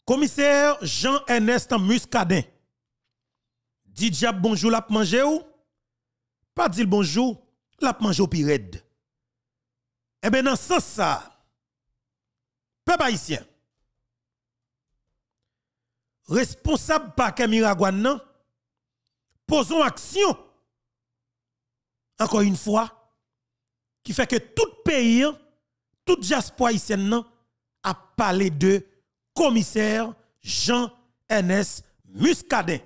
Commissaire Jean-Ernest Muscadin. Dit diable bonjour, l'a mangé ou? Pas dit bonjour, l'a mangé au pirède. Eh bien, dans ce sens, ça, peuple haïtien, responsable par Miragouane, non, posons action, encore une fois, qui fait que tout pays, toute diaspora haïtienne, a parlé de commissaire Jean-Ernest Muscadin.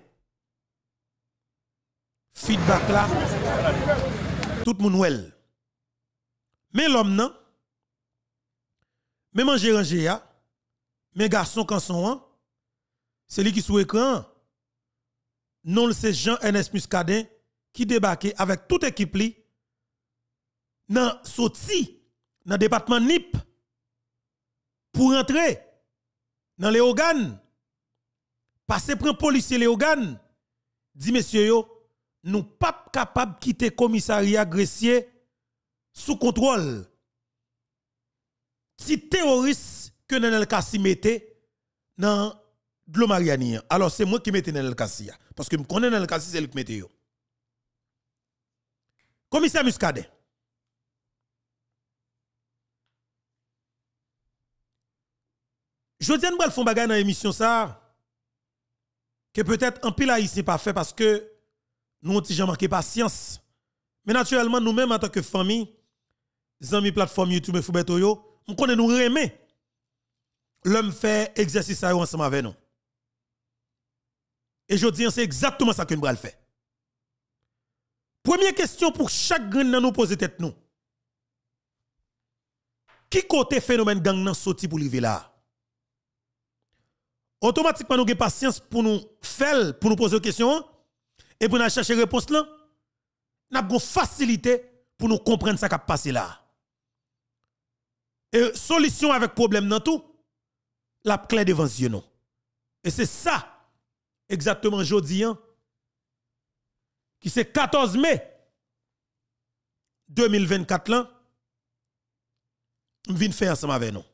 Feedback là, tout le monde well. Mais l'homme non, même manger ranger ya, mais garçon quand son c'est lui qui sous écran. Non, c'est Jean-Ernest Muscadin qui débarquait avec toute équipe li dans sorti dans département NIP pour entrer dans les organes. Passer pour un policier les organes. Dit monsieur yo, nous pas capable de quitter commissariat Gressier sous contrôle. Si terroriste que Nenel Kassi mette dans de l'eau Mariani. Alors c'est moi qui mette Nenel Kassi. Parce que je connais Nenel Kassi, c'est lui qui mette yo. Commissaire Muscadet. Je dis à nous faire bagay dans l'émission ça que peut-être un pile ici pas fait parce que nous avons déjà manqué patience. Mais naturellement, nous-mêmes, en tant que famille, amis plateforme YouTube et Foubeto yo, nous connaissons nous remet. L'homme fait exercice ensemble avec nous. Et je dis, c'est exactement ça que nous allons faire. Première question pour chaque grain nous poser tête nous. Qui côté phénomène gang nan sorti pour arriver là? Automatiquement, nous avons patience pour nous faire, pour nous poser des questions. Et pour nous chercher réponse là, nous avons facilité pour nous comprendre ce qui a passé là. Et solution avec problème dans tout, la clé devant yeux nous. Et c'est ça, exactement aujourd'hui, qui c'est 14 mai 2024 là, nous venons faire ensemble avec nous.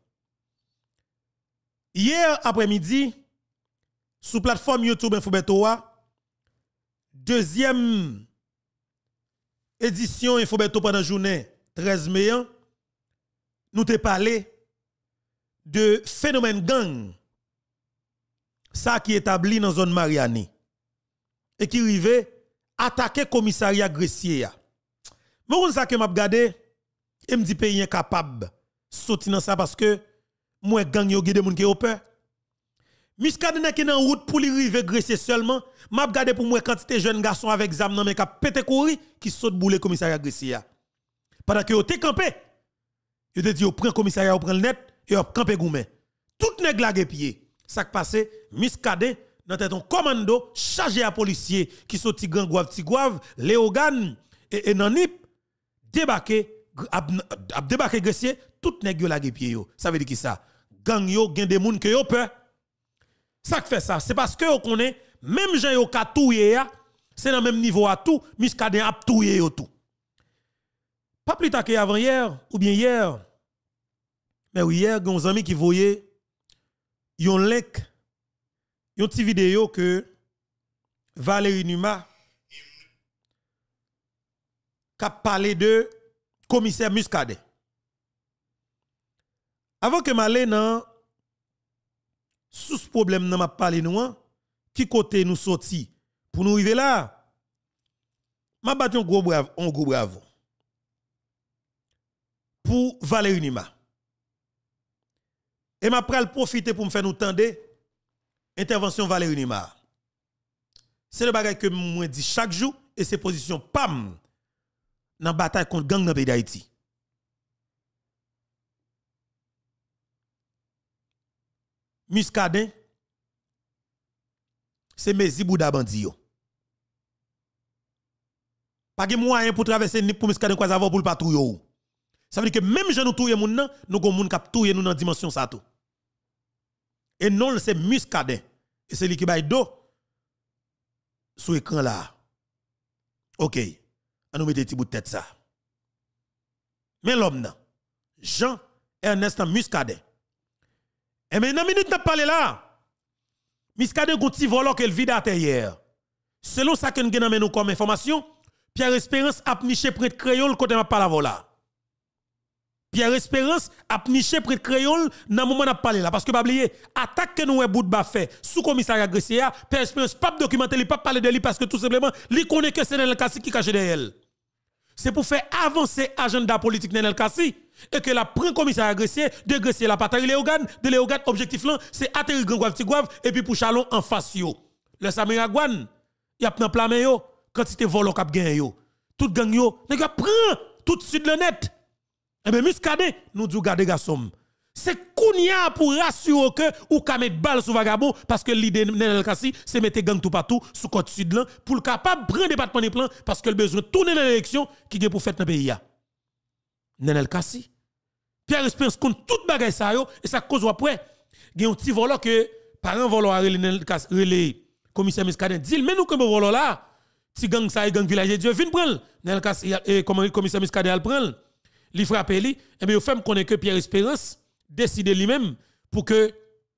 Hier après-midi, sous plateforme YouTube Infobetoa, deuxième édition Infobeto pendant la journée 13 mai, nous te parlé de phénomène gang, ça qui est établi dans la zone Mariani, et qui arrive attaquer le commissariat Gressier. Mais on ça que m'a regardé et me dit pays incapable sortir dans ça parce que moi gang yo gade moun qui ont peur. Muscadin qui dans route pour lui river Gressier seulement, m'a regardé pour moi quantité jeunes garçons avec zam nan men ka pété courir qui saute boule commissariat Gressier. Pendant que yo te campé, yo te dit yo prend commissariat, yo prend le net et yo campé goumé. Tout nèg la pied. Ça qui passé, Muscadin dans tête un commando chargé à policier qui sont Tigran Gouave Tigouave, Léogan et Nanip débarquer débarquer Gressier, tout nèg yo la pied yo. Ça veut dire qui ça? Gang yo gen des moun que yo peur. Ça qui fait ça, c'est parce que vous connaissez, même gens yo ka touye, c'est dans le même niveau à tout, Muscadin a touye yo tout. Pas plus tard qu'avant hier, ou bien hier, mais oui, hier, il y a des amis qui voyaient, yon lek, yon ti vidéo que Valérie Numa a parlé de commissaire Muscadet. Avant que m'aille dans sous ce problème n'a m'a parlé nous qui côté nous sorti pour nous arriver là m'a battu un gros bravo pour Valérie Nima et m'a pral profiter pour me faire nous tendre intervention Valérie Nima. C'est le bagage que moi dit chaque jour et c'est position pam dans bataille contre gang dans le pays d'Haïti. Muscadin, c'est Mezi Bouda Bandi yo. Pas de moyen pour traverser ni pour Muscadin quoi avoir pour le patrouille yo. Ça veut dire que même gens nous touyer moun nan, nous gon moun k'ap touyer nous dans dimension ça tout. Et non c'est Muscadin et c'est lui qui bail do sous écran là. OK. On nous mette petit bout de tête ça. Mais l'homme nan, Jean-Ernest Muscadin. Et maintenant, minute n'a parlé là. Miskade gonti volo qu'elle vide à terre. Selon ça que nous avons comme information, Pierre Espérance a niché près de Créole côté m'a pas la vola. Pierre Espérance a niché près de Créole dans moment n'a parlé là parce que pas oublier attaque que nous bout de fait sous commissariat Gressia, Pierre Espérance pas documenter, il pas parler de lui parce que tout simplement, il connaît que c'est Nenel Kassi qui cache derrière elle. C'est pour faire avancer l'agenda politique Nenel Kassi et que la prend commissaire agressé, de Gressier la patrie Léogane, de Léogane objectif là, c'est atterrir Grand Tigouave et puis pour Chalon en face yo. Le Samiragouane, y a plan plamé yo, quantité volo k'ap gen yo. Tout gang yo, nèg prend tout de suite le net. Eh bien, Muscadet, nous disons, gardez garçon. C'est kounya pour rassurer que ou ka mettre balle sur vagabond parce que l'idée Nenel Kassi c'est mettre gang tout partout sous côte sud là pour capable prendre département des plans parce que le besoin de tourner l'élection qui est pour faire dans le pays. Nenel Kassi, Pierre Espérance compte toute bagaille ça yo et ça cause après. Il y a un petit volant que parent volant a relé commissaire Muscadet dit mais nous que volant là, petit gang ça gang village Dieu vinn prendre. Nenel Kassi et commissaire Muscadet al prendre. Li frappe li et bien fait me connaît que Pierre Espérance décide lui-même pour que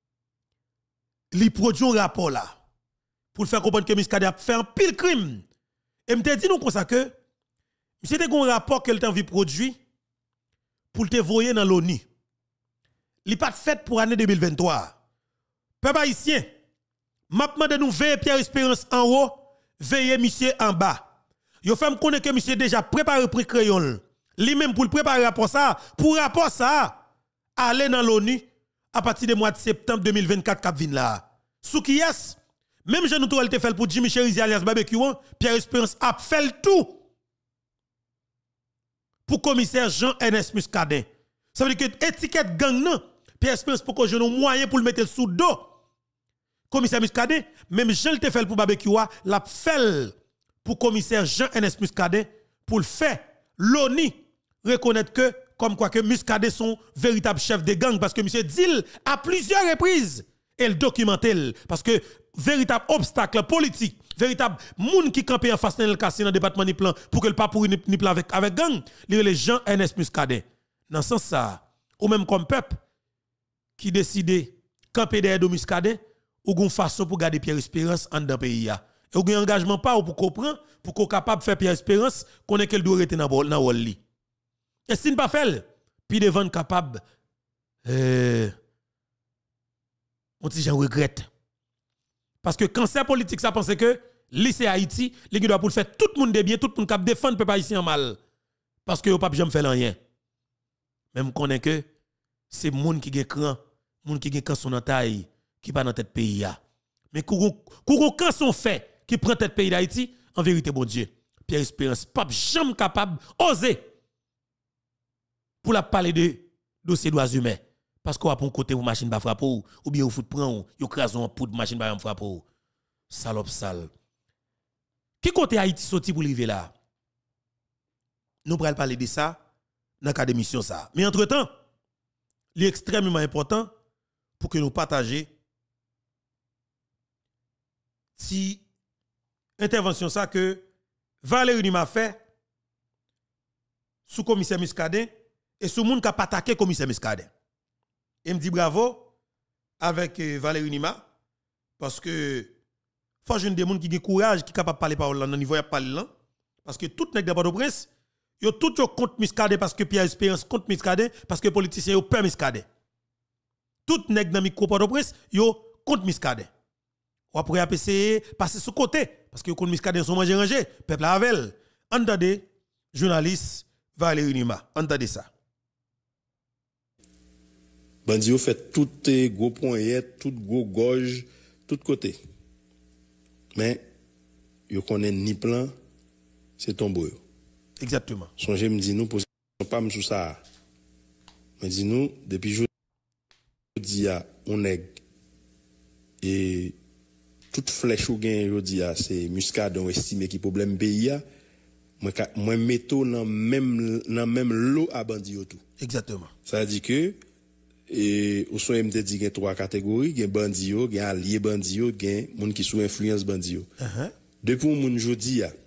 li produit un rapport là pour faire comprendre que Muscadet a fait un pile crime et me dit nous comme ça que monsieur te un rapport qu'elle t'a envie produit pour te voyer dans l'ONU li pas fait pour année 2023 peuple haïtien m'a demandé nous veiller Pierre Espérance en haut veiller monsieur en bas yo fait me connaît que monsieur déjà préparé pour crayon lui-même pour le préparer rapport ça aller dans l'ONU à partir du mois de septembre 2024 cap vinn là. Sous qui est même je nous te fait pour Jimmy Cherizi alias Barbecue, Pierre Espérance a fait le tout pour commissaire Jean-Ernest Muscadet. Ça veut dire que étiquette gang non, Pierre Espérance pour que je un moyen pour le mettre sous dos. Commissaire Muscadet, même Jean te fait pour Barbecue, l'a fait pour commissaire Jean-Ernest Muscadet pour le faire l'ONU reconnaître que comme quoi que Muscadet son véritable chef de gang parce que monsieur dit à plusieurs reprises et le documenté parce que véritable obstacle politique véritable monde qui campait en face de Kassi dans le département ni plan pour que le pas pour ni plan avec gang les gens Ernest Muscadet dans ce sens ça ou même comme peuple qui décide camper derrière de Muscadet ou gon façon pour garder Pierre Espérance en dans pays a et ou un engagement pas pour comprendre pour qu'on capable faire Pierre Espérance connaît qu'elle doit rester dans rôle li. Et si ne pas fait, puis devant capable, on dit j'en regrette. Parce que quand c'est politique, ça pense que lycée Haïti, les doit pour faire tout le monde de bien, tout le monde cap défendre peuple haïtien mal. Parce que au pas jamais fait rien. Même connaît que c'est monde qui gen cran, monde qui gen canson dans taille, qui pas dans tête pays a. Mais quand canson fait qui prend tête pays d'Haïti, en vérité bon Dieu, Pierre Espérance pas jamais capable oser pour la parler de dossier droits humains parce qu'on a pour côté ou machine ba frappe ou bien ou foot prend ou crason pour machine ba frappe ou salope sale qui côté Haïti sorti pour arriver là nous pourrons parler de ça dans cadre d'émission ça mais entre-temps il est extrêmement important pour que nous partagions si intervention ça que Valérie m'a fait sous commissaire Muscadet et sous monde qui a attaqué commissaire Muscadet. Et me dit bravo avec Valérie Nima parce que faut jeune des gens qui ont courage qui capable parler parole dans niveau y parler là parce que tout nèg de Port-au-Prince yo tout yo contre Muscadet parce que Pierre Espérance contre Muscadet parce que politiciens yo peur Muscadet. Tout nèg dans micro Port-au-Prince yo contre Muscadet. Ou après essayer passer sous côté parce que contre Muscadet sont manger ranger peuple avec. Entendez journaliste Valérie Nima, entendez ça. Bandi yo fait tout gros poignet, tout gros gorge, tout côté. Mais yo connaît ni plan, c'est tombeau. Exactement. Songez me dit nous position pas sous ça. Me dit nous depuis jodi a on est et toute flèche ou gain jodi a c'est Muscadet on estime qui problème pays a moi metto dans même lot à bandi yo tout. Exactement. Ça dit que et au son MD dit gen trois catégories, gen bandi yo, gen allié bandi yo, gen moun qui sous influence bandi yo. Depuis moun jodi a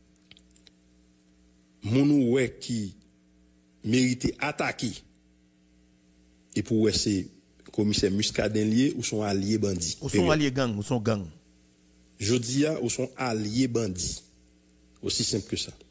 moun ouais qui mérite attaquer et pour c'est commissaire Muscadet lié ou sont alliés bandits. Ou sont alliés gang, ou sont gang. Jodia ou sont alliés bandits. Aussi simple que ça.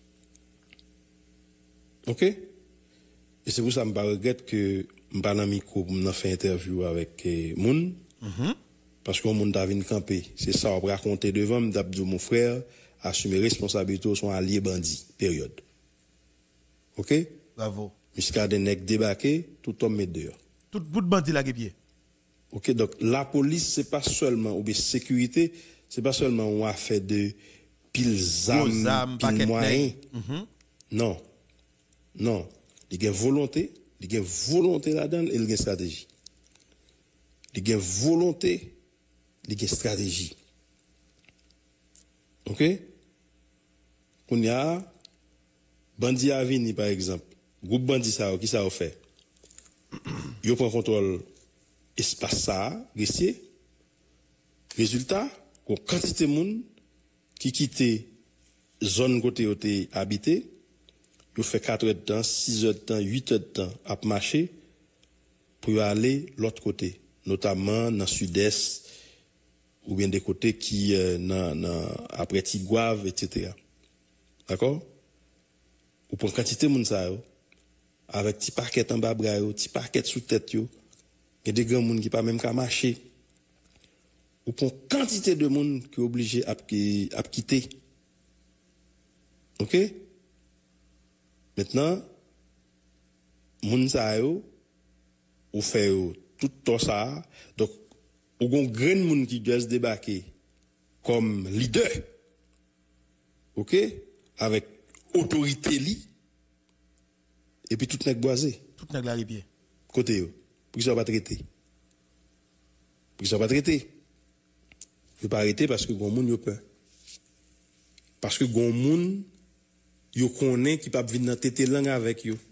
OK? Et c'est pour ça que je regrette que je n'ai pas micro pour me faire interview avec Moun. Parce que Moun David campé. C'est ça, on va raconter devant m'dabdou mon frère, assumer responsabilité son allié bandit. Période. OK? Bravo. Muscadet nek débarqué, tout homme met dehors. Tout bout de bandit là pied. OK, donc la police, c'est pas seulement, ou bien sécurité, c'est pas seulement une affaire de pile zam, pile moyen. Non. Non. Il y a volonté là-dedans et il y a stratégie. Il y a volonté, il y a stratégie. OK? On y a bandit à venir, par exemple. Groupe bandit ça, qui ça a fait? Ils prennent contrôle espace ça, Gressier. Résultat, une quantité de monde qui quitte zone côté où habité, ils fait 4 heures de temps, 6 heures de temps, 8 heures de temps à marcher pour aller l'autre côté, notamment dans le sud-est ou bien des côtés qui après Tigouave, etc. D'accord? Ou pour une quantité de monde ça, avec petit parquet en bas bras, petit parquet sous tête, il y a des grands monde qui pas même qu'à marcher. Ou pour une quantité de monde qui est obligé à quitter. OK? Maintenant, moun sa yo, ou fait tout ça, donc, ou gon grand moun qui doit se débarquer comme leader, ok, avec autorité li, et puis tout n'est boisé. Tout n'est la rivière. Côté yo, pour qu'ils soient pas traités. Pour qu'ils soient pas traités. Ils ne pas arrêter parce que gon moun yo peur. Parce que gon moun yo connaît qui pas venir dans tête langue avec yo.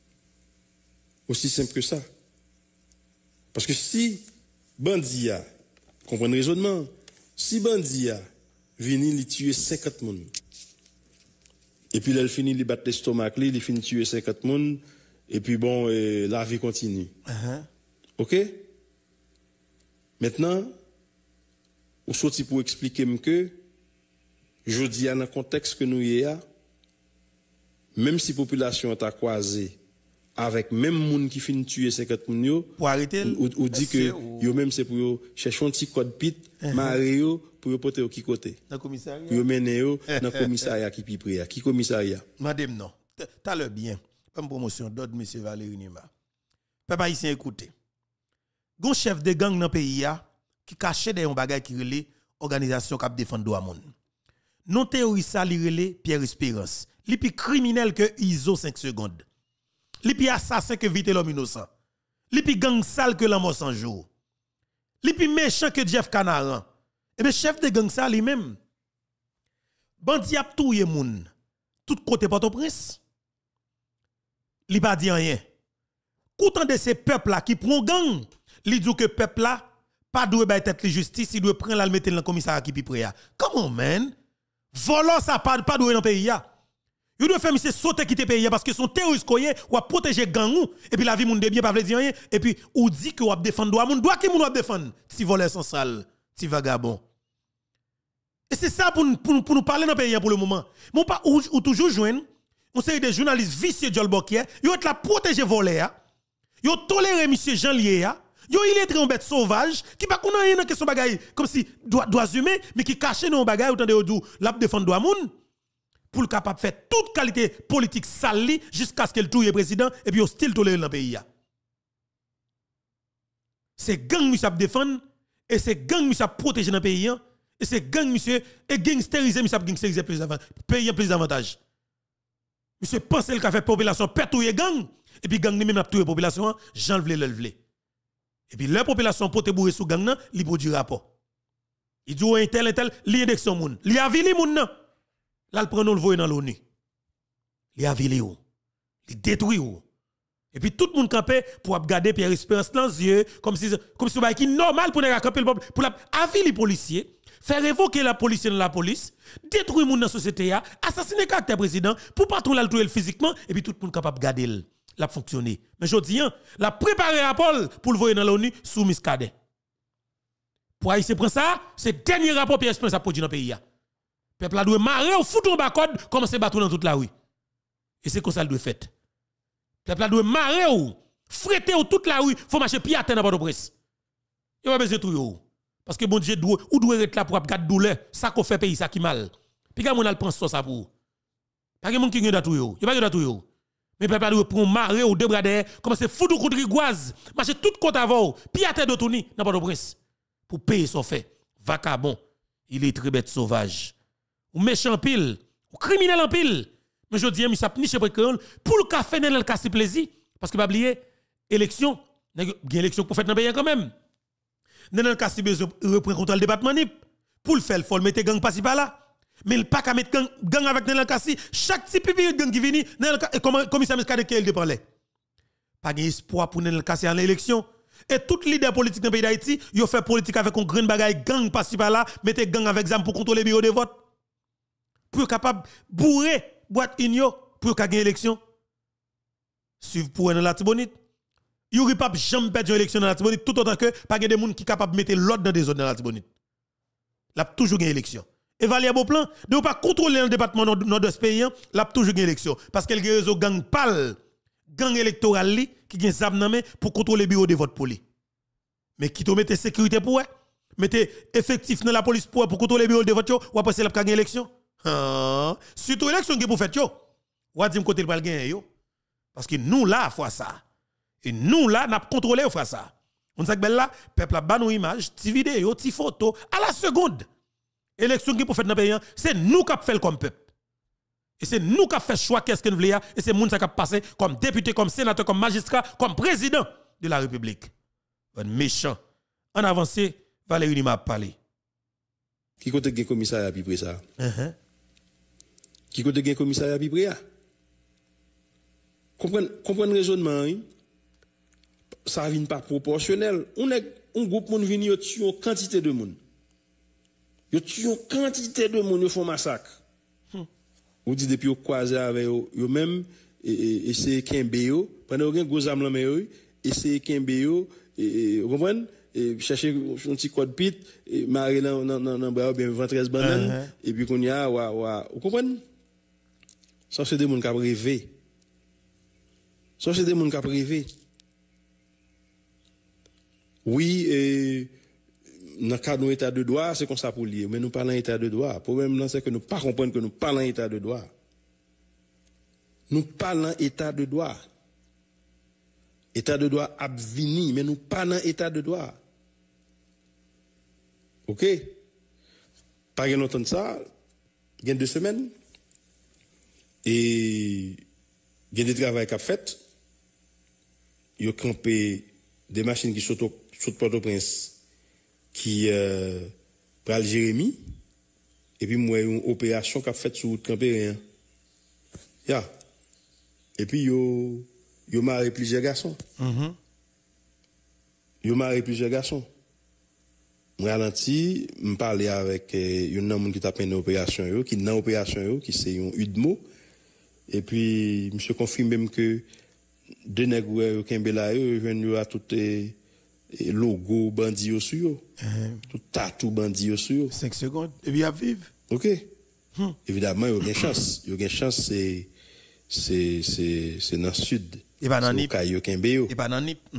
Aussi simple que ça. Parce que si bandi a, comprenez le raisonnement, si bandi a vini li tuer 50 personnes, et puis là il finit li battre l'estomac li, il finit tuer 50 personnes, et puis bon, la vie continue. OK? Maintenant, ou sorti pour expliquer que je dis dans le contexte que nous y a, même si la population t'a croisé avec même moun qui finit tuer 50 moun pour arrêter ou dit que yo même c'est pour chercher un petit code pit maré yo pour yo porter au qui côté dans commissariat pour yo mener yo dans commissariat qui pi près qui commissariat madame non t'as le bien pas promotion d'ordre monsieur Valérie Nima papa ici écoutez gon chef de gang dans pays a qui caché des bagay qui relé organisation qui défend droit moun non théorie ça li relé Pierre Espérance li pi criminel que ISO 5 secondes. Li pi assassin que vite l'homme innocent. Li pi gang sale que la mort sans jour. Li pi méchant que Jeff Canaran. Et bien chef de gang ça lui-même. Bandi ap touye moun. Tout côté Port-au-Prince. Li pa di rien. Koutan de ces peuples là qui prend gang, li dit que peuple là pas doit bay tête la justice, il doit prendre la mettre dans le commissariat qui pi près. Comment man? Volant ça pas doit dans pays ya. Yo doit faire monsieur sauter quitter pays parce que son terroriste koye ou a protéger gang ou et puis la vie moun de bien pas veut dire rien et puis ou dit que ou a défendre droit moun doit qui moun ou défendre si voleur sans sale si vagabond et c'est ça pour nous parler dans pays pour le moment mon pas ou toujours joindre on série de journalistes vicieux Jol Bokier yo être la protéger voleur yo tolérer monsieur Jean Lié yo il est un bête sauvage qui pas connait rien dans question bagaille comme si droits humains mais qui caché dans bagaille autant de dou la défendre droit moun pour le capable faire toute qualité politique sale jusqu'à ce qu'elle touye le président et puis hostile toléré dans le pays. C'est gang monsieur défendre et c'est gang monsieur protéger dans le pays et c'est gang monsieur et gangstériser monsieur gangstériser plus payer plus d'avantages. Monsieur pense qu'il a fait population pétouiller gang et puis gang ni même a touyer population Jean vle le vle. Et puis la population pote bourrer sous gang nan, li produit rapport. Il dit un tel li indexion moun, li avili moun nan. Là, le prend le voyer dans l'ONU. Il a vilé ou. Il détruit ou. Et puis tout le monde campé pour regarder Pierre Espérance dans les yeux, comme si c'est normal pour ne camper le peuple, pour aviler les policiers, faire révoquer la police dans la police, détruire moun dans la société, assassiner le caractère président, pour pas trop le tuer physiquement, et puis tout le monde capable de garder l'a fonctionné. Mais je dis, la préparé à Paul pour le voyer dans l'ONU sous Miscadet. Pour Haïtien prend ça, c'est le dernier rapport Pierre Spence a produit dans le pays. Peuple a dû marrer ou foutre un bas-code, commencer à battre dans toute la rue. Et c'est comme ça le doit fait. Peuple a dû marrer ou fretter ou toute la rue, faut marcher pied à terre dans Port-au-Prince. Il va besoin de tout. Parce que bon Dieu doit être là pour garder douleur, ça qu'on fait pays ça qui mal. Puis quand on a le prend ça pour. Pas que monde qui gagne tout yo. Il pas gagne tout yo. Mais peuple a dû prendre marrer ou deux bras derrière, commencer foutre coup de rigoise, marcher toute côte avant, pied à terre de Tony dans Port-au-Prince pour payer son fait. Vacabon, il est très bête sauvage. Ou méchant en pile, ou criminel en pile. Mais je dis, il s'est niché pour le café dans le casse plaisir. Parce que, pas oublier, élection, il y a élection pour faire dans le pays quand même. Dans le casse besoin reprendre contrôle le département NIP. Pour le faire, il faut mettre gang par là. Mais il pas qu'à mettre gang avec dans le casse. Chaque type de gang qui vient, comme commissaire Miscadet qui est parler. Pas d'espoir pour le casse en l'élection. Et tout leader politique dans le pays d'Haïti, ils ont fait politique avec un grand bagaille gang par là, mettez gang avec zam pour contrôler le bureau de vote. Pour être capable de bourrer boîte inyo pour gagner l'élection. Suivre pour dans la Tibonite. Il n'y a pas jamais perdu l'élection dans la Tibonite tout autant que pas des gens qui sont capables de mettre l'ordre dans des zones dans la Tibonite. Il a toujours gagné l'élection. Évaluer bon plan, de ne pas contrôler le département nord de ce pays, il a toujours gagné l'élection. Parce qu'il y a réseau gang pal, gang électoral qui gagne zam pour contrôler le bureau de vote pour lui. Mais qui te mette sécurité pour eux, mettez effectif dans la police pour contrôler le bureau de vote ou après c'est la gagner l'élection. Surtout l'élection qui pour faire yo. Ou dire côté le gagner yo. Parce que nous là fois ça. Et nous là n'a contrôlé fois ça. On sait que là peuple a ban nos images, ti vidéo, ti photo à la seconde. Élection qui pour faire dans pays, c'est nous qui fait comme peuple. Et c'est nous qui fait choix qu'est-ce que nous voulons et c'est nous qui passé comme député, comme sénateur, comme magistrat, comme président de la République. Un méchant. En avancé, Valérie m'a parlé. Qui côté le commissariat à Pipré ça? Qui côté le commissariat à Pipré? Comprenez le raisonnement, hein? Ça vient pas proportionnel. On est un groupe qui vient tuer une quantité de monde. Ils tuent une quantité de monde, ils font massacre. Ou dit depuis qu'ils croisent avec eux, même, et c'est Kembe, pendant qu'ils ont gros âmes là, et c'est Kembe, vous comprenez? Chercher un petit code pit, marrer dans bras bien 23 bananes, et puis qu'on y a, vous comprenez? Ça, c'est des gens qui ont rêvé. Ça, c'est des gens qui ont rêvé. Oui, dans le cadre de l'état de droit, c'est comme ça pour lier. Mais nous parlons d'état de droit. Le problème, c'est que nous ne comprenons pas que nous parlons d'état de droit. Nous parlons d'état de droit. État de droit a vini, mais nous parlons d'état de droit. OK? Pas longtemps de ça, il y a 2 semaines, et il y a des travaux qui ont fait. Ils ont campé des machines qui sautent Port-au-Prince, qui pral Jérémy, et puis moi une opération qu'a fait sur Campérien. Et puis yo marré plusieurs garçons. Yo marré plusieurs garçons. Moi ralenti, me parler avec un homme qui t'a fait une opération yo, qui dans opération yo, qui c'est un Udmo, et puis monsieur confirme même que 2 nègres qui sont là yo viennent à tout et logo bandit au sur tout tatou bandit au sur 5 secondes et puis à vivre. OK. Évidemment il y a une chance, c'est dans le sud et pas dans Nip et pas dans Nip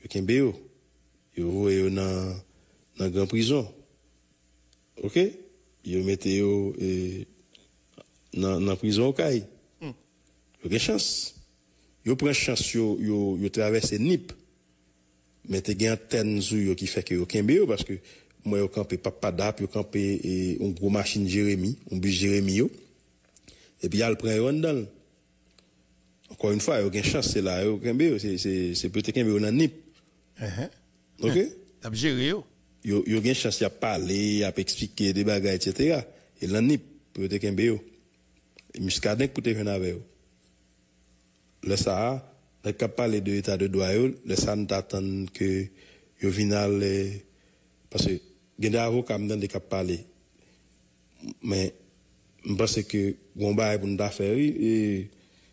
yo dans grande prison. OK, yo mettez yo dans prison au Caille. Il y a une chance, yo prend chance yo traverse Nip. Mais te gen antenne sou yo qui fait que yo kembe yo parce que moi yo campé papa dap yo campé une gros machine Jérémy, un bus Jérémy yo. Et puis il prend yo dedans. Encore une fois, yo gen chance c'est là yo kembe yo, c'est peut-être kembe yo dans Nip. OK? T'as géré yo. Yo gen chance y a parler, y a expliquer des bagages etc. Et dans Nip peut-être kembe yo. Et Muscadet peut venir avec yo. Le ça le cap parler de l'état de droit le ça nous attend que yo final parce que gen des avocats dans des cap parler mais je pense que on va pour nous faire et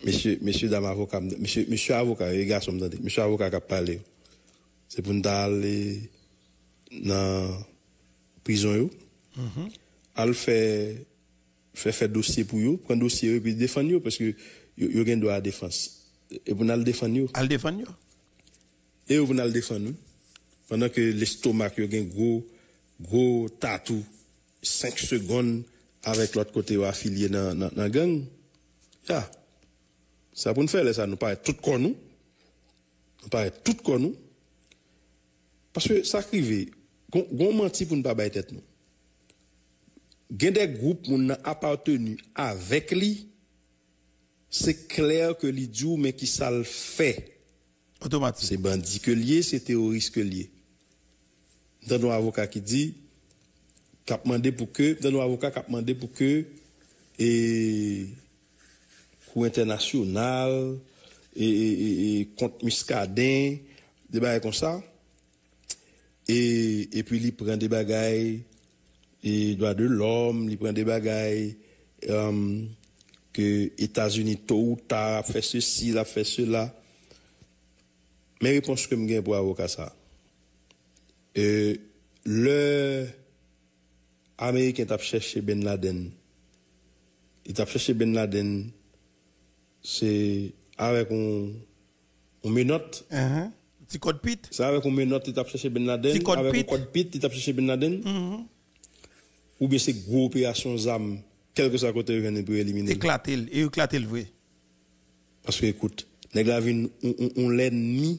monsieur dame avocat, monsieur avocat, les gars, monsieur avocat qui a parlé. C'est pour nous aller dans prison, al fait dossier pour eux, prendre dossier et puis défendre parce que yo gen droit à défense. Et pour nous le défendre. Al défendre. Et vous nous le défendre pendant que l'estomac yo gen gros tatou 5 secondes avec l'autre côté affilié dans gang. Ya. Ça pour nous faire ça nous paraît tout comme nous. Nous paraît tout comme nous. Parce que ça arrive, gon menti pour ne pas bailler tête nous. Gen des groupes moun appartenu avec lui, c'est clair que li djou mais qui ça le fait. Automatique. C'est bandit que lié, c'est terroriste que lié. Dans nos avocat qui dit qu'a demandé pour que dans nos avocat qu'a demandé pour que et cour international et contre Muscadin des bagages comme ça. Et puis il prend des bagailles et droits de l'homme, il prend des bagailles que États-Unis tôt ou tard a fait ceci, il a fait cela. Mais réponse que me pour avocat ça. Le Américain t'a cherché Ben Laden. Il t'a cherché Ben Laden c'est avec on menotte. Petit code pit. Ça avec on menotte, il t'a cherché Ben Laden avec un code pit, il t'a cherché Ben Laden. Ou bien c'est gros opération ZAM, quel que soit côté vient pour éliminer. Éclater le vrai. Parce que écoute, nèg la vinn on l'ennemi.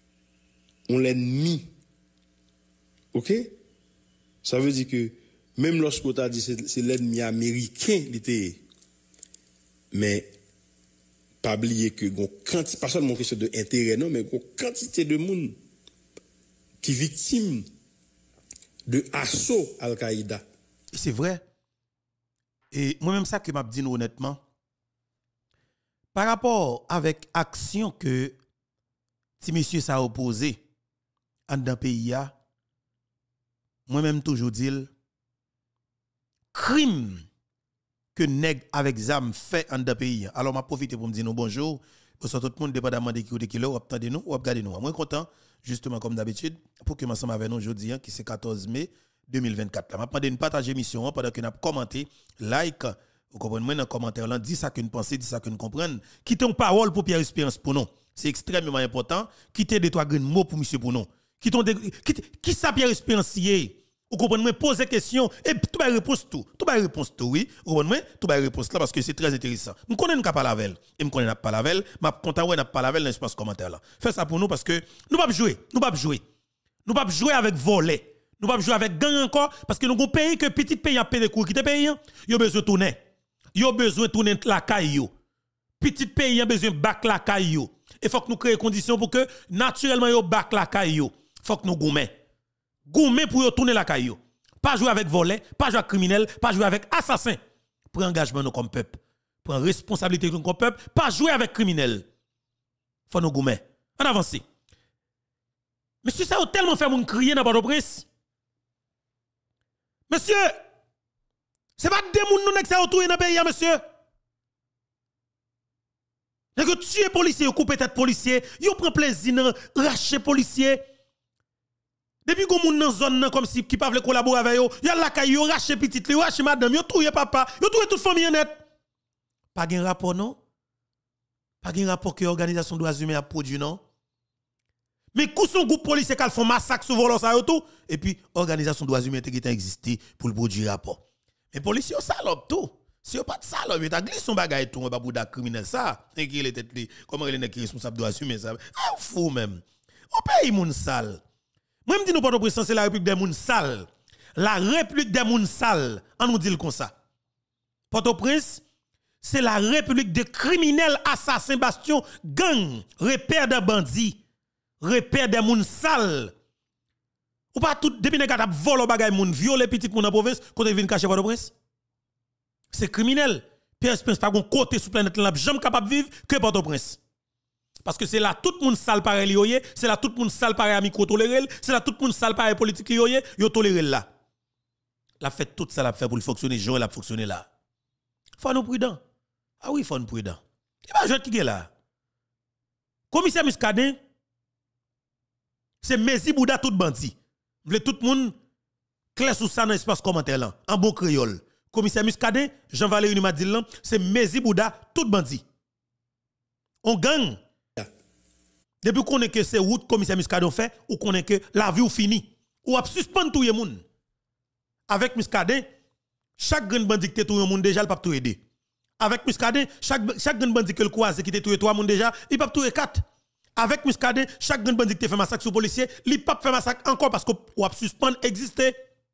OK? Ça veut dire que même lorsqu'on t'a dit c'est l'ennemi américain l'été. Mais pas oublier que pas seulement question de intérêt non mais une quantité de monde qui victime de assaut Al-Qaïda. C'est vrai. Et moi-même, ça que m'a dit honnêtement, par rapport avec action que si monsieur ça opposé en dans pays, moi-même toujours dit, crime que nèg avec zam fait en dans pays. Alors, m'a profité pour me dire bonjour, parce que tout le monde, dépendamment de qui là, ou attendez nous, ou regardez nous. Moi, content, justement, comme d'habitude, pour que m'ensemble avec nous aujourd'hui, qui c'est 14 mai 2024. Je vais demander de partager l'émission pendant que nous avons commenté, like, vous comprenez, dans les commentaires, là, dis ça que nous pensons, dis ça que nous comprenons. Quittez une parole pour Pierre Espérance pour nous. C'est extrêmement important. Quittez des trois grands mots pour monsieur pour nous. Qui ça Pierre Espérance? Vous comprenez, poser question et tout va réponse tout. Tout va réponse tout, oui. Vous comprenez, tout va réponse là parce que c'est très intéressant. Nous connaissons pas la veille. Et nous connaissons pas la veille. Ma content ouais n'a pas la veille dans l'espace commentaire là. Faites ça pour nous parce que nous pas jouer. Nous pas jouer. Nous pas jouer avec volet. Nous pas jouer avec gang encore parce que nous avons pays que petit pays a payé cours qui te pays, yo besoin tourner. Yo besoin tourner la caille. Petit pays a besoin back la caille. Et faut que nous créer conditions pour que naturellement yo back la caille. Faut que nous goumé. Goumé pour yo tourner la caille. Pas jouer avec volet, pas jouer avec criminel, pas jouer avec assassin. Pour engagement nous comme peuple. Pour responsabilité nous comme peuple, pas jouer avec criminel. Faut nous goumé. On avance. Monsieur ça a tellement fait mon crier dans Port-au-Prince. Monsieur, c'est pas des moun nou nek sa autour dans le pays, monsieur. Nèg tuer policier, couper tête policier, yo prend plaisir nan racher policier. Depuis qu'on moun nan zone comme si qui pas vle collaborer avec yo, y a la kay yo racher petite, yo racher madame, yo touyer papa, yo touyer toute famille net. Pas gen rapport non? Pas gen rapport que organisation droits humains a produit non? Mais coup son groupe policier qui font massacre sur volant ça tout et puis organisation droits humains qui existé pour le produire rapport. Mais policiers salope tout. Si on pas de salope, il t'a glissé son bagage tout pas pour da criminel ça. Et qui est tête comment il est responsable droits humains ça. Ah fou même. On paye moun sale. Moi me dis nous pas de c'est la République des moun sale. La République des moun sale. On nous dit comme ça. Port-au-Prince c'est la République de criminels assassins bastions gang repère de bandits. Repère des moun sales. Ou pas tout depuis nèg t'a volé bagay moun, violer petit moun en province, côté vinn cacher Port-au-Prince. C'est criminel. Pierre Spence pas gon côté sur planète là, jamais capable vivre que Port-au-Prince. Parce que c'est là tout moun sale pareil yoyé, c'est là tout moun sale pareil à micro toléré, c'est là tout moun sale pareil politique yoyé, yo toléré là. La fait tout ça la fait pour le fonctionner, Jean l'a fonctionner là. Faut nous prudent. Ah oui, faut nous prudent. Il va jouer qui est là. Commissaire Muscadet, c'est Mezi Bouda tout bandit. Vle tout le monde clair sous ça dans l'espace commentaire là, en bon créole. Commissaire Muscadet, Jean-Valéry Numadil là, c'est Mezi Bouda tout bandit. On gagne. Depuis qu'on est que c'est route commissaire Muscadet fait ou qu'on est que la vie ou fini ou a suspendre tout le monde. Avec Muscadet, chaque grand bandit qui tout le monde déjà il pas tout aider. Avec Muscadet, chaque grand bandit que le croise qui tout trois monde déjà, il pas tout quatre. Avec Muscadet, chaque grand bandit qui fait massacre sur policier, il pas fait massacre encore parce que ou a suspendre exister.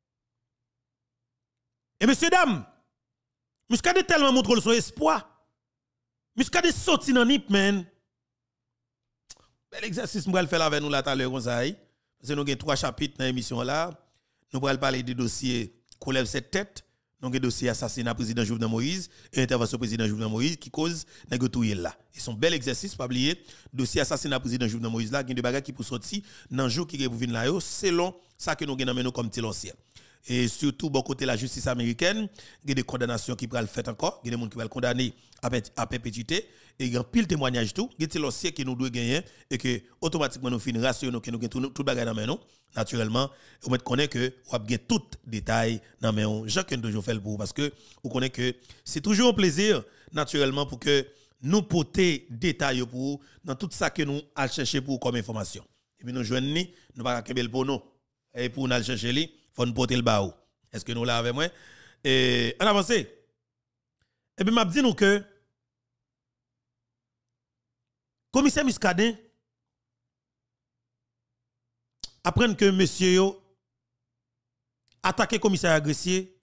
Et messieurs dames, Muscadet tellement montre son espoir. Muscadet sorti dans nip man. Bel exercice m'va le faire avec nous là tout à l'heure comme ça. Parce que nous avons 3 chapitres dans l'émission là. Nous allons parler des dossiers qu'on lève cette tête. Nous avons dossier assassinat président Jovenel Moïse et intervention président Jovenel Moïse qui cause négocier là. Et son bel exercice pas oublier dossier assassinat président Jovenel Moïse là, il y a des bagages qui pour sortir dans jour qui pour venir là selon ça que nous avons comme tel ancien. Et surtout bon côté la justice américaine, il y a des condamnations qui pourraient le faire encore, il y a des gens qui vont le condamner à perpétuité et il y a un pile témoignage tout, il y a des anciens qui nous doit gagner et que automatiquement nous finissons rationnel que nous avons tout bagage dans nous. Naturellement, on connaît que on a bien tout détail dans nous. Jacques nous toujours fait pour parce que on connaît que c'est toujours un plaisir naturellement pour que nous porter détails pour dans tout ça que nous allons chercher pour comme information. Et puis nous joignons nous pas kebel pour nous et pour nous aller chercher li faut nous porter le baou. Est-ce que nous là avec moi? Et en avance. Et puis m'a dit nous que commissaire Muscadet apprendre que monsieur yo attaqué commissaire agressé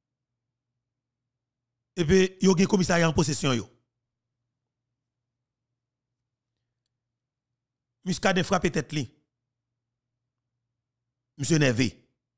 et puis yo gen commissariat en possession yo. Muscadet frappé tête li. Monsieur nervé.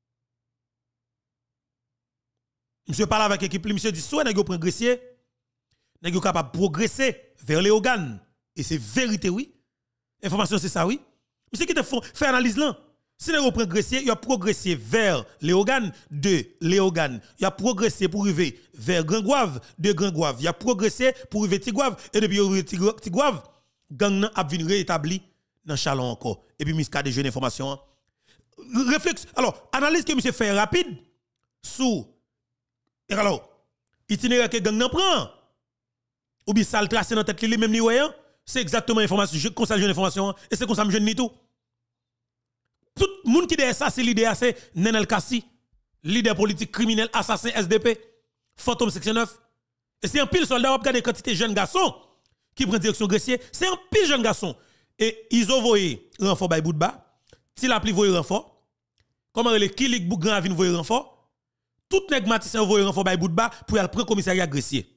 Monsieur parle avec l'équipe, monsieur dit soit nèg yo progresser, nèg yo capable progresser vers les organes et c'est vérité oui. Information c'est ça oui. Monsieur qui te fait analyse là. Si nèg yo progresser, il a progressé vers les organes de les organes. Il a progressé pour arriver vers Grand Gouave, de Grand Gouave. Il a progressé pour arriver Tigouave et depuis arriver Tigouave, gang nan a vinn rétabli dans Chalon encore. Et puis Muscadet jeune information. Réflexe. Alors, analyse que monsieur fait rapide sous et alors, itinéraire que gang nan prend, ou bien ça le tracé dans tête li même li voyant, c'est exactement l'information, je conseille une information et c'est comme ça me jeune ni tout. Tout le monde qui derrière ça c'est l'idée c'est Nenel Kassi, leader politique criminel assassin SDP, fantôme section 9. Et c'est un pile soldat on regarder quantité de jeunes garçons qui prend direction Gressier, c'est un pile jeune garçon et ils ont voyé renfort bay Boudba, s'il a pris voyé renfort, comment les Kilik Bougran vinn voyé renfort. Tout nèg Matissan voye renfort bay Boudba pour y prendre commissariat Gressier.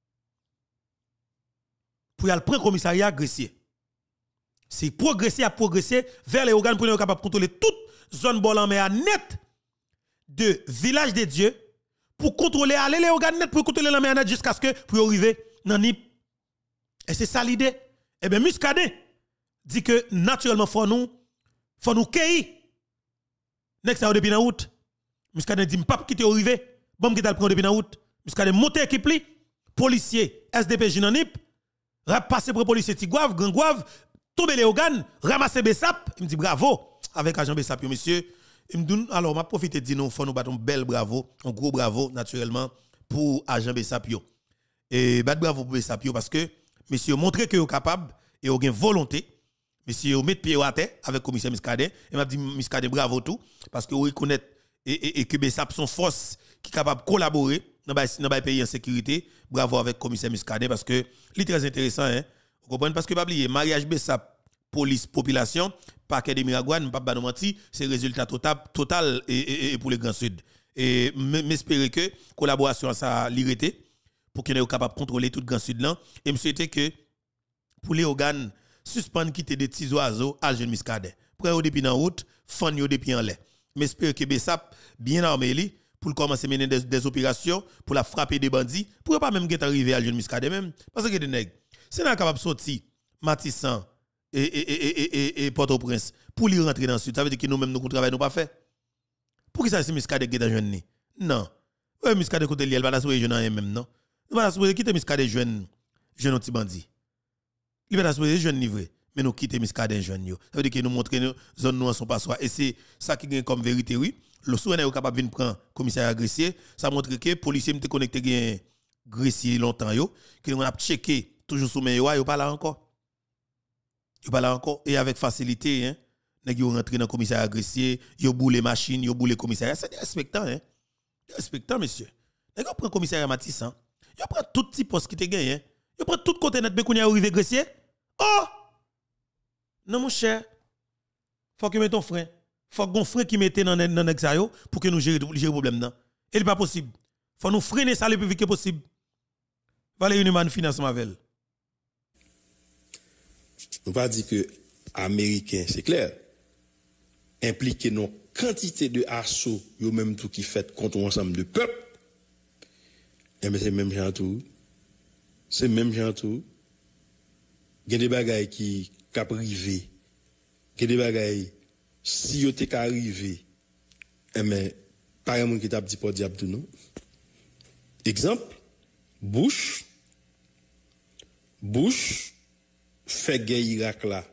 Pour y prendre commissariat Gressier. C'est progresser vers les organes pour être capable de contrôler toute zone bol en mer net de village des dieux pour contrôler aller les organes net pour contrôler la mer net jusqu'à ce que pour arriver dans Nip. Et c'est ça l'idée. Eh bien Muscadet dit que naturellement faut nous cueillir. Nek ça depuis dans août. Muscadet dit pas quitter arrivé. Bon qui t'a prendre depuis dans août. Muscadet monter équipe li, policier SDP Jinanip, passer pour policier Tigouave, Grand Gouave, tomber les organes, ramasser Bessap, il me dit bravo avec agent Bessap monsieur. Il me dit alors m'a profiter de dire nous faut nous battre un bel bravo, un gros bravo naturellement pour agent Bessap yo. Et battre bravo pour Bessap yo parce que monsieur montrer que est capable et a une volonté. Monsieur met pied à terre avec commissaire Muscadet et m'a dit Muscadet bravo tout parce que vous reconnaître et que Bessap son force qui est capable de collaborer dans le pays en sécurité. Bravo avec commissaire Muscadet parce que c'est très intéressant hein. Vous comprenez parce que pas oublier mariage Bessap police population parquet de Miragouane pas nous mentir c'est résultat total et pour les Grands Sud et m'espérer que collaboration ça l'irrité pour qu'il soit capable de contrôler tout le Grand Sud là et me souhaiter que pour les organes suspendre quitter des petits oiseaux à jeune Muscadet prend depuis en route fan yo depuis en l'air m'espère que Bessap bien armé pour commencer à mener des opérations pour la frapper des bandits pour pas même arriver à jeune Muscadet même parce que des nèg c'est pas capable sortir Matissan et Port-au-Prince pour lui rentrer dans le sud ça veut dire que nous même nous travail nous pas fait pour qui ça c'est Muscadet qui est jeune ni non ouais Muscadet côté li elle va la souiller jeune même non nous va la souiller quitter Muscadet jeune petit bandit Il va supposé jeune livré, mais nous quitter Muscadet jeune yo. Ça veut dire que nous montrer nos zones nous sont pas soi et c'est ça qui gagne comme vérité oui. Le souverain est capable de venir prendre commissaire agressé, ça montre que policier m'était connecté gain gressier longtemps yo, que on a checké toujours sous main yo pas là encore. Yo pas là encore et avec facilité hein. Nèg yo rentré dans commissaire agressé, yo boule machine, yo boule commissaire, c'est respectant hein. Respectant monsieur. Nèg yo prend commissaire Matisse hein. Yo prend tout petit poste qui te gagne hein. Yo prend tout côté net Bekounia arrivé gressier. Oh! Non mon cher. Faut que mette ton frein. Faut que ton frein qui mette dans nèg ça yo pour que nous gérer problème nan. Et il pas possible. Faut nous freiner ça le plus vite que possible. Valérie Neumann financement avec. On va dire que américain, c'est clair. Impliqué dans quantité de assauts, yo même tout qui fait contre un ensemble de peuple. Et mais c'est même genre tout. C'est même genre tout. Il y a des bagailles qui cap rivé. Il y a des bagailles si yo t'es arrivé. Et mais pas un monde qui t'a dit pour diable tout non. Exemple Bush fait guerre Irak là.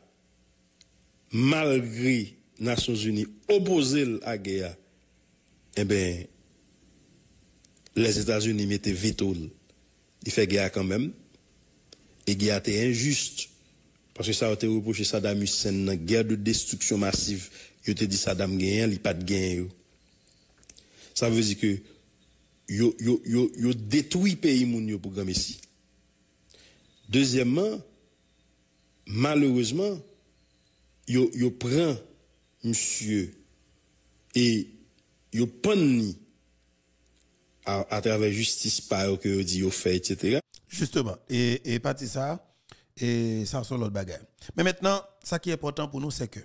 Malgré Nations Unies opposé à la guerre, eh ben, les États-Unis mettaient veto. Il fait guerre quand même. Et guerre était injuste. Parce que ça a été reproché Saddam Hussein dans guerre de destruction massive. Il a dit Saddam gagne, il pas de gain. Ça veut dire que yo détruit pays moun yo programme ici. Deuxièmement, malheureusement, yo prend monsieur et yo panni à travers justice par que yo dit yo fait etc. Justement et parti ça et ça sont l'autre bagarre. Mais maintenant ça qui est important pour nous c'est que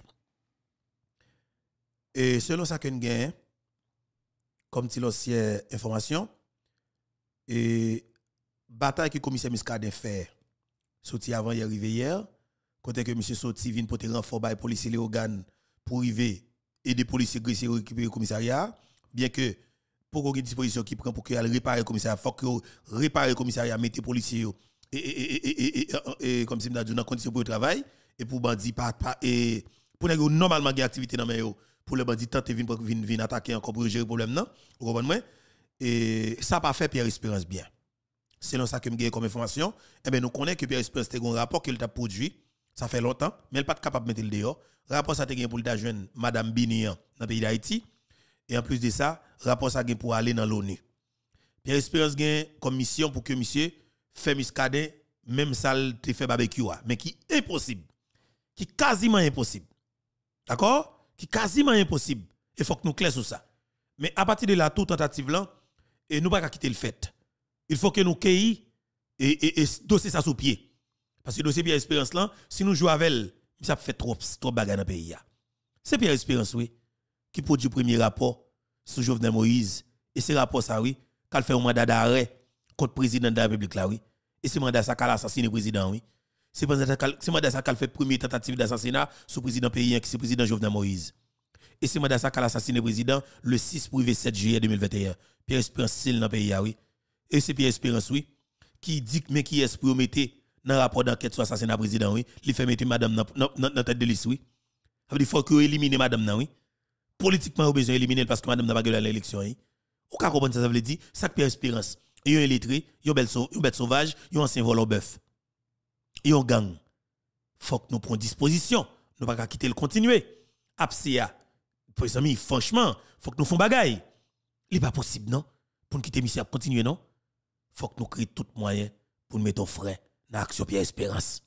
et selon ça que nous gagne comme ti l'ancien information et bataille que commissaire Muscadet fait sorti avant y arriver hier côté que monsieur sorti vient pour te renfort by policier Léogane pour arriver et des policiers agressés récupérer le commissariat bien que pour qu'on ait disposition qui prend pour que réparer le commissariat faut que réparer le commissariat mettre policiers et comme si me dans condition pour le travail et pour bandit pas et pour nèg normalement gain activité dans mais pour le bandit tenter venir attaquer encore pour gérer problème non vous comprenez et ça pas fait Pierre Espérance bien selon ça que me gagne comme information et ben nous connaissons que Pierre Espérance a un rapport qu'il a produit ça fait longtemps mais elle pas capable de mettre le dehors rapport ça te gagne pour le jeune madame Binian dans le pays d'Haïti et en plus de ça rapport ça gagne pour aller dans l'ONU Pierre Espérance gagne comme mission pour que monsieur fait Muscadet même ça te fait barbecue mais qui est impossible qui quasiment impossible d'accord qui quasiment impossible il faut que nous clair sur ça mais à partir de là toute tentative là et nous pas quitter le fait il faut que nous cueillir et dossier ça sous pied parce que dossier Pierre Espérance là si nous jouons avec elle ça fait trop bagarre dans le pays c'est Pierre Espérance oui qui produit le premier rapport sur Jovenel Moïse et ce rapport ça oui qu'elle fait un mandat d'arrêt contre le président de la République là oui et ce mandat ça qu'elle assassine le président oui c'est mandat ça qu'elle fait première tentative d'assassinat sur le président pays qui c'est le président Jovenel Moïse et c'est mandat ça qu'elle assassine le président le 6 pour le 7 juillet 2021 Pierre Espérance dans le pays oui et c'est Pierre Espérance oui qui dit mais qui est pour mettre dans le rapport d'enquête sur l'assassinat président oui il fait mettre madame dans tête de liste oui ça veut dire faut que éliminer madame nan oui politiquement on besoin éliminer parce que madame n'a pas gagné l'élection oui ou ka comprendre ça veut dire ça Pierre Espérance yon illettré yon bête sauvage yon ancien voleur bœuf yon gang faut que nous prenions disposition nous pas quitter le continuer absia pour les amis franchement faut que nous font bagaille il pas possible non pour nous quitter mission continuer non faut que nous créions tout moyen pour nous mettre au frais dans l'action Pierre Espérance.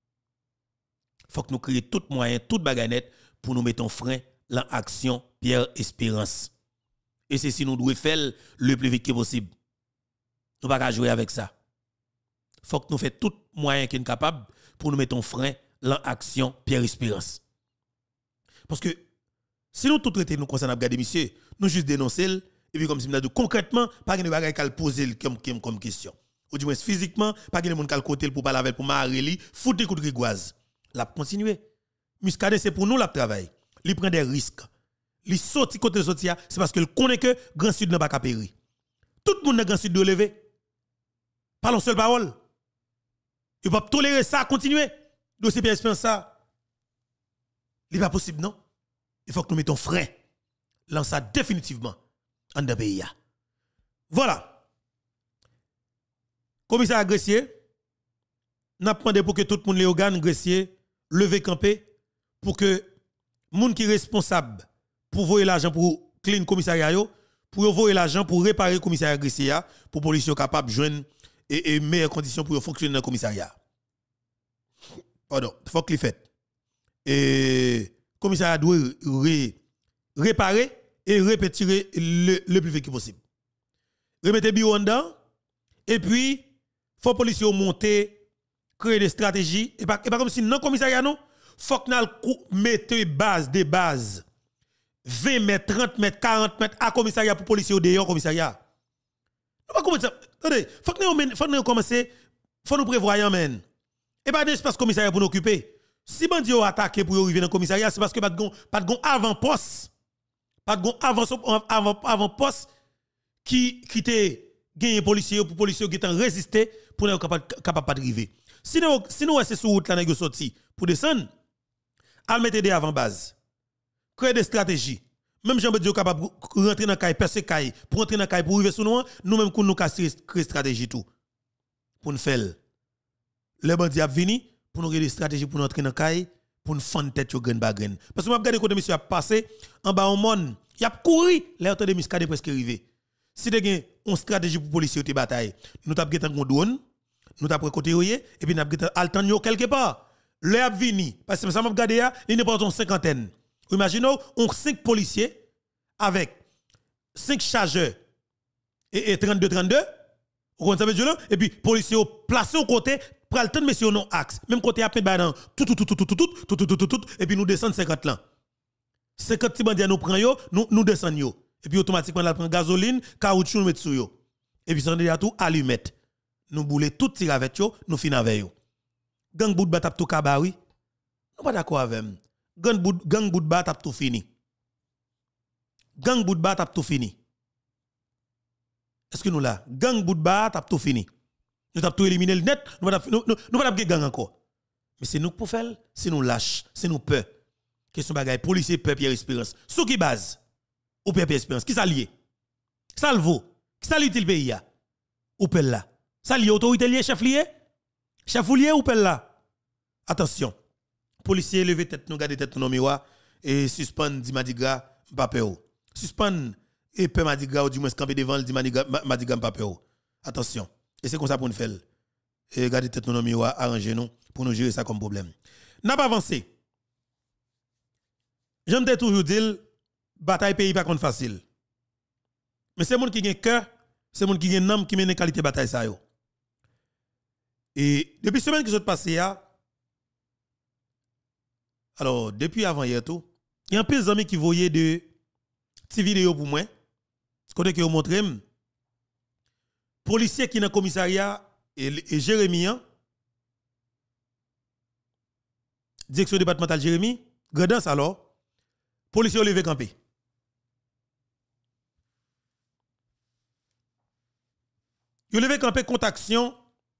Faut que nous créions tout moyen, toute bagagnette pour nous mettre en frein dans l'action Pierre Espérance. Et c'est si nous devons faire le plus vite que possible. Nous ne pouvons pas jouer avec ça. Faut que nous fassions tout moyen qui est capable pour nous mettre en frein dans l'action Pierre Espérance. Parce que si nous tout traiter nous concernant regarder monsieur, nous juste dénoncer et puis comme si nous dit concrètement pas de bagaille qu'à poser comme question. Ou du moins physiquement, pas de monde qui côté pour parler avec pour marrer foutre des coups de rigoise. La continuer. Muscadet c'est pour nous la travail. Il prend des risques. Il sorti côté sortia, c'est parce qu'il connaît que Grand Sud n'a pas qu'à périr. Tout le monde dans Grand Sud doit lever. Parlons seule parole. Il ne peut pas tolérer ça continuer. dossier Pierre Espérance ça, il n'est pas possible, non? Il faut que nous mettons frein. Lance ça définitivement en de pays. Voilà. Commissaire Gressier, n'a demandé pour que tout le monde les organes Gressier lever campé pour que moun qui responsable pour voyer l'argent pour clean commissariat yo, pour voyer l'argent pour réparer commissariat Gressier pour police capable de joindre et meilleures conditions pour fonctionner dans le commissariat. Pardon, faut qu'il fait. Et commissariat doit réparer et répéter le plus vite possible. Remettez bureau dedans et puis faut policiers monter, créer des stratégies et pas comme si non commissariat non, faut que nous mettre des bases 20 mètres, 30 mètres, 40 mètres à commissariat pour policiers au dehors commissariat. Nous pas comment ça. Attendez, faut que nous commencer, faut nous prévoir men. Et pas d'espace commissariat pour nous occuper. Si bandi ont attaqué pour arriver dans le commissariat, c'est parce que pas de avant-poste. Pas de avant-poste qui te gagné policier pour policier qui est résisté pour être capable pas d'arriver. Sinon c'est sur route là nèg sorti pour descendre, al mettre des avant-base. Créer des stratégies. Même Jean Bédio capable rentrer dans caille percer caille pour rentrer dans caille pour arriver sur nous même nous casser créer stratégie tout pour nous faire. Les bandits a vini pour nous créer des stratégies pour nous entrer dans caille pour nous fendre tête yo grain bagrain. Parce que m'a regardé côté monsieur a passé en bas au monde, il a couru, les autres de muscade presque arrivé. Si tu as une stratégie pour policier te bataille, nous t'a gêté un drone, nous t'a côté et puis n'a gêté altan quelque part. Le a vini parce que ça m'a regardé il n'est pas une cinquantaine. Imaginez on 5 policiers avec 5 chargeurs et 32 vous comprenez ça et puis policiers placés au côté pour le temps de monsieur non axe même côté à peine dans tout et puis nous descendons 50 là 50 petits bandits nous prend yo nous descendons yo et puis automatiquement la prend gasoline caoutchouc nous met sur yo et puis ça déjà tout allumette nous bouler tout tir avec yo nous fin avec yo gang bout bat tout kabari nous pas d'accord avec gang bout bat tout fini gang bout bat tout fini est-ce que nous là gang bout bat tout fini nous t'a tout éliminé le net nous pas gang encore mais c'est nous pour faire c'est nous lâche c'est nous peur question bagaille policier peur Pierre Espérance sous qui base ou Pierre Espérance qui ça lié ça le vaut qui ça l'utile pays a ou pelle là ça lié autorité lié chef lié ou pelle là attention policier lever tête nous garder tête nous miroir et suspend dit Madiga pas peur suspend et peu Madiga ou du moins camper devant dit Madiga pas peur attention et c'est comme ça pour nous faire et garder tête nous miroir arranger nous pour nous gérer ça comme problème n'a pas avancé j'aime toujours dire bataille pays pas contre facile mais c'est monde qui gagne cœur c'est monde qui gagne âme qui mène qualité bataille ça yo et depuis semaine qui s'est passé alors depuis avant hier tout il y a un peu d'amis qui voyaient de petites vidéos pour moi côté que vous montrez policier qui dans commissariat et Jérémy direction départementale Jérémy Gredance alors policier levé campé il levé campé contre action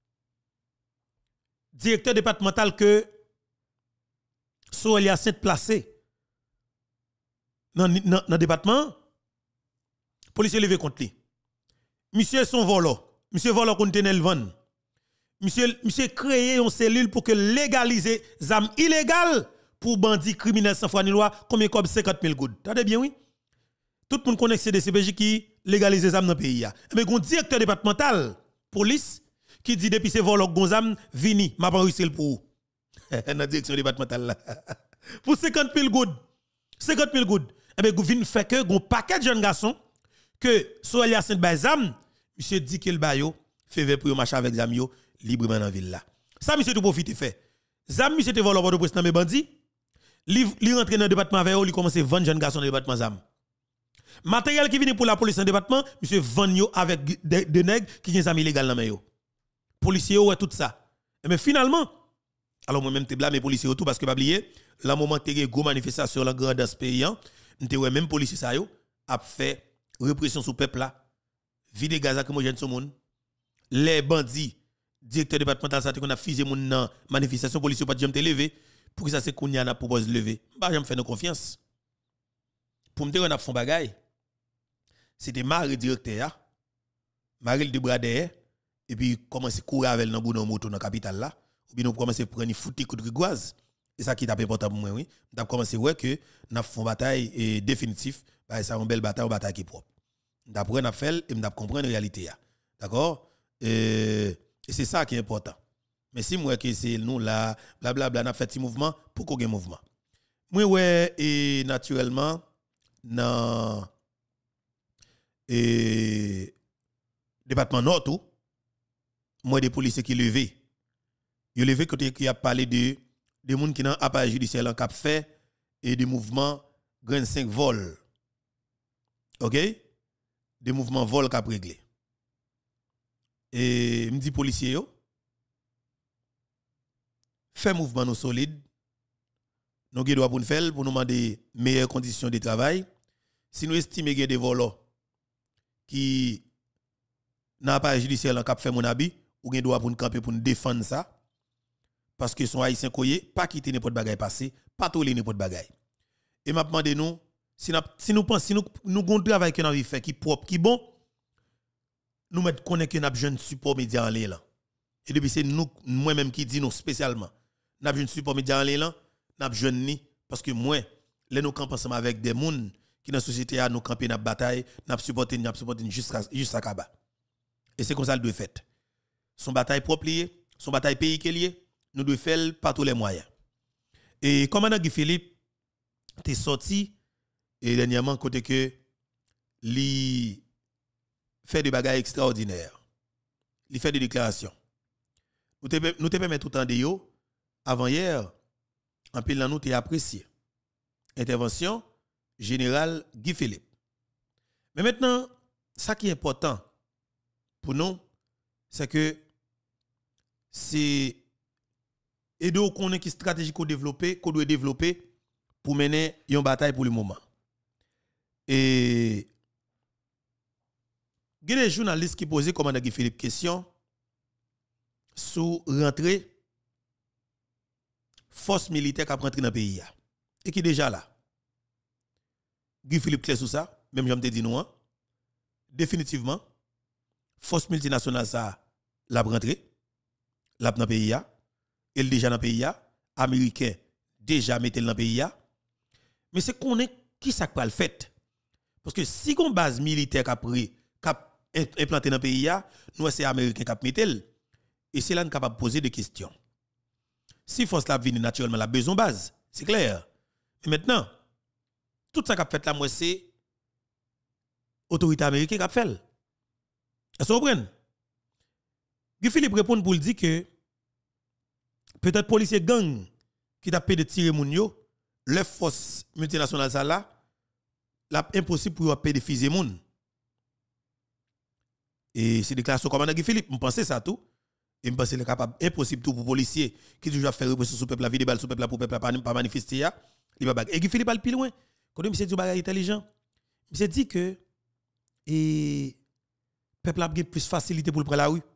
directeur départemental que Soelia Saint placé dans le département, policier levé contre lui. Monsieur son volant, monsieur volant conteneur le vend. Monsieur créé une cellule pour que légaliser les armes illégales pour bandits criminels sans foi ni loi, combien comme 50 000 gouttes. T'as bien oui? Tout le monde connaît ces DCPJ qui légalise les armes dans le pays. Mais un directeur départemental, police, qui dit depuis ces volants gonzam, vini, m'a pas réussi pour dans la direction départementale là. Pour 50 000 gouttes. 50 000 gouttes. Eh bien, vous fait que un paquet de jeunes garçons que Soelia Saint-Bazam, monsieur dit qu'il bayo, fait pour marcher avec Zamio librement dans la ville là. Ça, monsieur tout profite fait. Zam, monsieur te volé de président mes bandits. Li rentre dans le département avec eux, il commence à vendre jeunes garçons dans le département Zam. Matériel qui vient pour la police dans le département, monsieur vend avec des nègres qui ont des amis illégaux dans le policiers ouais tout ça. Mais finalement, alors moi-même te blâme les policiers tout parce que pas oublier, la moment que tu as une manifestation dans la grande pays, tu as même policiers ça yo a fait répression sur peuple là, vide gaz comme jeune sur monde. Les bandits directeur départemental ça qu'on a fusé mon manifestation policier pas jamais te lever pour que ça c'est qu'on y a propose lever. Pas jamais faire nos confiance. Pour me dire on a fond bagaille. C'était Marie directeur Marie de Brader et puis commencer courir avec dans bout moto dans capitale là ou bien nous commencer prendre fouti coup de rigoise. Et ça qui est important pour moi oui. N'a commencé ouais que n'a fond bataille et définitif bah ça une belle bataille qui est propre. D'après n'a fait et m'a comprendre la réalité. D'accord? Et c'est ça qui est important. Mais si moi que c'est nous là blablabla n'a fait petit mouvement pour qu'on ait mouvement. Moi ouais et naturellement dans département nord tout moi des policiers qui levé. Yo levé côté qui a parlé de des monde qui dans appareil judiciaire en cap fait et des mouvements grand 5 vol. OK? Des mouvements vol cap réglé. Et me dit policier yo fait mouvement nous solide. Nous avons droit pour nous faire pour nous demander meilleures conditions de travail. Si nous estimons qu'il y a des volants qui n'a pas judiciaire en cap fait mon habit ou gen droit pour nous camper pour nous défendre ça parce que son haïtien koyé pas quitter n'importe bagaille passé, pas tolérer n'importe bagaille. Et m'a demandé nous si nous pensons nous gon travail que nous avons fait qui propre qui bon nous mettre connaître que n'a jeune support média en ligne là. Et depuis c'est nous moi même qui dit nous spécialement n'a jeune support média en ligne là, n'a jeune ni parce que moi les nous camp ensemble avec des moun qui dans société a nous camper n'a bataille, n'a supporter jusqu'à Kaba. Et c'est comme ça le doit fait. Son bataille propre lié, son bataille pays qui lié, nous devons faire par tous les moyens. Et commandant Guy Philippe t'es sorti et dernièrement côté que li fait des bagages extraordinaires. Il fait des déclarations. Nous te permet tout le temps de yo avant hier en pile nous t'es apprécié. Intervention général Guy Philippe. Mais maintenant ça qui est important pour nous c'est que c'est aider au connaître qui stratégie qu'on doit développer pour mener une bataille pour le moment. Et il y a des journalistes qui posent commandant Guy Philippe question sur rentrée force militaire qui a rentré dans le pays et qui est déjà là. Guy Philippe clair sur ça, même je me dit non. Définitivement force multinationale ça l'a rentré l'a dans le pays elle déjà dans le pays américain déjà mettel dans le pays mais c'est qu'on est qui ça pas le fait parce que si on base militaire qu'a implanté dans le pays nous c'est américain qui mettel et c'est là nous capable poser des questions si force la vient naturellement la besoin base c'est clair mais maintenant tout ça qu'a fait là moi c'est autorité américaine qu'a fait. Est-ce que vous comprenez? Guy Philippe répond pour le dire que peut-être policier gang qui t'a payé de tirer moun yo, les forces multinationales ça là, la impossible pour payer de fusil moun. Et c'est déclaration commandant Guy Philippe, me pensais ça tout et me pensais capable impossible tout pour policier qui toujours faire répression sur peuple la vie de balle sur peuple pour peuple pas manifester ya, il va bagarre. Et Guy Philippe al plus loin. Quand il dit bagage intelligent, il dit que et peuple a plus facilité pour le prendre la rue.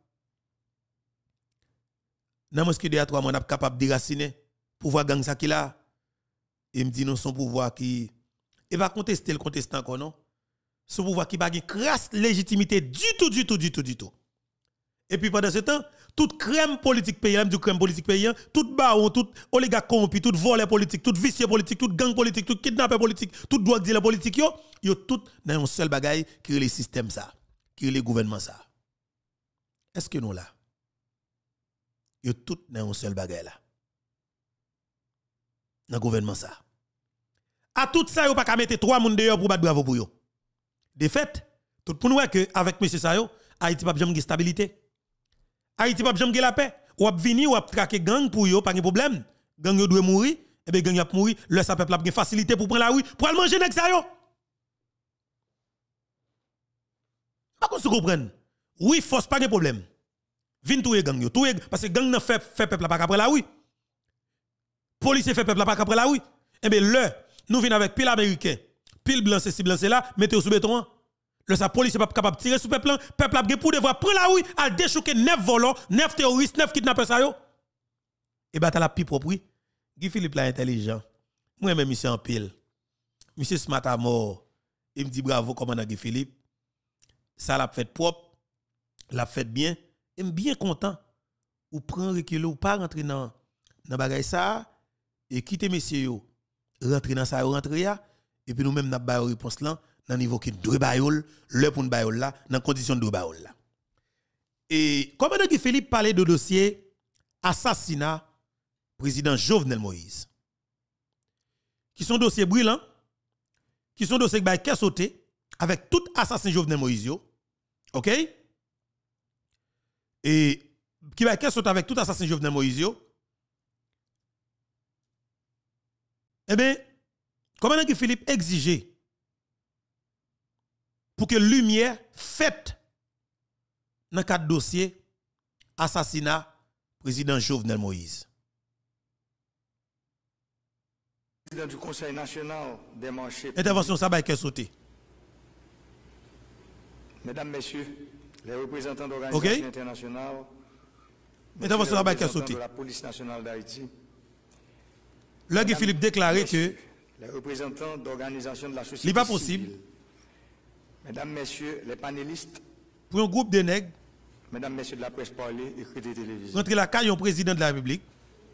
Nan mosque de 3 mois n'a capable de déraciner pouvoir gang ça qui là. Et me dit non son pouvoir qui et pas contester le contestant encore non. Son pouvoir qui pas une crasse légitimité du tout. Et puis pendant ce temps, toute crème politique paysan, du crème politique paysan, tout baron, tout oligarque corrompu, tout voleur politique, tout vicieux politique, tout gang politique, tout kidnappeur politique, tout drogue dealer politique yo tout dans un seul bagaille qui est le système ça, qui est le gouvernement ça. Est-ce que nous là yo tout dans un seul bagaille là. Dans gouvernement ça. À tout ça yo pas ka mettre 3 moun dehors pour battre bravo pour yo. De fait, tout pour nous que avec monsieur ça yo, Haïti pas jamais stabilité. Haïti pas jamais la paix. Ou ap vini ou ap traquer gang pour yo pas de problème. Gang yo doit mourir et ben gang y a mourir, le sa peuple a une facilité pour prendre la rue pour aller manger nèg ça yo. Pas qu'on se comprenne. Oui, force pas de problème. Vin touyer gang yo, touyer parce que gang n'a fait peuple pas après la rue. Police fait peuple pas après la rue. Et ben le nous venons avec pile américain, pile blanc c'est là, mettez sous béton. Le sa police pas capable de tirer sur peuple, peuple a pour devoir prendre la rue, à déchouquer 9 volants, 9 terroristes, 9 kidnappeurs ça yo. Et bah t'as la pi propre. Guy Philippe là intelligent. Moi même monsieur en pile. Monsieur Smart à mort. Il me dit bravo commandant Guy Philippe. Ça l'a fait propre, l'a fait bien, et bien content. Ou prend recul ou pas rentrer dans bagay ça et quitter messieurs yo. Rentrer dans ça rentrer ya et puis nous même n'a ba réponse là dans niveau qui deux bayol, le pour bayol là dans condition de bayol là. Et commandant Guy Philippe parlait de dossier assassinat président Jovenel Moïse. Qui sont dossiers brûlants, qui sont dossiers qui sont sauté avec tout assassin Jovenel Moïse yo. OK? Et qui va sauter avec tout assassin Jovenel Moïse yo. Eh bien, commandant Guy Philippe exigeait pour que lumière faite dans le cadre dossier assassinat président Jovenel Moïse. Président du Conseil national des marchés. Intervention ça va sauter. Mesdames, Messieurs, les représentants d'organisations internationales, intervention ça va sauter. de la police nationale d'Haïti. Là, Guy Philippe déclarait que les représentants d'organisations de la société n'est pas possible. civile, Mesdames, Messieurs, les panélistes, pour un groupe de nègres, Mesdames, Messieurs de la presse parlée, écrite et télévisée, rentrer la caille au président de la République,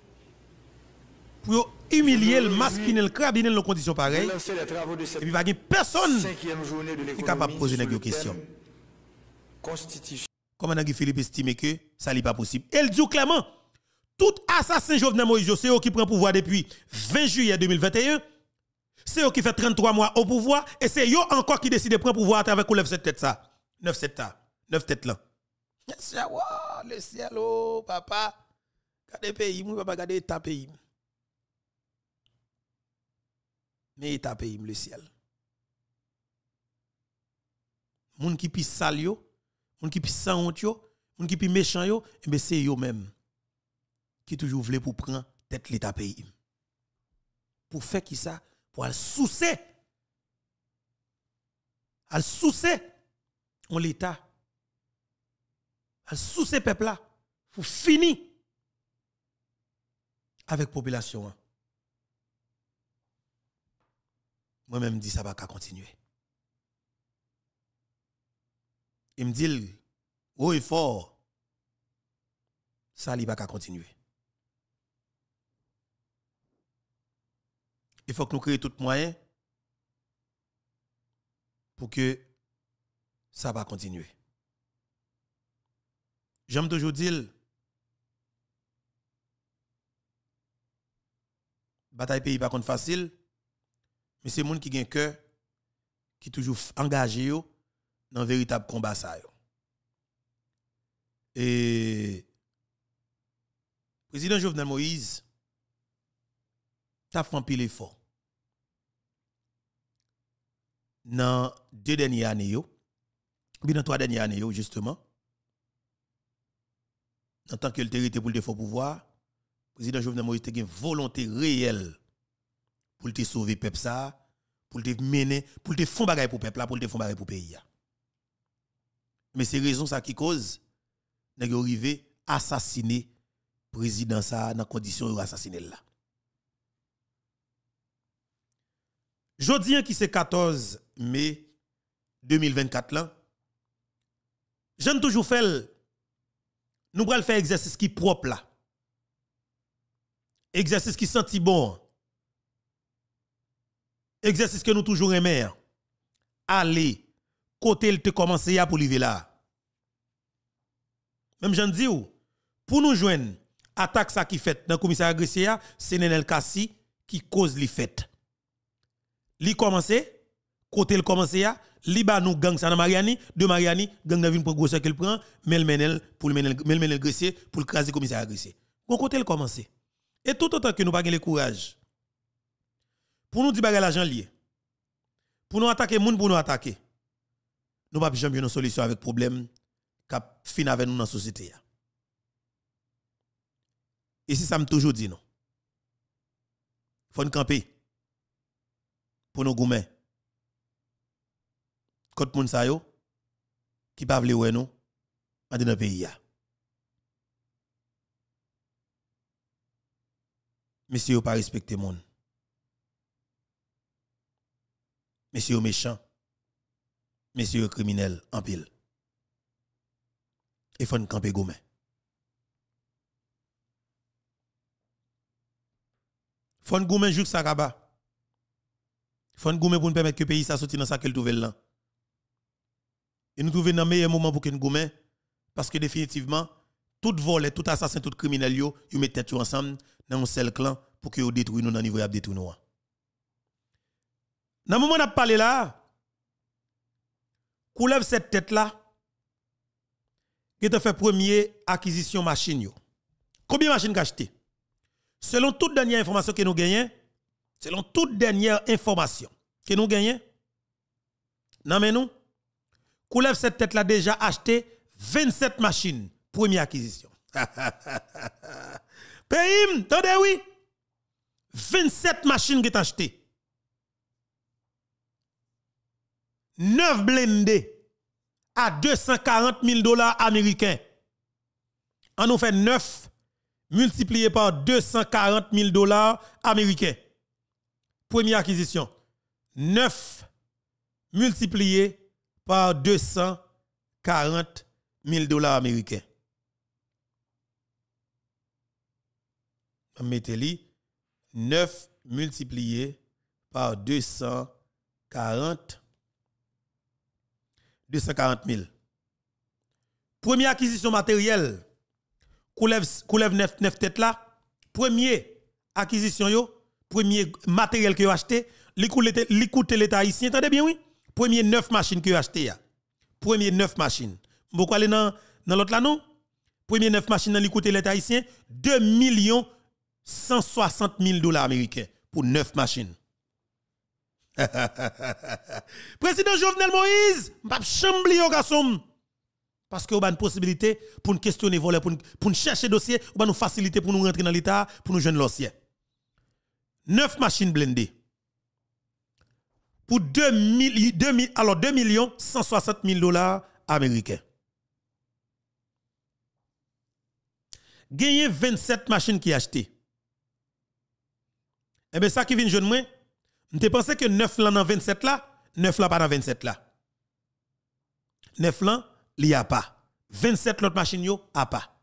pour humilier le masquiner le crabiner dans conditions pareilles, lancer les travaux de et cette puis il n'y a personne 5e journée de qui est capable de poser l'économie une question. Constitution. Comment Guy Philippe estime que ça n'est pas possible. Elle dit clairement, tout assassin Jovenel Moïse, c'est eux qui prend pouvoir depuis 20 juillet 2021. C'est eux qui fait 33 mois au pouvoir et c'est eux encore qui décide de prendre pouvoir à travers qu'on lève cette tête ça. 9 têtes là. Le ciel, oh, papa. Regardez pays, moi papa regarder ta pays. Mais ta pays le ciel. Moun qui pi sale yo, moun qui pi sans honte yo, moun qui pi méchant yo, et ben c'est yo même qui toujours voulait pour prendre tête l'état pays. Pour faire qui ça? Pour aller soucer. Al soucer on l'état. Al soucer peuple là pour finir avec population. Moi même dis ça va continuer. Il me dit haut et fort ça li va continuer. Il faut que nous créions tout moyen pour que ça va continuer. J'aime toujours dire, bataille pays pas facile, mais c'est monde qui a un cœur qui toujours engagé dans un véritable combat ça. Et président Jovenel Moïse t'a fait un pile effort. Dans 2 dernières années, puis dans 3 dernières années, justement, en tant que le territoire pour le défaut pouvoir, le président Jovenel Moïse a une volonté réelle pour te sauver le peuple, pour te mener, pour te faire bagaille pour le peuple, pour te faire bagaille pour le pays. Mais c'est raison ça qui cause qu'il arrivé assassiner le président ça dans condition de assassiner là. Jodi qui c'est 14 mai 2024 là. J'aime toujours faire nous allons faire exercice qui propre là. Exercice qui senti bon. Exercice que nous toujours aimer. Aller côté il te commencer à pour arriver là. Même j'en dis pour nous joindre attaque ça qui fait dans le commissariat Gressia, c'est Nenel Kassi qui cause li fait. Li commencé côté le commencé ya li ba nous gang ça dans Mariani de Mariani gang n'a vinn pour grosseur qu'il prend menel pour menel Gressier pour le craser commissariat Gressier kon côté le commencé et tout autant que nous pas le courage pour nous dire bagay l'argent lié pour nous attaquer moun pour nous attaquer nous pas jamais une solution avec problème cap fin avec nous dans société ya. Et si ça me toujours dit non faut nous camper pour nos gourmets contre moun sa yo qui pa vle wè nous en dans pays ya. Monsieur yo pas respecté moun. Monsieur yo méchant. Monsieur yo criminel en pile. Et faut camper gomen. Faut gomen jouk sa kaba. Faut gomen pour nous permettre que le pays ça sorti dans ça qu'elle trouve là. Et nous trouvons dans meilleur moment pour que nous gomen parce que définitivement tout volé, tout assassin, tout criminel yo mettent tête ensemble dans un seul clan pour que yo détruisent nous dans niveau y détruire nous. Dans le moment où on a parlé là, coulève cette tête là, qui te fait première acquisition machine yo. Combien de machines acheté? Selon toute dernière information que nous gagnons, selon toute dernière information que nous gagnons, non mais nous, coulève cette tête là déjà acheté 27 machines, première acquisition. Pays, attendez oui. 27 machines qui sont achetées. 9 blindés à $240,000 américains. On nous fait 9 multiplié par $240,000 américains. Première acquisition. 9 multiplié par $240,000 américains. Mettez-li 9 multiplié par 240 000. Première acquisition matérielle, coulève 9 têtes là. Première acquisition yo, premier matériel que vous acheté, li coûte l'État haïtien, entendez bien oui? Premier 9 machines que vous acheté ya. Premier 9 machines. Pourquoi aller dans l'autre là non? Premier 9 machines li coûte l'État haïtien $2,160,000 américains pour 9 machines. Président Jovenel Moïse, m'pa chambli au garçon. Parce que vous avez une possibilité pour nous questionner voler, pour nous chercher dossier, ou nous faciliter pour nous rentrer dans l'État, pour nous joindre l'ossier. 9 machines blindées. Pour $2,160,000 américains. Gagné 27 machines qui achetées. Eh bien, ça qui vient de moi, je pensé que 9 là dans 27 là, 9 là pas dans 27 là. 9 là, il n'y a pas. 27 l'autre machine yo, a pas.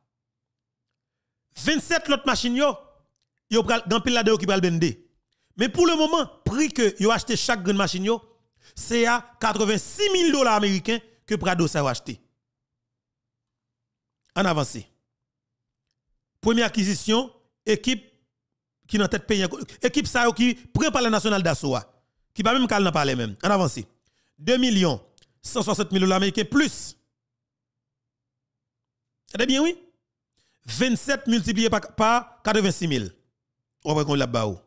27 l'autre machine yo pral dans pile là de qui pral bender. Mais pour le moment, prix que yo acheté chaque grande machine yo, c'est à $86,000 américains que Prado ça a acheté. En avancé. Première acquisition, équipe qui dans tête pays, équipe ça qui prend par la nationale d'assaut, qui pas même calme parler même. En avancé. $2,160,000 américains plus. C'est bien oui? 27 multiplié par 86,000. On va qu'on l'a bas.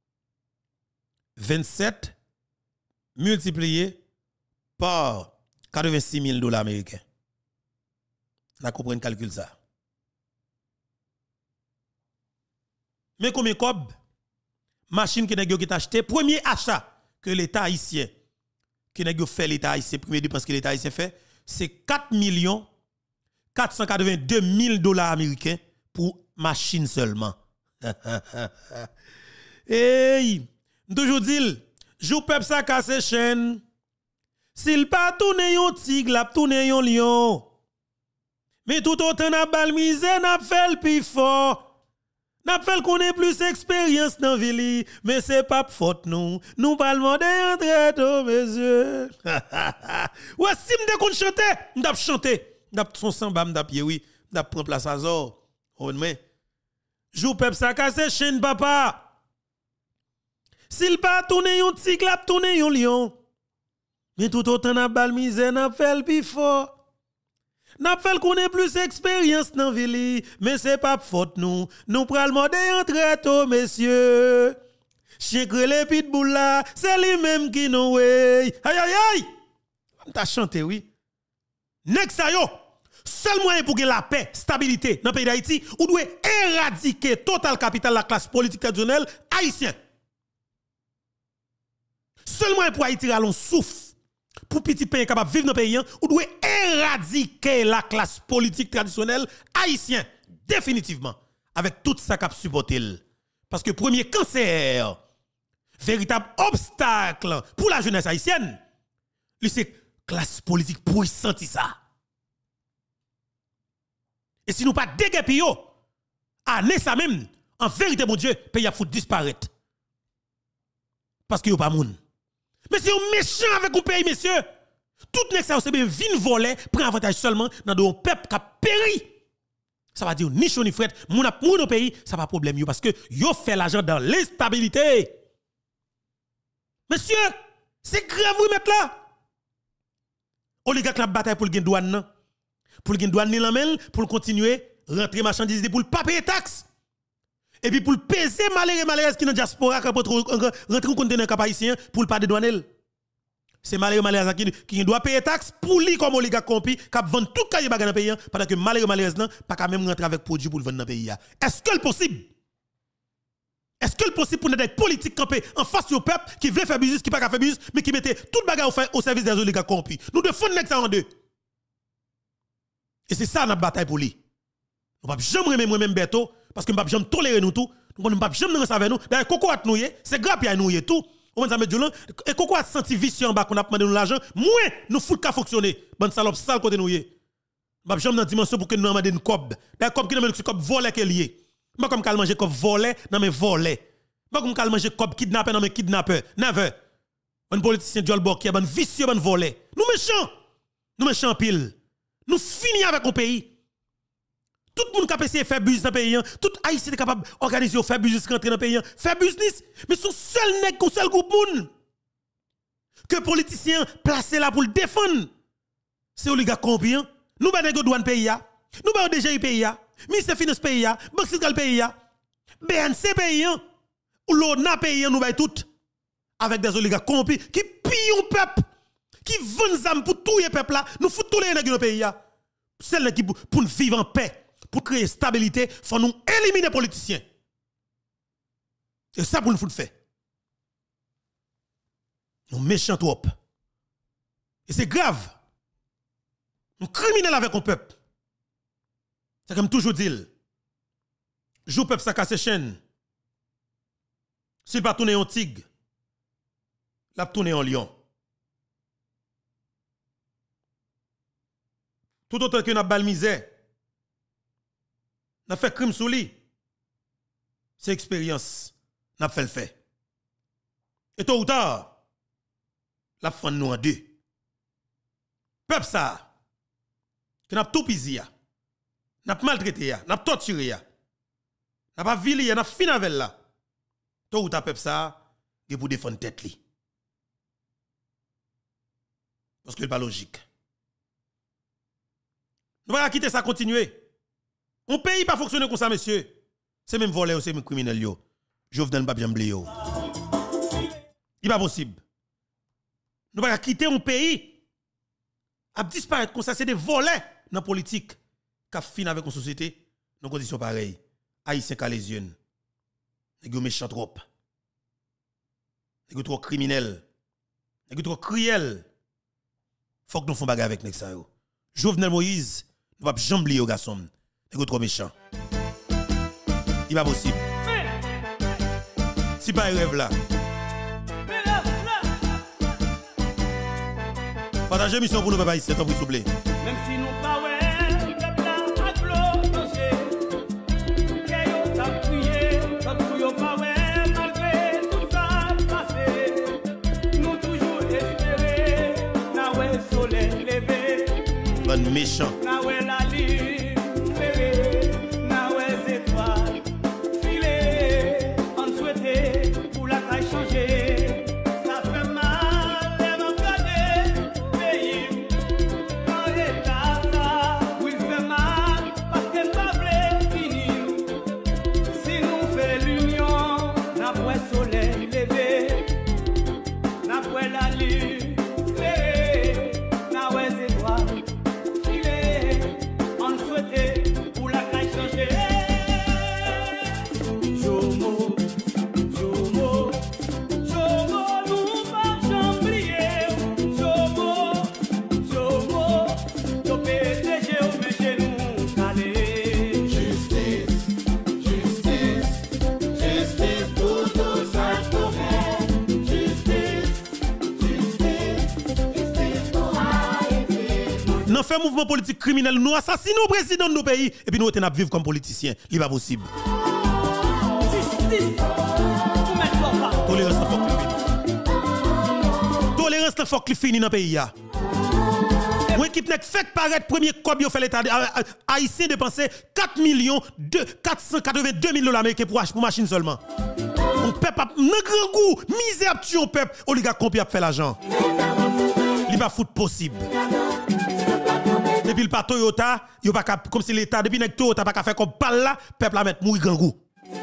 27 multiplié par $86,000 américains. On comprend calcul ça. Mais combien cob machine qui n'a qui acheté premier achat que l'État haïtien qui n'a fait l'État haïtien premier dépense que l'État haïtien fait c'est $4,482,000 américains pour machine seulement. Hey, toujours dit, jou peuple ça casse chaîne. S'il pas tourner yon tigre, la tourner yon lion. Mais tout autant n'a bal misère n'a fait le plus fort. N'a fait qu'on ait plus expérience dans ville, mais c'est pas faute nous. Nous parlons de entrer au monsieur. Ouais, si m'de kon chanter, m'dap chanter. M'dap son samba m'dap oui, m'dap prendre place à zor. On mais jou peuple ça casse chaîne papa. S'il pas tourner yon tigre, la tourner yon lion. Mais tout autant n'a bal misère n'a fait le plus fort. N'a fait qu'on ait plus expérience dans ville, mais c'est pas faute nous. Nous pral mode entrer tôt messieurs. Chien crélé pitbull là, c'est lui même qui nous way. Aïe aïe aïe. T'as chanté oui. Next ça yo. Seul moyen pour gagner la paix, stabilité dans le pays d'Haïti, ou doit éradiquer total capital la classe politique traditionnelle haïtienne. Seul moyen pour Haïti ralon souffle. pour petit pays capable de vivre dans le pays, ou doit éradiquer la classe politique traditionnelle haïtienne, définitivement, avec tout ça qu'a supporté. Parce que premier cancer, véritable obstacle pour la jeunesse haïtienne, c'est classe politique puissante ça. Et si nous pas déguépi yo, année ça même, en vérité mon Dieu, pays a foutu disparaître. Parce que yo pas moun. Mais si vous méchant avec un pays, messieurs, tout n'est ça, c'est bien vin voler, prend avantage seulement dans un peuple qui a péri. Ça va dire ni chaud ni fret, moun au pays, ça pas problème yo parce que yo fait l'argent dans l'instabilité. Monsieur, c'est grave vous mettre là. Oligarque la bataille pour le gain douane nan. Pour le gain douane ni lamel, pour continuer rentrer marchandises pour pas payer taxes. Et puis pour peser malheureux qui dans diaspora quand rentrer un conteneur cap haïtien pour pas dédouaner. C'est malheureux qui doit payer taxes pour lui comme oligarque compi qui vend tout cahier bagarre dans pays pendant que malheureux nan pas quand même rentrer avec produit pour le vendre dans pays. Est-ce que le possible? Est-ce que le possible pour des politiques camper en face au peuple qui veut faire business qui pas faire business mais qui mettait toute bagarre au service des oligarques corrompus? Nous devons faire ça en deux. Et c'est ça notre bataille pour lui. Nous ne pouvons jamais moi-même Beto parce que nous ne pouvons jamais tolérer nous tout. Nous ne pouvons jamais rester avec nous. D'ailleurs, Coco a nous c'est grave à nous tout. On va mettre et Coco a senti vicieux en bas qu'on a demandé nous l'argent. Moins nous fout qu'à fonctionner. Bonne salope sale côté nous. Nous ne pouvons jamais dans dimension pour que nous demandons une cob. D'ailleurs, cob qui nous demande une cob volée qui est lié. Pas comme qu'à manger cob volé dans mes volets. Pas comme qu'à manger cob kidnappé dans mes kidnappeurs. Never. Un politicien Jolbok qui a un vicieux un volé. Nous méchants. Nous méchants pile. Nous finissons avec un pays. Tout le monde qui a essayé de faire business dans le pays, tout Haïtien est capable d'organiser, faire business, rentrer dans le pays, faire business, mais son seul nègre, son seul groupe monde que les politiciens placés là pour le défendre, c'est oligarque corrompu. Nous avons douane pays, nous avons DGI pays, ministère finance pays, banque centrale pays, BNC pays, ou l'ONA pays, nous avons tout avec des oligarques corrompus qui pillent le peuple, qui vendent des armes pour tout le peuple là, nous foutons tous les nègres dans le pays. Celle qui pour nous vivre en paix. Pour créer stabilité, il faut nous éliminer les politiciens. C'est ça pour nous foutre faire. Nous méchants trop. Et c'est grave. Nous criminels avec un peuple. C'est comme toujours dit. Jou peuple ça casse chaîne. S'il pas tourner en tigre, l'a tourner en lion. Tout autant que n'a bal misère. N'a fait crime sous lui. C'est expérience. N'a fait le fait. Et tôt ou tard, la fin nous en deux. Peuple ça, qui n'a tout pisé, n'a maltraité, n'a torturé, n'a pas vilé, n'a fini avec là. Tôt ou tard, peuple ça, il pour défendre tête li. Parce que c'est pas logique. Nous allons quitter ça, continuer. On pays pas fonctionner comme ça, monsieur. C'est même volé ou c'est même criminel yo. Jovenel pas bien blé yo. Il pas possible. Nous pas quitter un pays à disparaître comme ça, c'est des volets dans la politique qui fin avec une société dans conditions pareilles. Haïtien calaisien. Nèg méchant trop. Nèg trop criminel. Nèg trop cruel. Faut que nous fassions bagarre avec nèg ça yo. Jovenel Moïse, nous pas jamais oublier au garçon. Nèg trop méchant. Il pas possible. Si pas un rêve là. Partagez mission pour nous papa ici, s'il vous plaît. Même si nous pas ouais, peuple a applaudissé. Que yo t'a prié, peuple yo pas ouais, malgré tout ça passé. Nous toujours espérer, na ouais soleil levé. Bon méchant. Na ouais la lune levé, na ouais étoile filé. On souhaitait pour la taille changer. Ça fait mal, les regarder. Soleil levé, n'a pas la lune, na ouais étoile, filé, on fait mouvement politique criminel, nous assassinons le président de nos pays et puis nous on vivre comme politiciens. Ce n'est pas possible. Tolérance faut qu'il finisse. Tolérance faut qu'il finisse dans le pays. Ou équipe n'a fait paraître premier cob yo fait l'état haïtien dépenser 482 000 $ américains pour machine seulement. On peuple nan grand goût, misère tu on peuple, oligarque compi a fait l'argent. Il pas foot possible. Depuis le pas Toyota, yo pas comme si l'état depuis nek Toyota pas faire comme balle là, peuple la mettre mourir grand goût.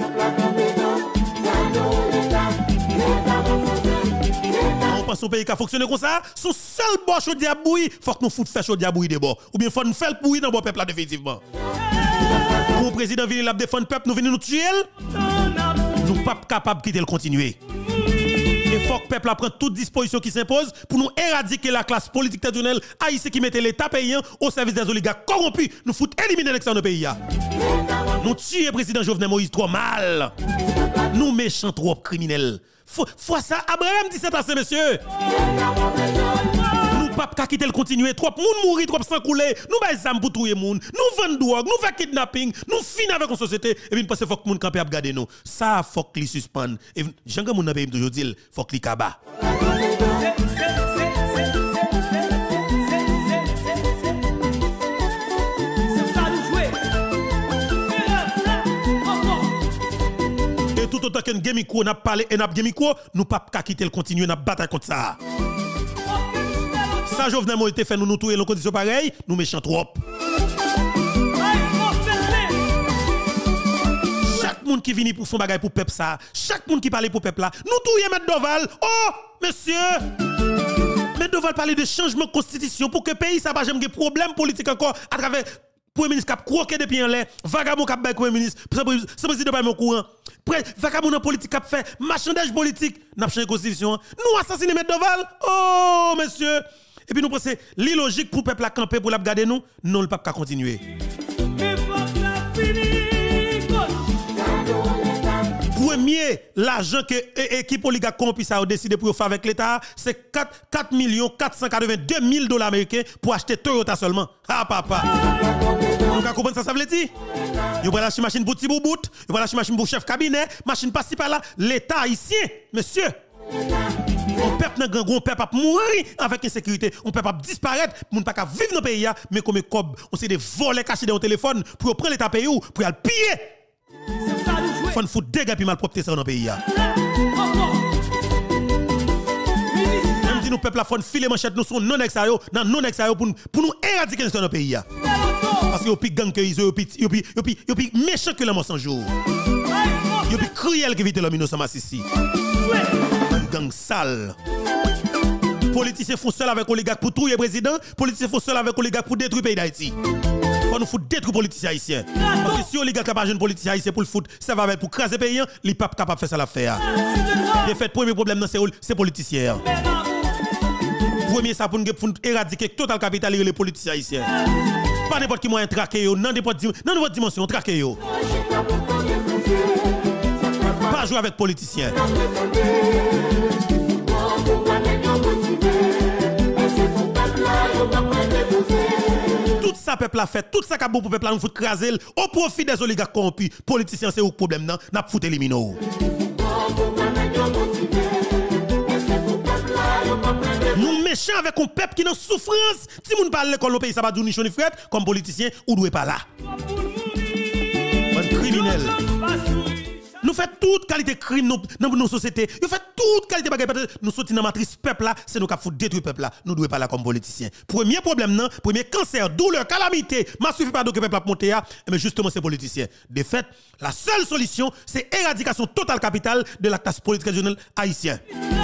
Son pays qui a fonctionné comme ça, son seul bon chaud à bouillir, faut que nous fout faire chaud à bouillir de bord. Ou bien faut nous faire bouillir dans le peuple là définitivement. Pour le président venir la défendre peuple, nous venons nous tuer. Nous pas capables de quitter le continuer. Il faut que le peuple prenne toute disposition qui s'impose pour nous éradiquer la classe politique traditionnelle haïtienne qui mettait l'État paysan au service des oligarques corrompus. Nous fout éliminer l'extérieur de pays. Nous tuer le président Jovenel Moïse trop mal. Nous méchants trop criminels. Faut ça, Abraham dit c'est assez, messieurs. Nous pas quitter le continuer. Trop moun mourir, trop sang couler. Nous ba zam pour touyer moun. Nous vendons drogue, nous fait kidnapping, nous finissons avec une société et puis parce faut que moun camper ap garder nous. Ça faut que li suspend. Et j'anga moun nan pays toujours dit faut que li kaba. Tout autant qu'un Gemiko n'a parlé et n'a Gemiko, nous pas quitter le continuer n'a bataille contre ça. Ça Jovenel Moïse fait nous touyer dans conditions pareilles, nous méchants trop. Chaque monde qui vient pour son bagage pour peuple ça, chaque monde qui parle pour peuple là, nous touyer M. Doval. Oh, monsieur. M. Doval parler de changement de constitution pour que le pays ça pas jamais de problème politique encore à travers Premier ministre qui a croqué depuis en l'air, vagabond qui a fait Premier ministre, ce président pas mon courant. Vagabond en politique qui a fait marchandage politique, n'a pas changé la constitution. Nous assassiner M. Doval. Oh, monsieur. Et puis nous pensons, l'illogique pour le peuple à camper pour la garder nous, non, le peuple a continuer. Premier, l'argent que l'équipe oligarque corrompue a décidé pour faire avec l'État, c'est 4 482 000 $ américains pour acheter Toyota seulement. Ah, papa. Vous comprenez ça, ça veut dire? Vous prenez la machine pour petit bout, vous prenez la machine pour chef cabinet, machine par-ci par-là, l'État haïtien, monsieur. On peuple grand on peuple mourir avec insécurité, on peuple disparaître, on pas vivre dans le pays, mais comme cob, on c'est des volets cachés dans le téléphone pour prendre l'État pays ou pour le piller. Faut foutre dégâts puis malpropreté ça dans le pays. Même dit nous peuple la faut filer manchette nous sont non exayo dans non exayo pour nous éradiquer dans le pays. Parce que yo pi gang que yo pi méchant que la mort sans jour. Yo pi cruel que vite l'homme innocent Massissi. Gang sale. Politiciens font seul avec oligarques pour tuer le président, politiciens font seul avec oligarques pour détruire le pays d'Haïti. Faut nous foutre détruire les politiciens haïtiens. Parce que si oligarque n'a pas jeune politicien haïtien pour le foutre, ça va pour craser le pays, il n'est pas capable de faire ça l'affaire. De fait, le premier problème c'est les politiciens. Premier ça pour éradiquer total capital les politiciens haïtiens. Pas n'importe qui moyen traquer yo, dans n'importe dimension traquer yo. Pas jouer avec politiciens. Tout ça peuple a fait, tout ça qu'a bon pour peuple nous fout craser au profit des oligarques corrompus. Politiciens c'est où problème non, n'a fout éliminer. Nous méchants avec un peuple qui est en souffrance. Si moun parle l'école au pays ça va dire ni chaud ni fret comme politicien ou doit pas là. Un criminel. Nous faisons toute qualité de crime dans nos sociétés. Nous faisons toute qualité de bagaille. Nous sommes dans la matrice peuple là, c'est nous qui faut détruire peuple là. Nous ne devons pas là comme politiciens. Premier problème, non, premier cancer, douleur, calamité, ma suffit pas de que peuple a monté, mais justement c'est politiciens. De fait, la seule solution, c'est éradication totale capitale de la classe politique régionale haïtienne.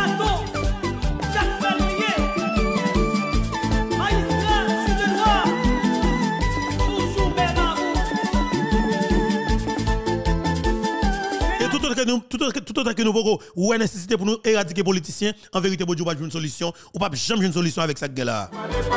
Tout autant que nous pouvons ou nécessité pour nous éradiquer les politiciens, en vérité, vous n'avez pas une solution, ou pas jamais une solution avec cette gueule-là.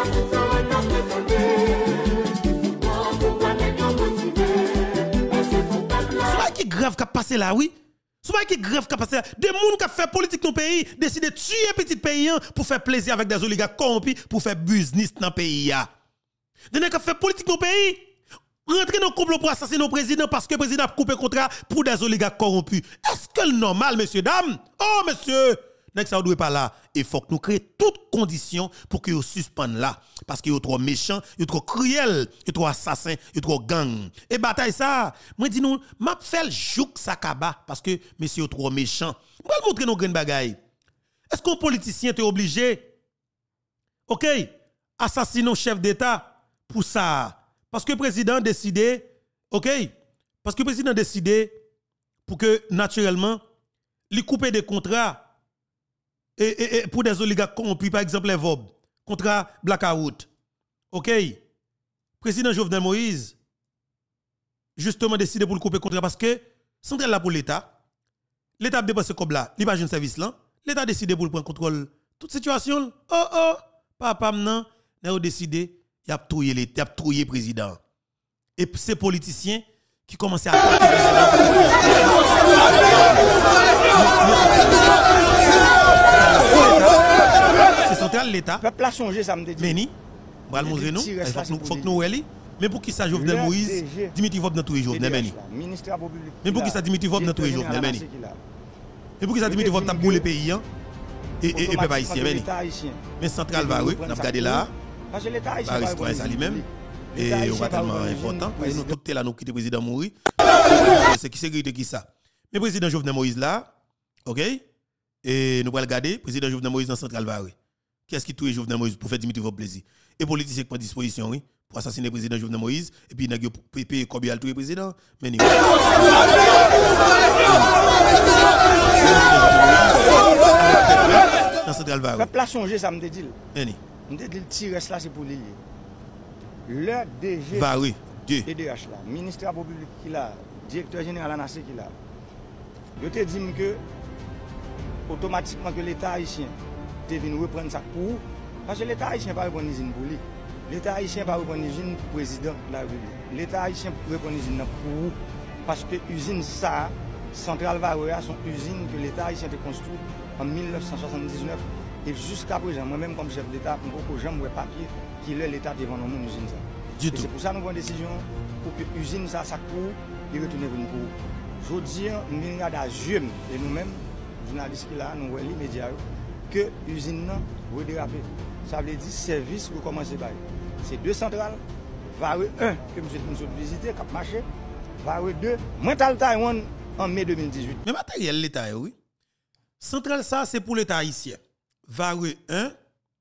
C'est qui grave qui a passé là, oui? C'est qui grave qui a passé là? Des gens qui ont fait politique dans le pays, décident de tuer petit pays pour faire plaisir avec des oligarques corrompus, pour faire business dans le pays. Des nèg qui fait politique dans le pays. Rentrer dans le complot pour assassiner le président parce que le président a coupé contrat pour des oligarques corrompus. Est-ce que le normal, messieurs, dames? Oh, monsieur! Nèg ça doit pas là. Il faut que nous créions toutes conditions pour que vous suspendent là. Parce que vous trop méchant, vous trop cruel, vous trop assassin, vous trop gang. Et bataille ça, moi dis nous, m'a fait jouk sakaba parce que monsieur trop méchant. Moi montrer nos graines bagaille. Est-ce qu'un politicien est obligé OK, assassiner un chef d'État pour ça? Parce que le président a décidé, OK? Parce que le président a décidé pour que, naturellement, il coupe des contrats et pour des oligarques corrompus, par exemple les VOB, contrat Blackout. OK? Président Jovenel Moïse, justement, décidé pour le couper contrat parce que, central là pour l'État, l'État a dépensé comme là, il n'y a pas de service là, l'État a décidé pour prendre contrôle de toute situation. Oh, papa, non, il a décidé. Il a trouillé le président. Et ces politiciens qui commencent à attaquer le président. C'est central l'État. Peuple a changé, ça me dit. Mais ni, on va le montrer nous. Il faut que nous voyons. Mais pour qui ça Jovenel Moïse, Dimitri Vob dans tous les jours. Mais pour qui ça Dimitri Vob dans tous les jours. Mais pour qui ça Dimitri Vob tape pour le pays. Et pas ici. Mais central va, oui. On a regardé là. Parce que l'État haïtien c'est ça lui-même. Et on va tellement important. Parce que nous tous là, nous quittons le président mourir. C'est qui sécurité qui ça? Mais le président Jovenel Moïse là, OK? Et nous allons regarder, le président Jovenel Moïse dans Central Varé. Qu'est-ce qui touche Jovenel Moïse pour faire Dimitri Vob plaisir? Et politiciens qui prennent disposition, oui, pour assassiner le président Jovenel Moïse. Et puis, il a payé combien le président? Mais non. Dans Central Varé. Le peuple a changé, ça me dit. On dit le tir là, c'est pour lier. Le DG Varé, TDH là, ministre public qui là, directeur général ANASE qui là. Je te dis que automatiquement que l'État haïtien te venu reprendre ça pour parce que l'État haïtien pas reprendre usine pour lui. L'État haïtien pas reprendre usine président de la République. L'État haïtien reprendre usine pour parce que usine ça Central Varé sont usines que l'État haïtien a construit en 1979. Et jusqu'à présent, moi-même comme chef d'État, je ne peux jamais papier qui est l'État devant nous usine ça. C'est pour ça que nous avons une décision pour que l'usine ça court et retourne pour nous. Je dis, nous regardons à yeux et nous-mêmes, journalistes qui là, nous voyons les médias, que l'usine va déraper. Ça veut dire service pour commencer par. C'est deux centrales, Varé 1 que nous avons visité, Cap Marché, Varé 2, Mental Taïwan en mai 2018. Mais matériel l'État, oui. Centrale ça, c'est pour l'État haïtien. Varé 1,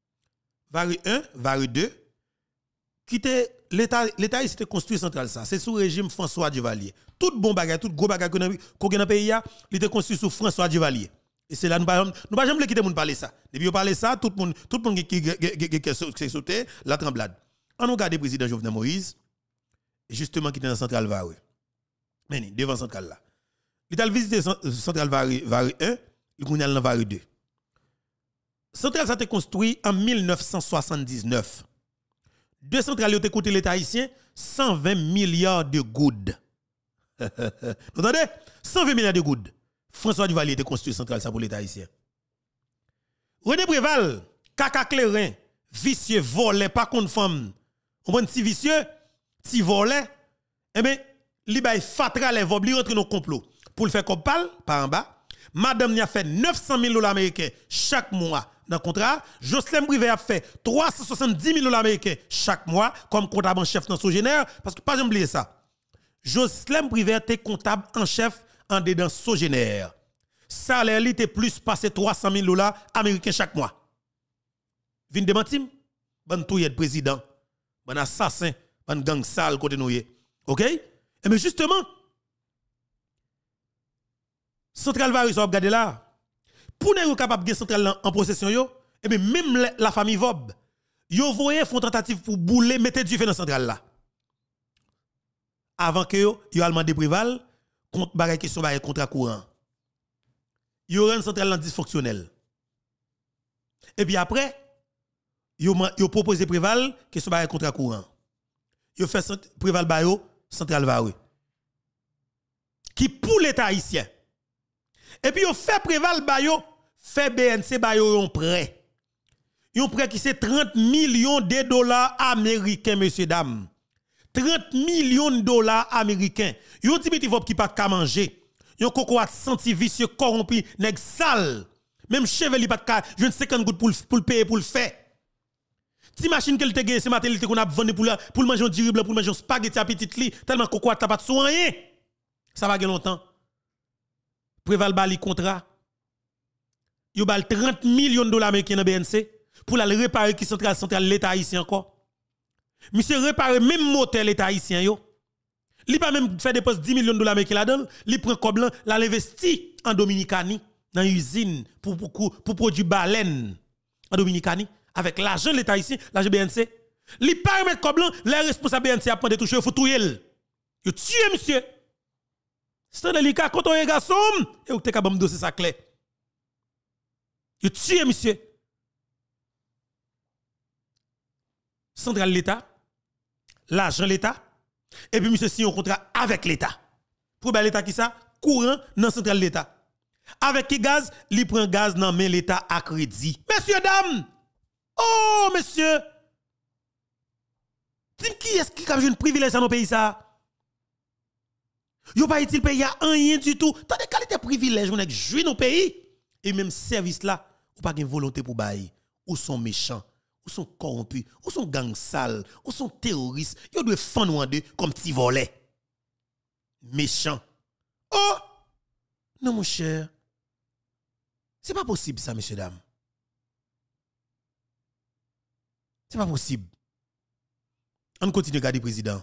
Varé 2, qui était l'État ici était construit central ça. C'est sous régime François Duvalier. Tout bon bagage, tout gros bagage qu'on a dans le pays, il était construit sous François Duvalier. Et c'est là nous pas jamais quitter moun parler ça. Depuis on parler ça, tout le monde qui sauté la tremblade. On regarde le président Jovenel Moïse justement qui était dans central Varé. Mais devant central là. Il a visité central Varé 1, il est dans Varé 2. Central ça a été construit en 1979. Deux centrales ont coûté l'État haïtien 120 milliards de goudes. Vous entendez? 120 milliards de goudes. François Duvalier a construit centrale ça pour l'État haïtien. René Préval, caca clairin, vicieux, volé, pas contre femme. On prend petit vicieux, petit volé, eh bien, li bay fatra les vob, li rentre dans complot. Pour le faire comme parle, par en bas, madame n'y a fait 900 000 $ américains chaque mois dans le contrat. Jocelyn Privé a fait 370 000 $ américains chaque mois comme comptable en chef dans Sogénère. Parce que pas jamais oublier ça. Jocelyn Privé était comptable en chef en dedans Sogénère. Salaire li était plus passé 300 000 $ américains chaque mois. Vin de mentim? Ban touye de président, ban assassin, ban gang sale côté nouye. OK? Et mais justement, Central Varé so regarder là. Pour ne capable de central en possession yo, et bien même la famille Vob, yo voyé font tentative pour bouler mettre du feu dans central là. Avant que yo allemand de Préval contre bagay question bagay contrat courant. Yo rend central dysfonctionnel. Et puis après yo proposé Préval question bagay contrat courant. Yo fait Préval bayo Central Varé. Qui pour l'État haïtien. Et puis, on fait Préval Bayo, fait BNC Bayo yon prêt. Yon prêt qui c'est 30 millions de dollars américains, messieurs, dames. 30 millions de dollars américains. Yon Dimitri Vop qui pas qu'à manger. Yon coco a senti vicieux, corrompu, nèg sale. Même chevelu pas qu'à, je ne 50 gouttes pour le payer, pour le faire. Ti machine qu'elle te gagne ce matin, qu'on a vendu pour le manger un dirible, pour le manger un spaghetti à petite li, tellement coco a pas de soin. Ça va gagner longtemps. Préval bali contrat. Yo bal 30 millions de dollars américains dans BNC pour la réparer qui centrale l'État haïtien encore. Monsieur réparer même moteur l'État haïtien yo. Li pas même fait dépense 10 millions de dollars américains là-dedans, li prend comme blanc, la investi en Dominicani dans usine pour produire baleine en Dominicani avec l'argent de l'État haïtien, l'argent BNC. Li pas mettre comme blanc, les responsables BNC a prendre toucher, il faut touyer. Yo tuer monsieur. C'est délicat quand on est garçon et ou te kabam dossier ça clair. Yo tué monsieur. Central l'État, l'argent l'État, et puis monsieur signe un contrat avec l'État. Pour l'État qui ça? Courant dans central l'État. Avec qui gaz? Li prend gaz dans main l'État à crédit. Messieurs, dames! Oh, monsieur! Dis qui est-ce qui a un privilège dans nos pays ça? Yo pas utile pays a rien du tout. T'as des qualités privilèges on est joué nos pays et même service là, ou pas une volonté pour bailler, ou sont méchants, ou sont corrompus, ou sont gang sales, ou sont terroristes, yo doivent fendre deux comme petit volet. Méchant. Oh! Non mon cher. C'est pas possible ça messieurs dames. C'est pas possible. On continue de garder président.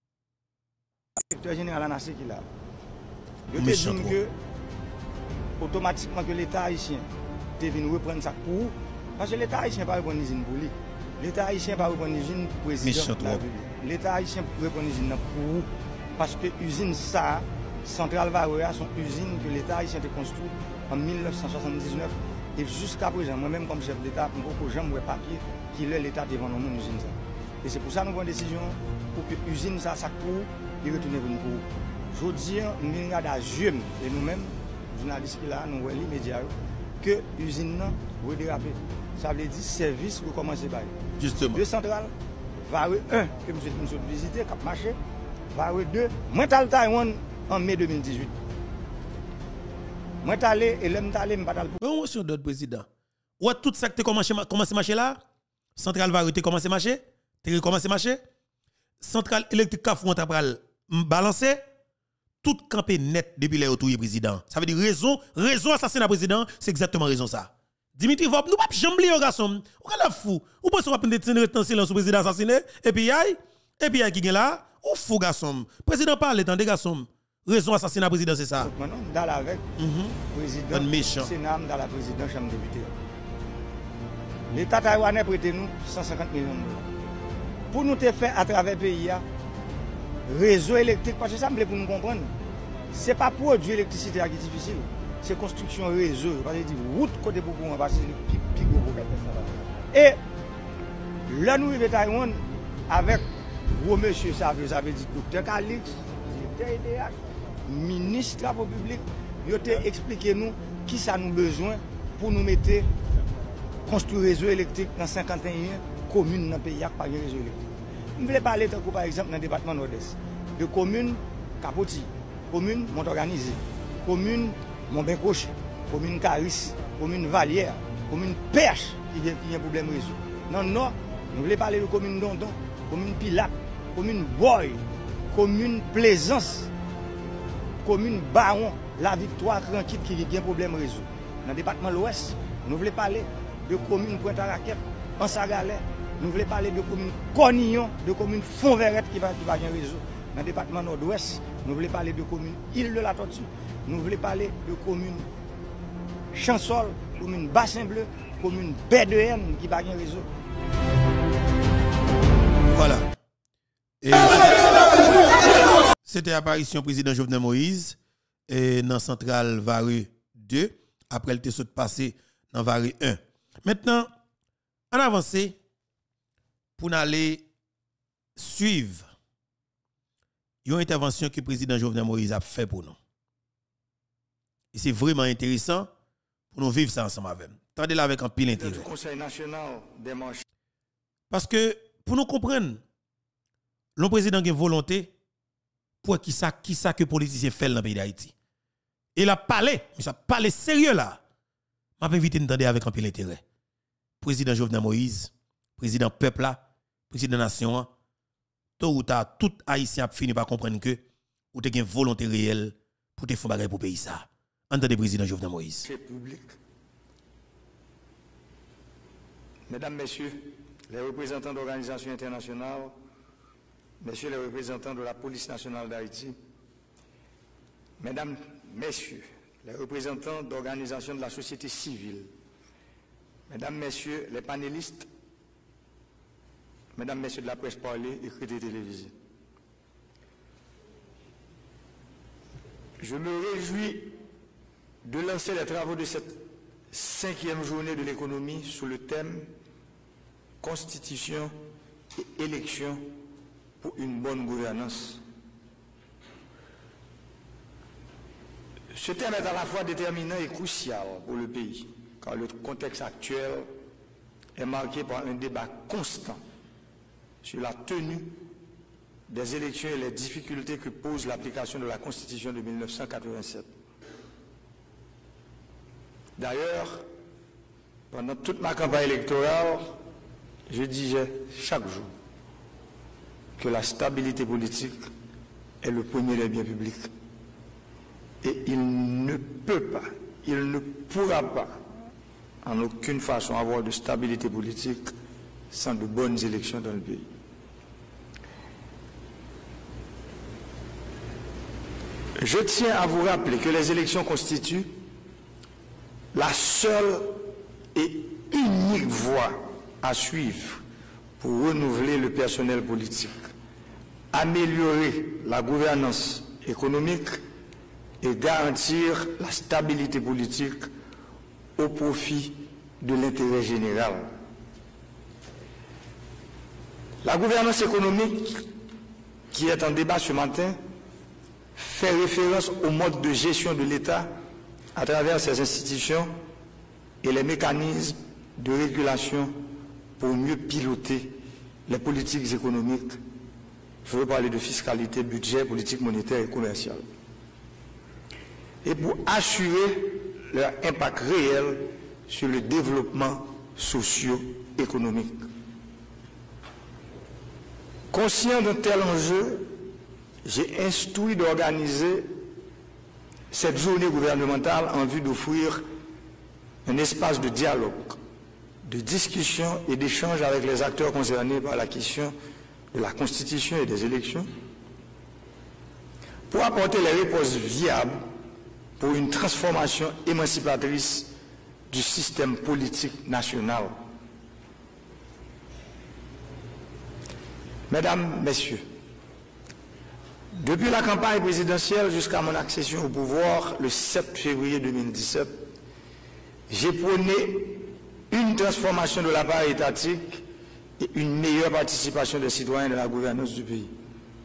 Le directeur général Anassé qui là. Je te dis que automatiquement que l'État haïtien te venu reprendre ça pour parce que l'État haïtien pas reprendre usine pour lui. L'État haïtien pas reprendre usine pour président. L'État haïtien reprendre usine pour parce que usine ça Centrale Varoya sont usines que l'État haïtien a construit en 1979 et jusqu'à présent moi-même comme chef d'État je n'ai jamais papier qui l'État devant nous usine ça. Et c'est pour ça que nous prenons une décision pour que l'usine ça court et retourne pour nous. Je dis, nous regardons à yeux et nous-mêmes, journalistes qui là, nous voyons les médias, que l'usine va déraper. Ça veut dire service pour commencer par. Justement. Deux centrales, Vareux 1, que nous sommes visité, Cap Marché, Vareux 2, moi je suis Taïwan en mai 2018. Moi je suis allé et l'homme est allé, je ne suis pas allé. Bon, monsieur d'autres président. Ouais, tout ça que tu commencé à marcher là, centrale Vareux, tu commencé à marcher, tu commencé à marcher, centrale électrique Kafou, tu as balancé, tout campé net depuis les autour président. Ça veut dire raison assassinat président, c'est exactement raison ça. Dimitri Vop, nous pas jamais oublier garçon. On est fou. Ou pas on va prendre des temps silence sur président assassiné et puis qui est là, ou fou garçon. Président parle tant des garçons. Raison assassinat président c'est ça. Maintenant dans avec président méchant. Sénat dans la présidence chambre député. L'État taïwanais prête nous 150 millions de dollars. Pour nous te faire à travers le pays réseau électrique, parce que ça me plaît pour nous comprendre. Ce n'est pas produire l'électricité qui est difficile, c'est construction réseau. Parce que route côté beaucoup, parce que c'est le plus gros ça. Et là, nous arrivons à Taïwan avec gros monsieur, ça veut dire docteur Calix, directeur EDH, ministre de la République, il a expliqué nous qui ça nous besoin pour nous mettre construire réseau électrique dans 51 communes dans le pays qui n'a pas de réseau électrique. Je voulais parler, par exemple, dans le département nord-est, de communes Capoti, commune Montorganisé, commune Montbencoche, commune Caris, commune Valière, commune Perche, qui a un problème réseau. Dans le nord, nous voulons parler de commune Dondon, commune Pilat, commune Boy, commune Plaisance, commune Baron, la Victoire, Tranquille, qui a un problème réseau. Dans le département de l'ouest, nous voulons parler de commune Pointe-à-Raquette, Ansagalais. Nous voulons parler de commune Cornillon, de commune Font-Verrette qui va avoir un réseau. Dans le département nord-ouest, nous voulons parler de commune Île de la Tortue. Nous voulons parler de commune Chansol, commune Bassin Bleu, commune Baie-de-Haine qui va avoir un réseau. Voilà. Et c'était l'apparition président Jovenel Moïse et dans Centrale Vareux 2. Après, il était passé dans Vareux 1. Maintenant, en avancé, pour aller suivre une intervention que le président Jovenel Moïse a fait pour nous. Et c'est vraiment intéressant pour nous vivre ça ensemble avec. Tendez là avec un pile intérêt. Du Conseil national des marchés. Parce que pour nous comprendre, le président a une volonté pour qui ça que les politiciens font dans le pays d'Haïti. Il a parlé, mais ça parlé sérieux là. Je vais inviter à avec un peu l'intérêt. Président Jovenel Moïse, président peuple là, président nation, tôt ou tard, tout Haïtien a fini par comprendre que ou te une volonté réelle pour te faire bagay pour pays ça. Entendez président Jovenel Moïse. Public. Mesdames, Messieurs, les représentants d'organisations internationales, Messieurs les représentants de la police nationale d'Haïti, Mesdames, Messieurs, les représentants d'organisations de la société civile, Mesdames, Messieurs, les panélistes, Mesdames, Messieurs de la presse parlée, écrite et télévisée. Je me réjouis de lancer les travaux de cette 5e journée de l'économie sous le thème Constitution et élection pour une bonne gouvernance. Ce thème est à la fois déterminant et crucial pour le pays, car le contexte actuel est marqué par un débat constant sur la tenue des élections et les difficultés que pose l'application de la Constitution de 1987. D'ailleurs, pendant toute ma campagne électorale, je disais chaque jour que la stabilité politique est le premier des biens publics. Et il ne peut pas, il ne pourra pas, en aucune façon, avoir de stabilité politique sans de bonnes élections dans le pays. Je tiens à vous rappeler que les élections constituent la seule et unique voie à suivre pour renouveler le personnel politique, améliorer la gouvernance économique et garantir la stabilité politique au profit de l'intérêt général. La gouvernance économique qui est en débat ce matin fait référence au mode de gestion de l'État à travers ses institutions et les mécanismes de régulation pour mieux piloter les politiques économiques. Je veux parler de fiscalité, budget, politique monétaire et commerciale. Et pour assurer leur impact réel sur le développement socio-économique. Conscient d'un tel enjeu, j'ai instruit d'organiser cette journée gouvernementale en vue d'offrir un espace de dialogue, de discussion et d'échange avec les acteurs concernés par la question de la Constitution et des élections, pour apporter les réponses viables pour une transformation émancipatrice du système politique national. Mesdames, Messieurs, depuis la campagne présidentielle jusqu'à mon accession au pouvoir le 7 février 2017, j'ai prôné une transformation de l'appareil étatique et une meilleure participation des citoyens dans la gouvernance du pays.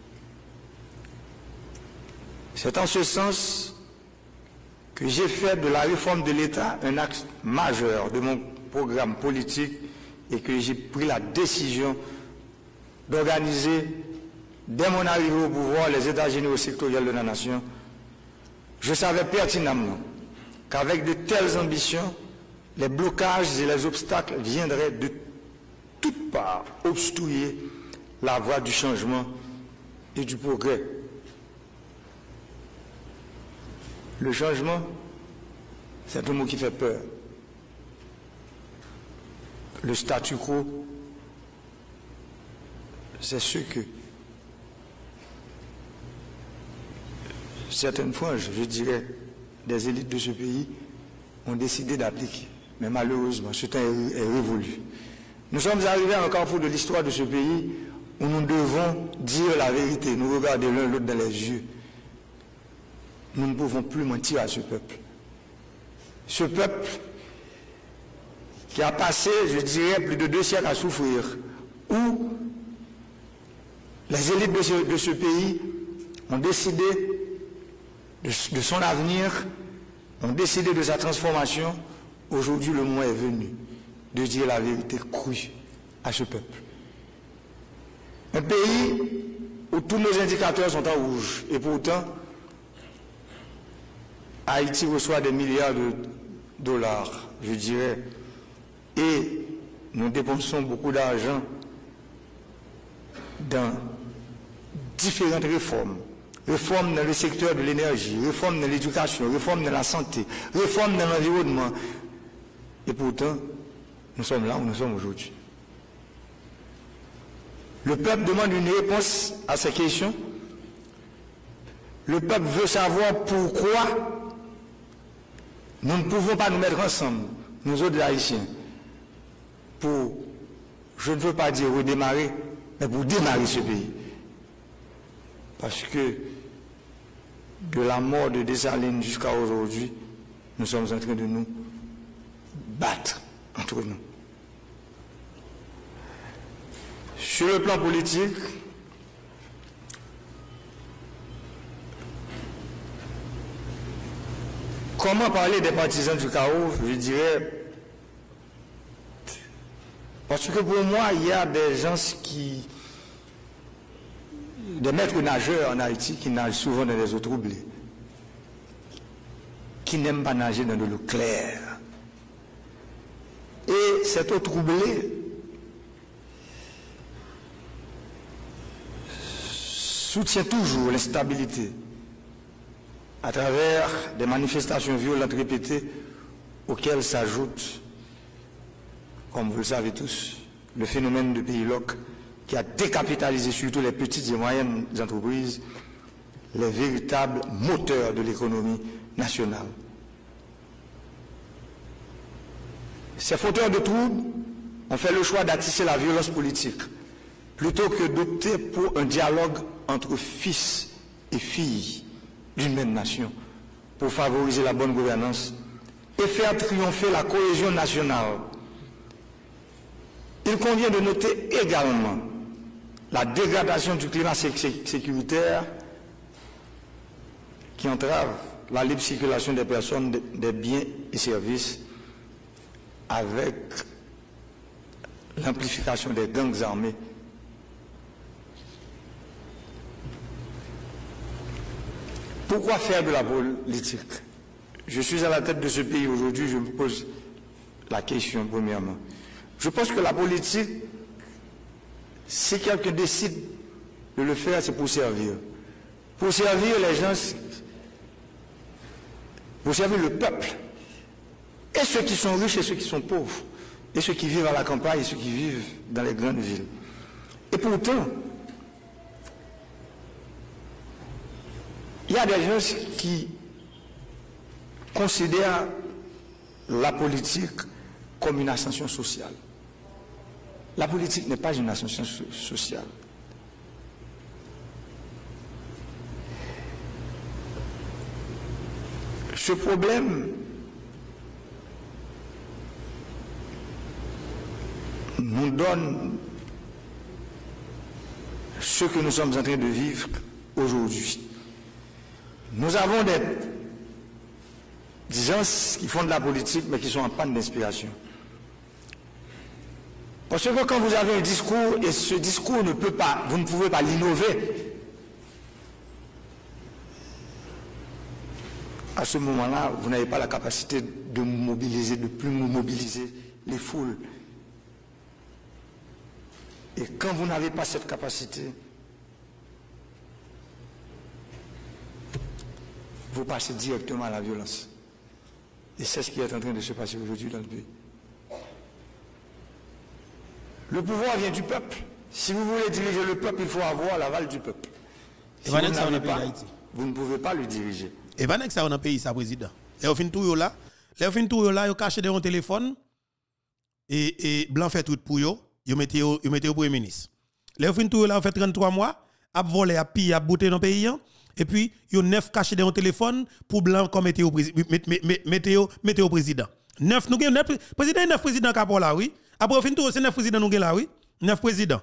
C'est en ce sens que j'ai fait de la réforme de l'État un axe majeur de mon programme politique et que j'ai pris la décision d'organiser, dès mon arrivée au pouvoir, les États généraux sectoriels de la nation. Je savais pertinemment qu'avec de telles ambitions, les blocages et les obstacles viendraient de toutes parts obstruer la voie du changement et du progrès. Le changement, c'est un mot qui fait peur. Le statu quo, c'est ce que certaines fois, je dirais, des élites de ce pays ont décidé d'appliquer. Mais malheureusement, ce temps est révolu. Nous sommes arrivés à un carrefour de l'histoire de ce pays où nous devons dire la vérité, nous regarder l'un l'autre dans les yeux. Nous ne pouvons plus mentir à ce peuple. Ce peuple qui a passé, je dirais, plus de 2 siècles à souffrir, où les élites de ce pays ont décidé de son avenir, ont décidé de sa transformation aujourd'hui le moment est venu de dire la vérité crue à ce peuple. Un pays où tous nos indicateurs sont en rouge et pourtant Haïti reçoit des milliards de dollars, je dirais, et nous dépensons beaucoup d'argent dans différentes réformes. Réformes dans le secteur de l'énergie, réformes dans l'éducation, réformes dans la santé, réformes dans l'environnement. Et pourtant, nous sommes là où nous sommes aujourd'hui. Le peuple demande une réponse à ces questions. Le peuple veut savoir pourquoi nous ne pouvons pas nous mettre ensemble, nous autres Haïtiens, pour, je ne veux pas dire redémarrer, mais pour démarrer ce pays. Parce que de la mort de Dessalines jusqu'à aujourd'hui, nous sommes en train de nous battre entre nous. Sur le plan politique, comment parler des partisans du chaos, je dirais, parce que pour moi, il y a des gens des maîtres nageurs en Haïti qui nagent souvent dans les eaux troublées, qui n'aiment pas nager dans de l'eau claire. Et cette eau troublée soutient toujours l'instabilité à travers des manifestations violentes répétées auxquelles s'ajoute, comme vous le savez tous, le phénomène de pays loc qui a décapitalisé surtout les petites et moyennes entreprises, les véritables moteurs de l'économie nationale. Ces fauteurs de troubles ont fait le choix d'attiser la violence politique plutôt que d'opter pour un dialogue entre fils et filles d'une même nation pour favoriser la bonne gouvernance et faire triompher la cohésion nationale. Il convient de noter également la dégradation du climat sécuritaire qui entrave la libre circulation des personnes, des biens et services avec l'amplification des gangs armés. Pourquoi faire de la politique? Je suis à la tête de ce pays aujourd'hui, je me pose la question premièrement. Je pense que la politique, si quelqu'un décide de le faire, c'est pour servir. Pour servir les gens, pour servir le peuple. Et ceux qui sont riches et ceux qui sont pauvres. Et ceux qui vivent à la campagne et ceux qui vivent dans les grandes villes. Et pourtant, il y a des gens qui considèrent la politique comme une ascension sociale. La politique n'est pas une ascension sociale. Ce problème nous donne ce que nous sommes en train de vivre aujourd'hui. Nous avons des gens qui font de la politique mais qui sont en panne d'inspiration. Parce que quand vous avez un discours et ce discours ne peut pas, vous ne pouvez pas l'innover, à ce moment-là, vous n'avez pas la capacité de mobiliser, de plus mobiliser les foules. Et quand vous n'avez pas cette capacité, vous passez directement à la violence. Et c'est ce qui est en train de se passer aujourd'hui dans le pays. Le pouvoir vient du peuple. Si vous voulez diriger le peuple, il faut avoir l'aval du peuple. Si vous n'avez pas, vous ne pouvez pas le diriger. Et pas que ça on a pays ça président. Et au fin tout là, ils caché dans un téléphone et blanc fait tout pour yo, ils mettez au premier ministre. Les fin tout là, on fait 33 mois, a volé, a pillé, a bouté dans le pays et puis ils 9 cachés dans un téléphone pour blanc comme mettez au président. 9 nous 9 président 9 présidents qui là oui. Après fin tout c'est 9 présidents nous là oui. 9 présidents.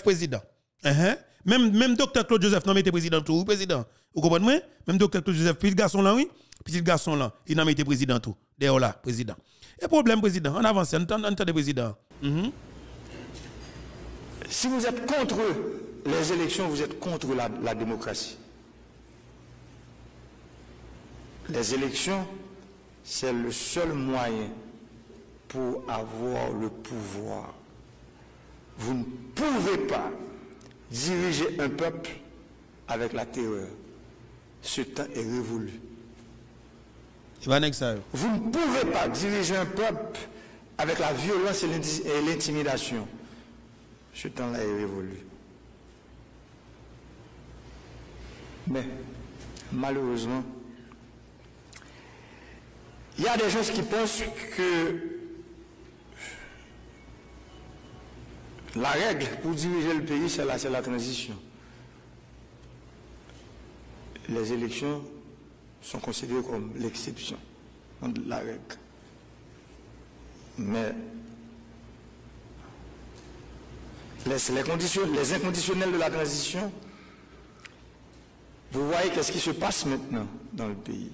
Même docteur Claude Joseph non mettez président tout président. Vous comprenez? Même docteur Claude Joseph petit garçon là oui, petit garçon là, il n'a pas été président tout. Dehors là, président. Et problème, président, on avance, on entend le président. Si vous êtes contre les élections, vous êtes contre la démocratie. Les élections, c'est le seul moyen pour avoir le pouvoir. Vous ne pouvez pas diriger un peuple avec la terreur. Ce temps est révolu. Vous ne pouvez pas diriger un peuple avec la violence et l'intimidation. Ce temps-là est révolu. Mais, malheureusement, il y a des gens qui pensent que la règle pour diriger le pays, c'est la transition. Les élections sont considérées comme l'exception de la règle. Mais les inconditionnels de la transition, vous voyez qu'est-ce qui se passe maintenant dans le pays.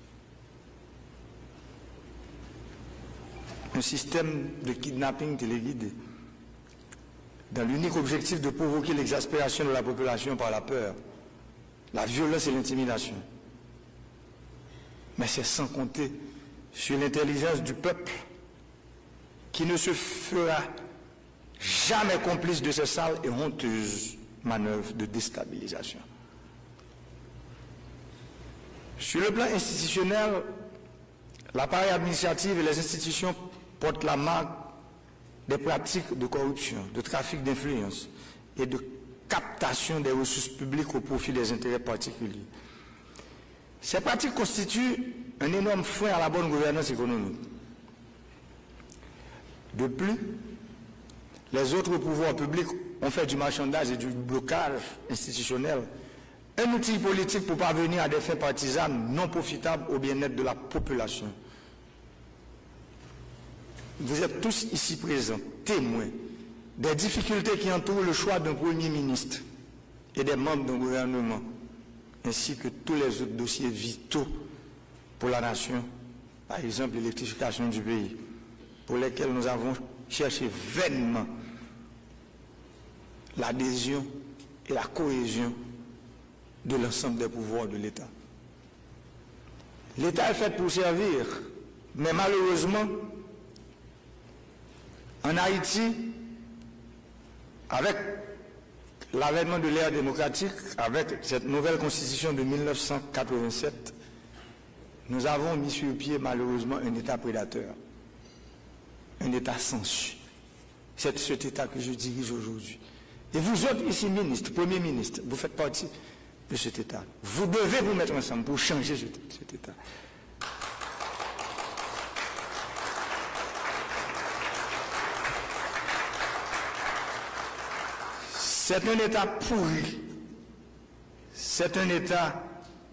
Un système de kidnapping téléguidé, dans l'unique objectif de provoquer l'exaspération de la population par la peur, la violence et l'intimidation. Mais c'est sans compter sur l'intelligence du peuple qui ne se fera jamais complice de ces sales et honteuses manœuvres de déstabilisation. Sur le plan institutionnel, l'appareil administratif et les institutions portent la marque des pratiques de corruption, de trafic d'influence et de captation des ressources publiques au profit des intérêts particuliers. Ces pratiques constituent un énorme frein à la bonne gouvernance économique. De plus, les autres pouvoirs publics ont fait du marchandage et du blocage institutionnel un outil politique pour parvenir à des fins partisanes non profitables au bien-être de la population. Vous êtes tous ici présents, témoins des difficultés qui entourent le choix d'un Premier ministre et des membres d'un gouvernement, ainsi que tous les autres dossiers vitaux pour la nation, par exemple l'électrification du pays, pour lesquels nous avons cherché vainement l'adhésion et la cohésion de l'ensemble des pouvoirs de l'État. L'État est fait pour servir, mais malheureusement, en Haïti, avec l'avènement de l'ère démocratique, avec cette nouvelle constitution de 1987, nous avons mis sur pied malheureusement un État prédateur, un État sensu. C'est cet État que je dirige aujourd'hui. Et vous autres ici, ministres, Premier ministre, vous faites partie de cet État. Vous devez vous mettre ensemble pour changer cet État. C'est un État pourri. C'est un État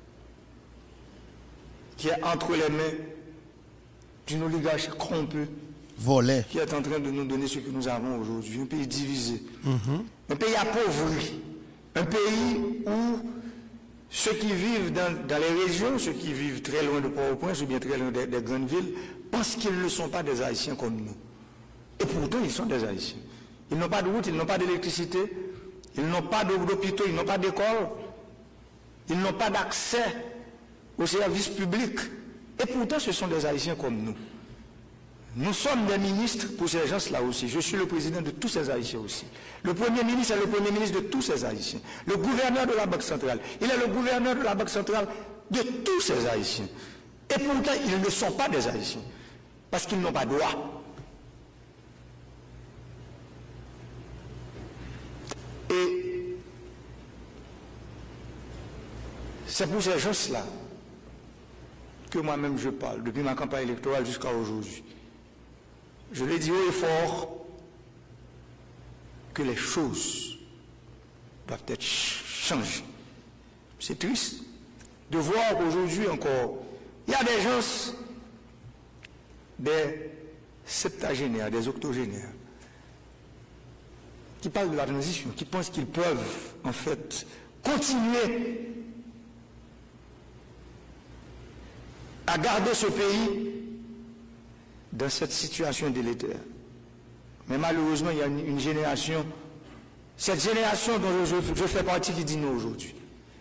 qui est entre les mains d'une oligarchie corrompue, volé, qui est en train de nous donner ce que nous avons aujourd'hui. Un pays divisé, un pays appauvri, un pays où ceux qui vivent dans les régions, ceux qui vivent très loin de Port-au-Prince ou bien très loin des grandes villes, pensent qu'ils ne sont pas des Haïtiens comme nous. Et pourtant, ils sont des Haïtiens. Ils n'ont pas de route, ils n'ont pas d'électricité, ils n'ont pas d'hôpitaux, ils n'ont pas d'école, ils n'ont pas d'accès aux services publics. Et pourtant, ce sont des Haïtiens comme nous. Nous sommes des ministres pour ces gens-là aussi. Je suis le président de tous ces Haïtiens aussi. Le Premier ministre est le Premier ministre de tous ces Haïtiens. Le gouverneur de la Banque centrale, il est le gouverneur de la Banque centrale de tous ces Haïtiens. Et pourtant, ils ne sont pas des Haïtiens. Parce qu'ils n'ont pas droit. Et c'est pour ces gens-là que moi-même je parle, depuis ma campagne électorale jusqu'à aujourd'hui. Je l'ai dit haut et fort que les choses doivent être changées. C'est triste de voir qu'aujourd'hui encore, il y a des gens, des septagénaires, des octogénaires, qui parlent de la transition, qui pensent qu'ils peuvent en fait continuer à garder ce pays dans cette situation délétère. Mais malheureusement, il y a une génération, cette génération dont je fais partie qui dit non aujourd'hui.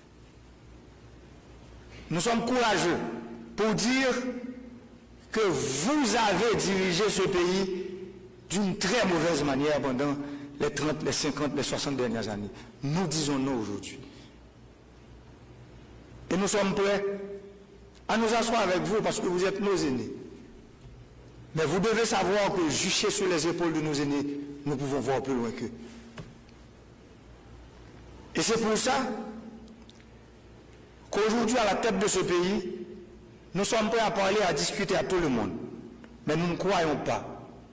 Nous sommes courageux pour dire que vous avez dirigé ce pays d'une très mauvaise manière pendant les 30, les 50, les 60 dernières années. Nous disons non aujourd'hui. Et nous sommes prêts à nous asseoir avec vous parce que vous êtes nos aînés. Mais vous devez savoir que jucher sur les épaules de nos aînés, nous pouvons voir plus loin qu'eux. Et c'est pour ça qu'aujourd'hui, à la tête de ce pays, nous sommes prêts à parler, à discuter à tout le monde. Mais nous ne croyons pas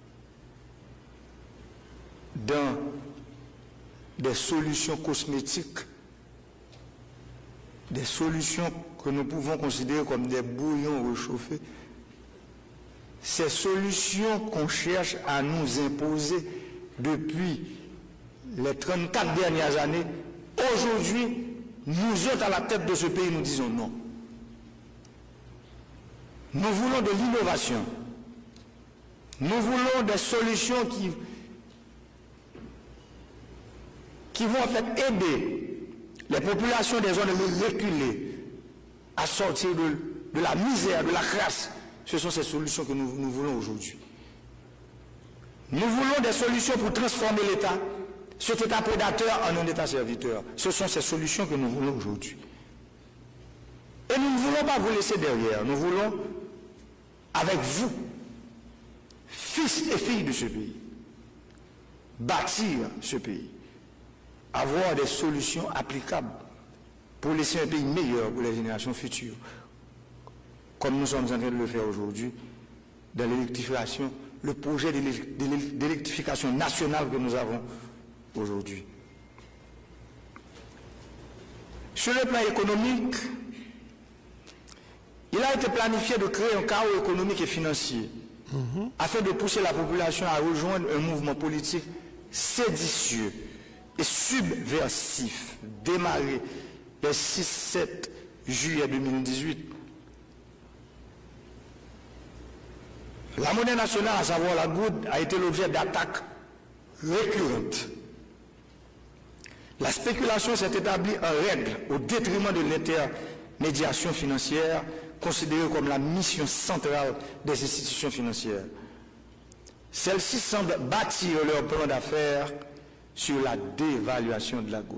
dans des solutions cosmétiques, des solutions que nous pouvons considérer comme des bouillons réchauffés. Ces solutions qu'on cherche à nous imposer depuis les 34 dernières années, aujourd'hui, nous autres à la tête de ce pays, nous disons non. Nous voulons de l'innovation. Nous voulons des solutions qui vont en fait aider les populations des zones reculées à sortir de la misère, de la crasse. Ce sont ces solutions que nous voulons aujourd'hui. Nous voulons des solutions pour transformer l'État, cet État prédateur, en un État serviteur. Ce sont ces solutions que nous voulons aujourd'hui. Et nous ne voulons pas vous laisser derrière. Nous voulons, avec vous, fils et filles de ce pays, bâtir ce pays, avoir des solutions applicables pour laisser un pays meilleur pour les générations futures, comme nous sommes en train de le faire aujourd'hui, dans l'électrification, le projet d'électrification nationale que nous avons aujourd'hui. Sur le plan économique, il a été planifié de créer un chaos économique et financier afin de pousser la population à rejoindre un mouvement politique séditieux et subversif démarré le 6-7 juillet 2018. La monnaie nationale, à savoir la goutte, a été l'objet d'attaques récurrentes. La spéculation s'est établie en règle au détriment de l'intermédiation financière, considérée comme la mission centrale des institutions financières. Celles-ci semblent bâtir leur plan d'affaires sur la dévaluation de la goutte.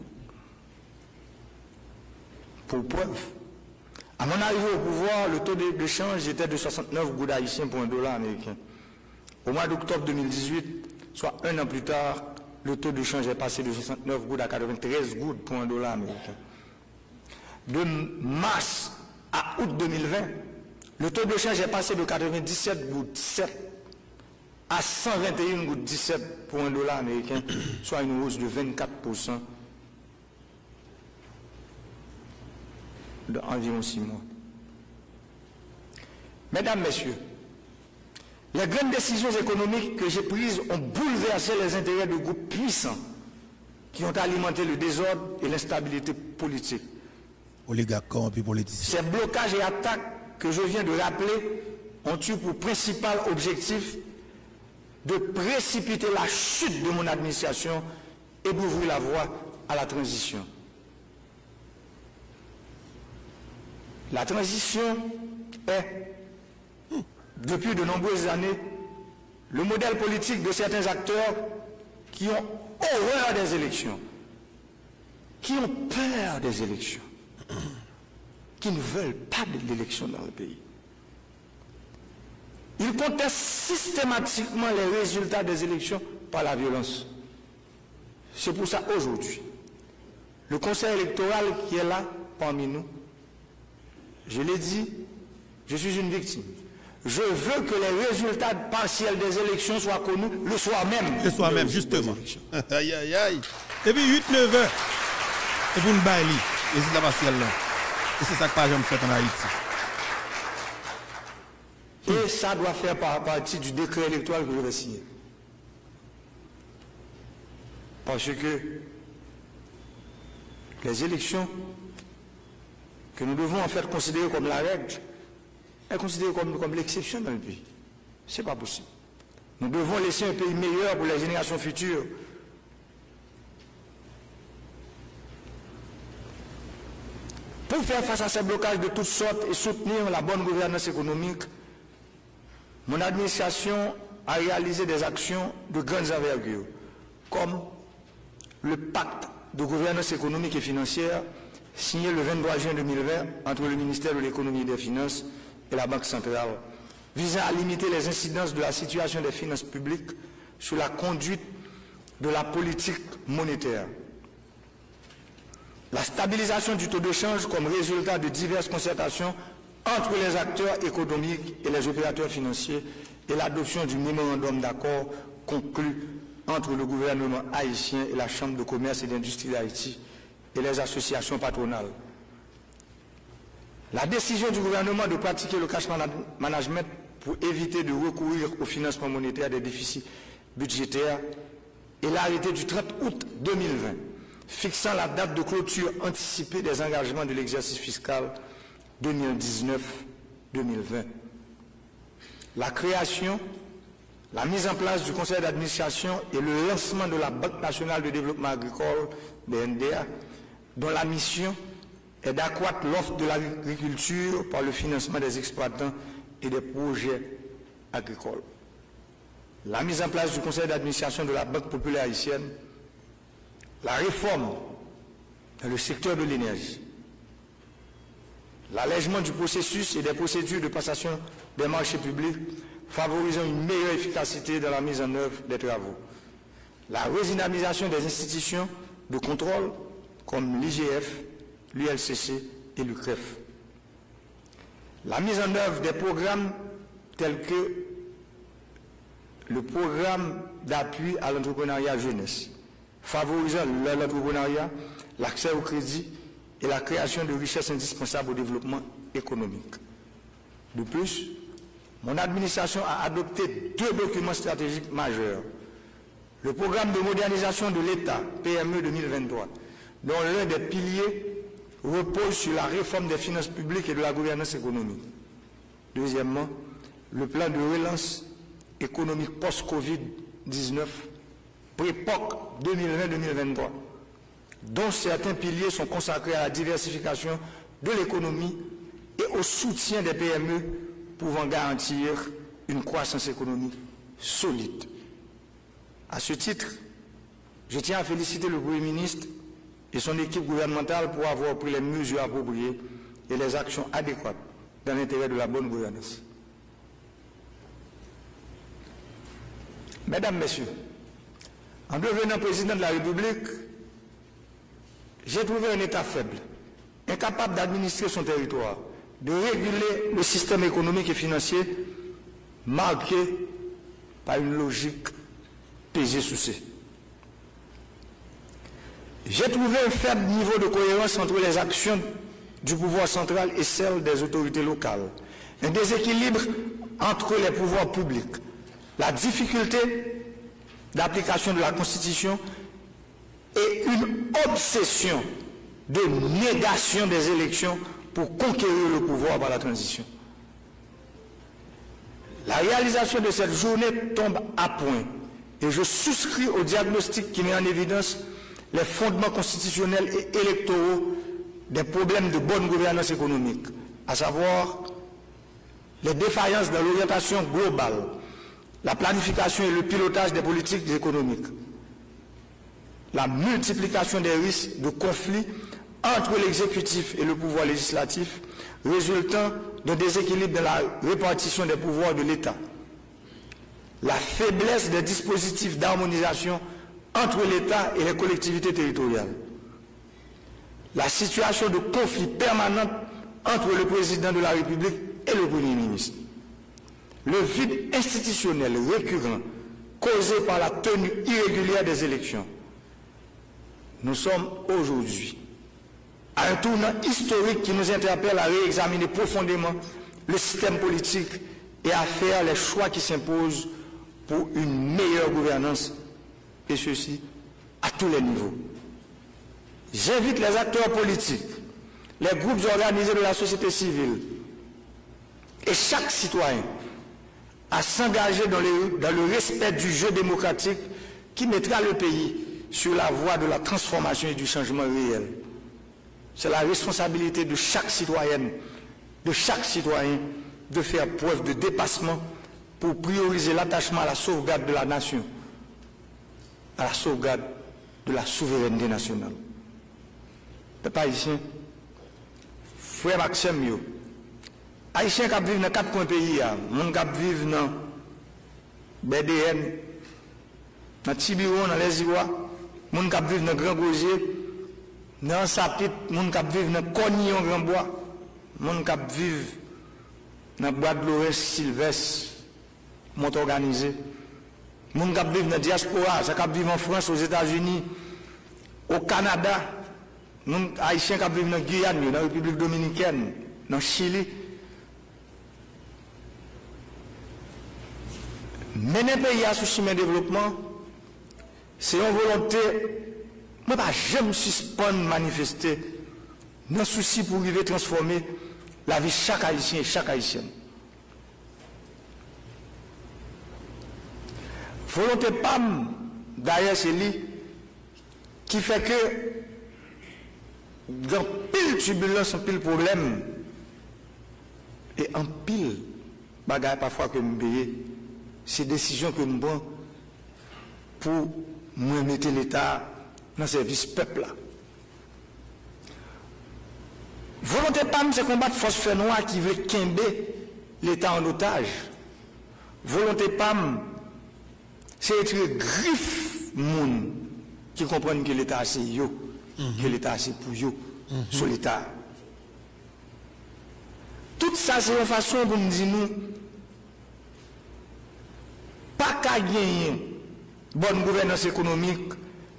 Pour preuve, à mon arrivée au pouvoir, le taux de change était de 69 gouttes haïtiens pour $1 américain. Au mois d'octobre 2018, soit un an plus tard, le taux de change est passé de 69 gouttes à 93 gouttes pour $1 américain. De mars à août 2020, le taux de change est passé de 97 gouttes 7 à 121 gouttes 17 pour $1 américain, soit une hausse de 24% d'environ 6 mois. Mesdames, Messieurs, les grandes décisions économiques que j'ai prises ont bouleversé les intérêts de groupes puissants qui ont alimenté le désordre et l'instabilité politique. Oligarques corrompus politiciens. Ces blocages et attaques que je viens de rappeler ont eu pour principal objectif de précipiter la chute de mon administration et d'ouvrir la voie à la transition. La transition est, depuis de nombreuses années, le modèle politique de certains acteurs qui ont horreur des élections, qui ont peur des élections, qui ne veulent pas de l'élection dans le pays. Ils contestent systématiquement les résultats des élections par la violence. C'est pour ça aujourd'hui, le Conseil électoral qui est là parmi nous, je l'ai dit, je suis une victime. Je veux que les résultats partiels des élections soient connus le soir même. Le soir même, justement. Aïe, aïe, aïe. Et puis 8-9 heures. Et pour une baille, et c'est la partielle là. Et c'est ça que pas jamais fait en Haïti. Et ça doit faire partie du décret électoral que je vais signer. Parce que les élections que nous devons en fait considérer comme la règle est considérée comme l'exception dans le pays. Ce n'est pas possible. Nous devons laisser un pays meilleur pour les générations futures. Pour faire face à ces blocages de toutes sortes et soutenir la bonne gouvernance économique, mon administration a réalisé des actions de grandes envergures, comme le pacte de gouvernance économique et financière signé le 23 juin 2020 entre le ministère de l'économie et des finances et la Banque centrale, visant à limiter les incidences de la situation des finances publiques sur la conduite de la politique monétaire. La stabilisation du taux de change comme résultat de diverses concertations entre les acteurs économiques et les opérateurs financiers et l'adoption du mémorandum d'accord conclu entre le gouvernement haïtien et la Chambre de commerce et d'industrie d'Haïti et les associations patronales. La décision du gouvernement de pratiquer le cash management pour éviter de recourir au financement monétaire des déficits budgétaires et l'arrêté du 30 août 2020 fixant la date de clôture anticipée des engagements de l'exercice fiscal 2019-2020. La création, la mise en place du conseil d'administration et le lancement de la Banque nationale de développement agricole, BNDA, dont la mission est d'accroître l'offre de l'agriculture par le financement des exploitants et des projets agricoles. La mise en place du conseil d'administration de la Banque populaire haïtienne, la réforme dans le secteur de l'énergie, l'allègement du processus et des procédures de passation des marchés publics favorisant une meilleure efficacité dans la mise en œuvre des travaux, la redynamisation des institutions de contrôle comme l'IGF, l'ULCC et l'UCREF, la mise en œuvre des programmes tels que le programme d'appui à l'entrepreneuriat jeunesse, favorisant l'entrepreneuriat, l'accès au crédit et la création de richesses indispensables au développement économique. De plus, mon administration a adopté 2 documents stratégiques majeurs. Le programme de modernisation de l'État, PME 2023, dont l'un des piliers repose sur la réforme des finances publiques et de la gouvernance économique. Deuxièmement, le plan de relance économique post-Covid-19, pré-POC 2020-2023, dont certains piliers sont consacrés à la diversification de l'économie et au soutien des PME pouvant garantir une croissance économique solide. À ce titre, je tiens à féliciter le Premier ministre et son équipe gouvernementale pour avoir pris les mesures appropriées et les actions adéquates dans l'intérêt de la bonne gouvernance. Mesdames, Messieurs, en devenant président de la République, j'ai trouvé un État faible, incapable d'administrer son territoire, de réguler le système économique et financier marqué par une logique pesée sous C. J'ai trouvé un faible niveau de cohérence entre les actions du pouvoir central et celles des autorités locales, un déséquilibre entre les pouvoirs publics, la difficulté d'application de la Constitution et une obsession de négation des élections pour conquérir le pouvoir par la transition. La réalisation de cette journée tombe à point et je souscris au diagnostic qui met en évidence les fondements constitutionnels et électoraux des problèmes de bonne gouvernance économique, à savoir les défaillances dans l'orientation globale, la planification et le pilotage des politiques économiques, la multiplication des risques de conflits entre l'exécutif et le pouvoir législatif résultant d'un déséquilibre dans la répartition des pouvoirs de l'État, la faiblesse des dispositifs d'harmonisation entre l'État et les collectivités territoriales, la situation de conflit permanent entre le président de la République et le Premier ministre, le vide institutionnel récurrent causé par la tenue irrégulière des élections. Nous sommes aujourd'hui à un tournant historique qui nous interpelle à réexaminer profondément le système politique et à faire les choix qui s'imposent pour une meilleure gouvernance, et ceci à tous les niveaux. J'invite les acteurs politiques, les groupes organisés de la société civile et chaque citoyen à s'engager dans le respect du jeu démocratique qui mettra le pays sur la voie de la transformation et du changement réel. C'est la responsabilité de chaque citoyenne, de chaque citoyen, de faire preuve de dépassement pour prioriser l'attachement à la sauvegarde de la nation, à la sauvegarde de la souveraineté nationale. Peuple haïtien, frère Maxime, yo, haïtien qui vivent dans 4 coins pays, moun qui vivent dans BDN, dans Tibiron, dans les Ivoires, moun qui vivent dans Grand Gosier, dans Sapit, moun qui vivent dans Cognon Grand Bois, moun qui vivent dans Bois de Lorès, Sylvestre, Mont organisé, moun qui vivent dans la diaspora, ça qui vivent en France, aux États-Unis, au Canada, moun haïtiens qui vivent dans Guyane, dans la République dominicaine, dans Chili. Mener le pays à ce chemin de développement, c'est une volonté, moi pas jamais suspendre manifester, nos soucis pour arriver à transformer la vie de chaque haïtien et chaque haïtienne. Volonté PAM, d'ailleurs, c'est lui qui fait que dans pile turbulence, en pile problème, et en pile bagaille parfois que nous payons, ces décisions que nous prenons pour nous mettre l'État dans le service peuple. Volonté PAM, c'est combattre force fer noire qui veut quimber l'État en otage. Volonté PAM, c'est être griffe moun qui comprennent que l'État c'est yo, que l'État c'est pour yo, sur l'État. Tout ça, c'est une façon pour nous dire nous, pas qu'à gagner bonne gouvernance économique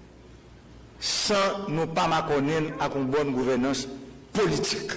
sans nous pas m'accorder à une bonne gouvernance politique.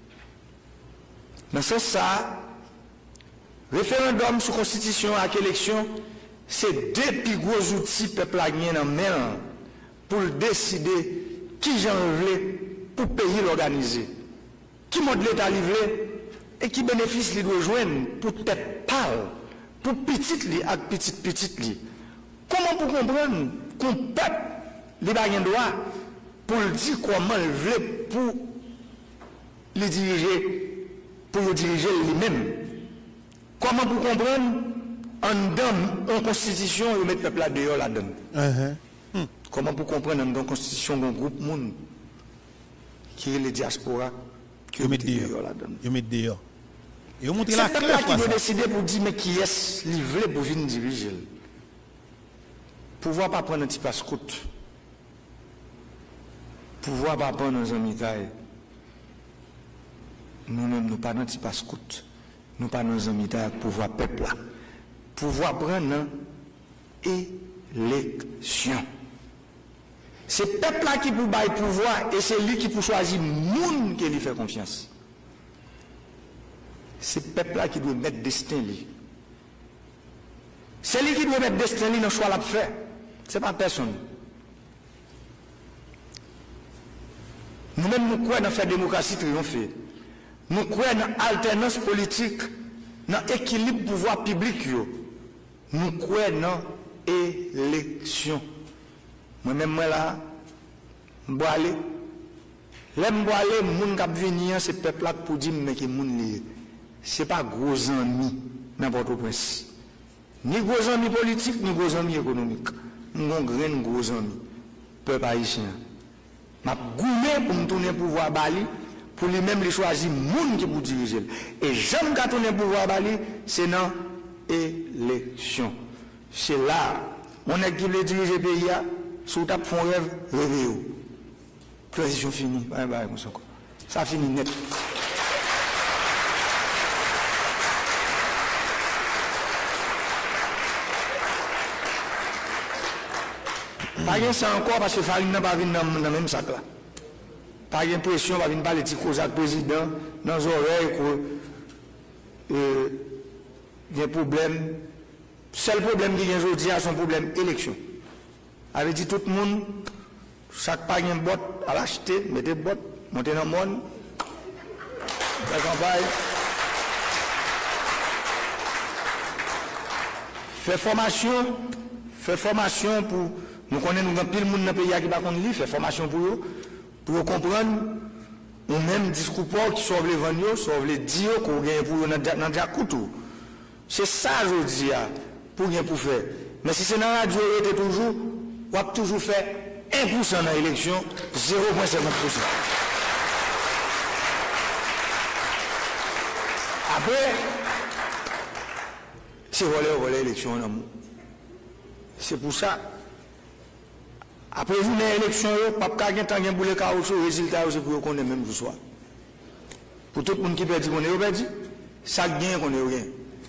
Dans ce sens, référendum sur constitution à élection, c'est deux plus gros outils peuple a gagné dans main pour décider qui j'en veux pour payer l'organiser, qui mode l'État livré et qui bénéfice lui doit joindre pour tête pâle, pour petite li ak petite li. Comment pour comprendre qu'on peuple les bagnes droit pour dire comment il veut pour les diriger, pour le diriger lui-même. Comment pour comprendre en donne en constitution et mettre le peuple là dehors là-dedans. Comment pour comprendre en donne constitution un groupe monde qui est les diaspora qui met dehors là-dedans. Ils mettent dehors. Et on montre la clé qui doit décider pour dire mais qui est livré pour venir diriger. Pouvoir pas prendre un petit passe-croûte. Pouvoir pas prendre un amitaille. Nous-mêmes, nous pas dans un petit passe-croûte. Nous pas dans un amitaille pouvoir peuple là. Pouvoir prendre élection. C'est peuple là qui peut bailler pouvoir et c'est lui qui peut choisir monde qui lui fait confiance. C'est peuple là qui doit mettre destin lui. C'est lui qui doit mettre destin lui dans le choix l'a fait. C'est pas personne. Nous-mêmes nous croyons dans faire démocratie triompher. Nous croyons dans alternance politique, dans équilibre pouvoir public. Nous croyons dans élection. Moi-même, moi là, je vais aller. Là, je vais aller, les gens qui viennent, c'est le peuple là pour dire que les gens ne sont pas gros amis dans Port-au-Prince. Ni gros amis politiques, ni gros amis économiques. Nous avons gros amis. Peuple haïtien. Je vais goûter pour me tourner pouvoir Bali, pour lui-même les choisir les gens qui pour diriger. Et j'aime qu'à tourner pouvoir Bali, c'est dans l'élection. C'est là, on est qui veut diriger le pays, sous ta fond rêve, rêve. Transition finie. Ça finit net. Pas de ça encore parce que Farine n'a pas venir dans le même sac là. Pas de pression, pas venir parler de cause avec le président dans les oreilles il y a un problème. Seul problème qu'il y a aujourd'hui, c'est son problème élection. Avait dit tout le monde, chaque pas un bot à l'acheter, mettez bot, montez dans le monde, la campagne. Faire formation pour nous connaissons nous pile monde dans le pays qui pas connaît faire formation pour comprendre ou même discours qui sauve les vendre, sauve les dire qu'on gagne pour dans Diakoutou. C'est ça je dis pour rien pour faire. Mais si c'est dans la radio était toujours on a toujours fait 1% dans l'élection, 0,50%. Après c'est voler l'élection en amour. C'est pour ça. Après une élection, pas de temps pour les caoutchouc, résultat, c'est pour qu'on ait même du soir. Pour tout le monde qui perd, qu'on est perdu, ça gagne qu'on est rien.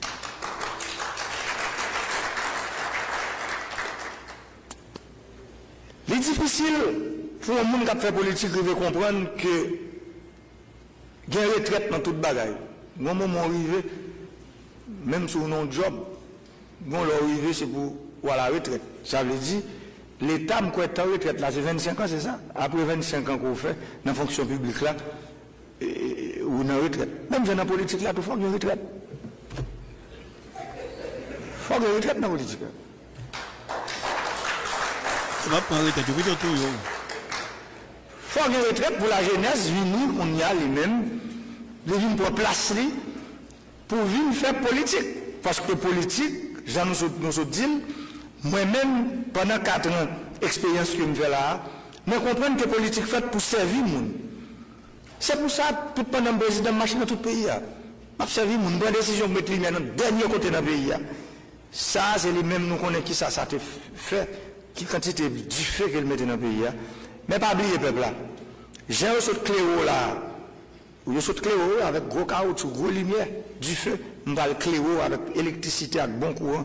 C'est difficile pour un monde qui fait politique de comprendre que il y a une retraite dans toute bagaille. Moi, moment arrivé, même sur un job, bon, l'arrivée, c'est pour la retraite. Ça veut dire, l'État me croit en retraite là, c'est 25 ans, c'est ça? Après 25 ans qu'on fait dans la fonction publique là, ou dans la retraite. Même dans la politique là, il faut qu'il y ait une retraite. Il faut qu'il y ait une retraite dans la politique. Ça va prendre retraite, il faut qu'il y ait une retraite pour la jeunesse, venir, on y a les mêmes, de venir pour placer, pour venir faire politique. Parce que politique, j'en nous dit, moi-même, pendant 4 ans, expérience que je fais là, je comprends que la politique est faite pour servir le monde. C'est pour ça que pendant le président marche dans tout le pays. Je servi le monde, je prends décision de mettre les mains dans le dernier côté dans le pays. Ça, c'est les mêmes nous connaissons qui ça te fait, qui quantité du fait qu'elle mette dans le pays. Mais pas oublier le peuple là. J'ai un saut de cléo là. Je saute cléo avec gros caoutchouc, gros lumière, du feu. On va le cléo avec électricité, avec bon courant.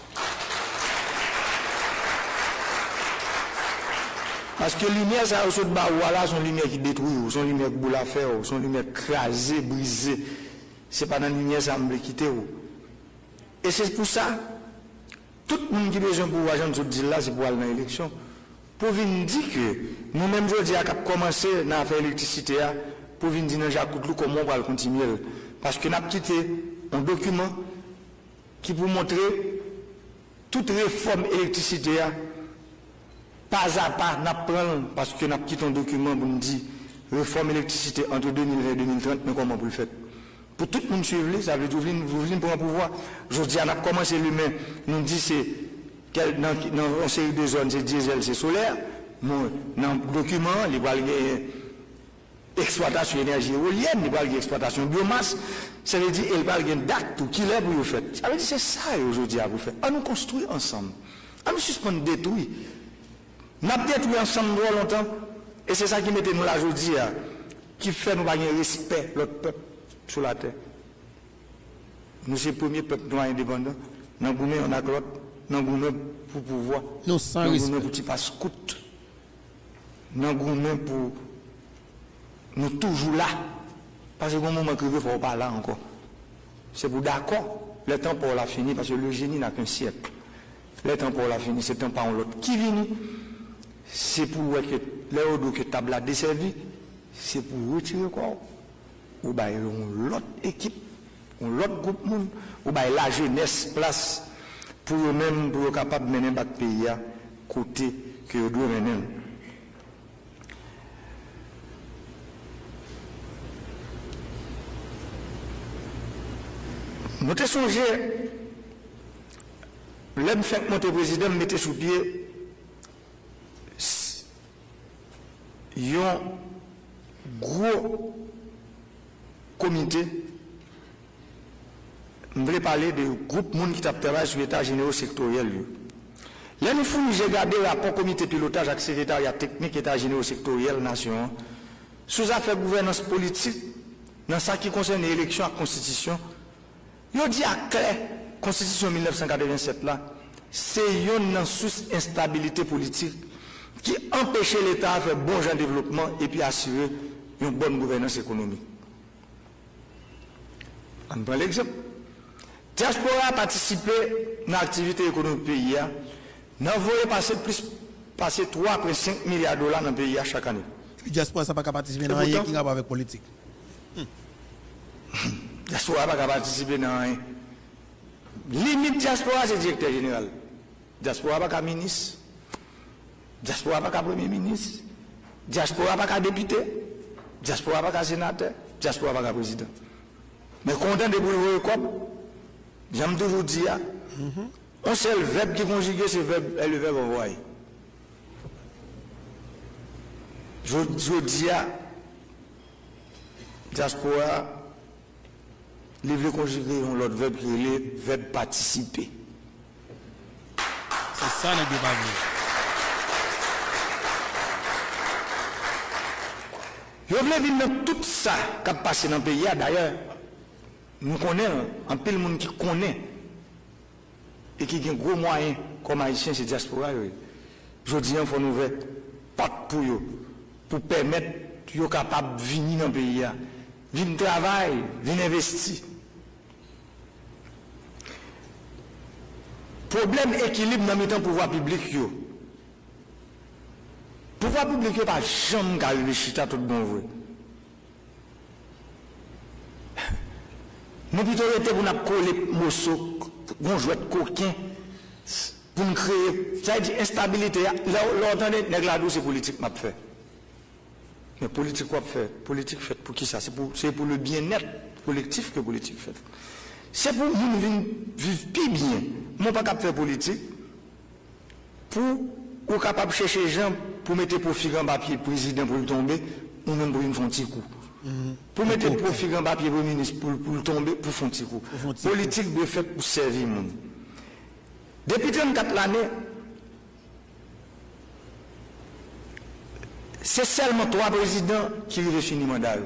Parce que lumière, ça a saute voilà, son lumière qui détruit, son lumière boule à faire, son lumière crasée, brisée. C'est pas dans la lumière ça me quitter. Et c'est pour ça, tout le monde qui a besoin pour agent de dire là, c'est pour aller dans l'élection. Pour venir dire que nous-mêmes, je dis, à commencer à faire l'électricité, pour venir dire dans Jacques Coutlou comment on va le continuer. Parce que nous avons quitté un document qui pour montrer toute réforme électricité, pas à pas, nous prenons, parce que nous avons quitté un document pour nous dire réforme électricité entre 2020 et 2030, mais comment vous le faites? Pour tout le monde suivre, ça veut dire que vous venez pour un pouvoir. Je dis, on a commencé l'humain, nous dit c'est dans une série de zones, c'est diesel, c'est solaire. Dans le document, il y a exploitation d'énergie éolienne, il y a exploitation de biomasse. Ça veut dire qu'il y a une date tout qui est pour vous faire. Ça veut dire c'est ça aujourd'hui à vous faire. On nous construit ensemble. On nous suspend détruire. Nous avons détruit ensemble longtemps. Et c'est ça qui mettait nous là aujourd'hui, qui fait nous gagner respect notre peuple sur la terre. Nous sommes le premier peuple noir indépendant. Nous avons on a l'autre. Nous avons pour pouvoir. Nous sans respect. Nous avons petit pas scout. Nous avons pour nous toujours là. Parce que au moment que il faut pas là encore. C'est pour d'accord. Le temps pour la finir parce que le génie n'a qu'un siècle. Le temps pour la finir, c'est un pas en l'autre. Qui vient? C'est pour que les que table a desservi, c'est pour retirer quoi? Ou bien l'autre équipe, ou l'autre groupe monde, ou bien la jeunesse place pour eux-mêmes pour être capable de mener notre pays à côté que nous devons mener. Nous avons songé, l'homme fait que notre président mettait sous pied un gros comité. Je voulais parler de groupe monde qui travaille sur l'état général sectoriel. Là, nous avons regardé le rapport comité pilotage avec le secrétariat technique état général sectoriel nation. Sous affaires gouvernance politique, dans ce qui concerne l'élection à la constitution, il dit à clair, constitution 1987 là, c'est une source d'instabilité politique qui empêchait l'État de faire bon genre de développement et puis assurer une bonne gouvernance économique. On prend l'exemple. Diaspora a participé dans l'activité économique du pays. Nous avons passer 3,5 milliards de dollars dans le pays chaque année. Diaspora n'a pas participé dans rien qui n'a pas avec politique. Diaspora n'a pas participé dans rien. Limite diaspora, c'est directeur général. Diaspora pas qu'à ministre. Diaspora pas qu'à premier ministre. Diaspora pas qu'à député. Diaspora pas qu'à sénateur. Diaspora pas qu'à président. Mais content de vous le comme j'aime toujours dire, un seul verbe qui conjugue, c'est le verbe envoyer. Je dis à diaspora, il veut conjuguer l'autre verbe qui est le verbe participer. C'est ça le débat. Je voulais vivre dans tout ça qui a passé dans le pays. D'ailleurs, nous connaissons, un peu de monde qui connaît et qui a un gros moyen comme haïtien, c'est diaspora. Je dis qu'il faut nous ouvrir porte pour permettre aux capables de venir dans le pays. Venir travailler, venir investir. Problème équilibre dans le pouvoir public. Le pouvoir public n'est pas jamais arrivé chita tout bon vrai. Nous plutôt été pour nous coller morceaux, pour jouer de coquin, pour nous créer, ça dit instabilité. Là, entendez, c'est politique m'a fait. Mais politique quoi fait? Politique fait pour qui ça? C'est pour le bien-être collectif que politique fait. C'est pour nous vivre plus bien. Moi pas capable faire politique pour ou capable chercher les gens pour mettre profil en papier président pour le tomber ou même pour une font petit coup. Pour mettre profil en papier pour ministre pour le tomber pour font petit coup. Politique doit faire pour servir le monde. Depuis 34 l'année, c'est seulement 3 présidents qui arrivent finir le mandat.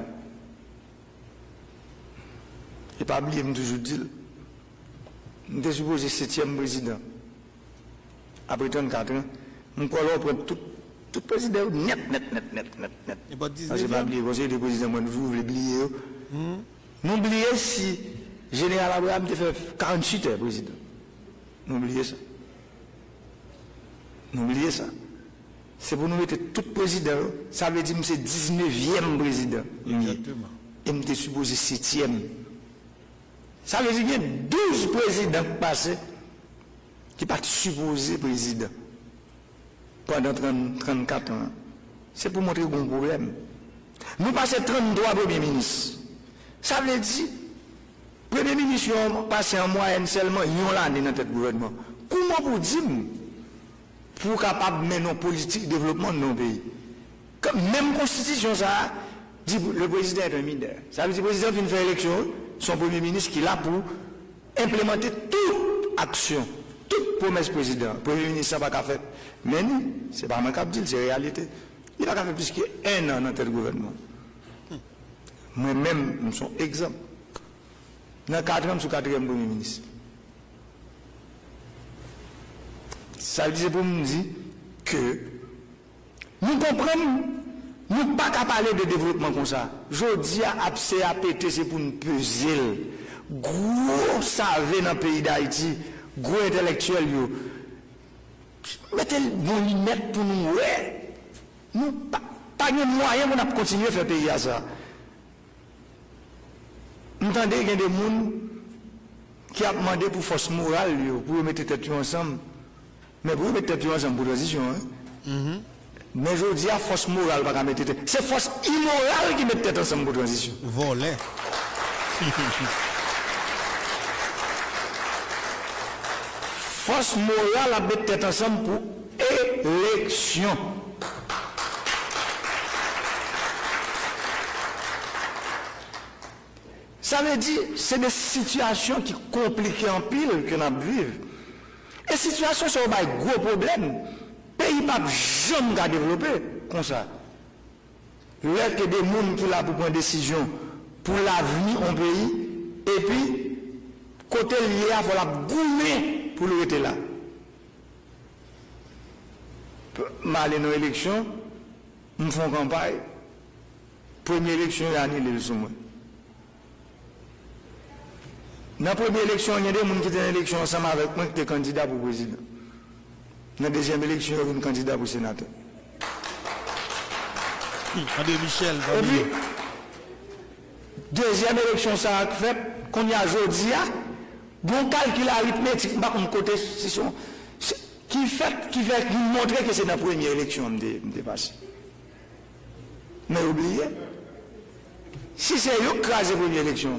Et pas oublier, je toujours dit, je suis supposé 7e président. Après 34 ans, je prends tout président net. Et pas 19e. Je ne pas oublier, le conseil des présidents, moi, je voulais oublier. N'oubliez si le général Abraham te fait 48 heures président. N'oubliez ça. N'oubliez ça. C'est pour nous mettre tout président, ça veut dire que c'est 19e président. Exactement. Et je suis supposé 7e. Ça veut dire qu'il y a 12 présidents passés qui sont supposés président pendant 34 ans. C'est pour montrer qu'il y a un problème. Nous passons 33 premiers ministres. Ça veut dire que les premiers ministres ont passé en moyenne seulement une année dans notre gouvernement. Comment vous dire pour capable de mener une politique de développement de nos pays? Même constitution, ça dit le président est un mineur. Ça veut dire que le président vient faire élection, son premier ministre qui est là pour implémenter toute action, toute promesse président. Le premier ministre, ça n'a pas fait. Mais nous, ce n'est pas un cap dire, c'est réalité. Il n'a pas fait plus qu'un an dans tel gouvernement. Moi-même, nous sommes exemples. Dans 4 ans, sous 4e premier ministre. Ça veut dire pour nous dire que nous comprenons, nous ne pouvons pas parler de développement comme ça. Je dis à CAPT, c'est pour nous peser. Gros savez dans le pays d'Haïti, gros intellectuel, mettez nos lunettes pour nous. Ouais. Nous pas de moyen pour continuer à faire pays à ça. Vous entendez qu'il y a des gens qui ont demandé pour force morale, pour mettre tête ensemble. Mais pour mettre tête ensemble pour transition. Mais je dis à force morale, pas mettre tête. C'est force immorale qui met tête ensemble pour transition. Voler. Force morale à mettre tête ensemble pour élection. Ça veut dire que c'est des situations qui compliquent en pile que nous vivons. Et situations sont un gros problème. Le pays n'a jamais développé comme ça. Il y a des gens qui sont là pour prendre des décisions pour l'avenir en pays. Et puis, côté lié, il faut la goumer pour le rester là. Mal dans l'élection, nous faisons campagne. Première élection, il y a annulé le sommet. Dans la première élection, il y a des gens qui étaient en élection ensemble avec moi qui étaient candidats pour président. Dans la deuxième élection, il y a un candidat pour sénateur. André Michel. Et puis, deuxième élection, ça a fait qu'on y a aujourd'hui, Bon calcul arithmétique, pas comme côté, qui montrer que c'est la première élection de passé. Mais oubliez, si c'est eux qui crasent la première élection,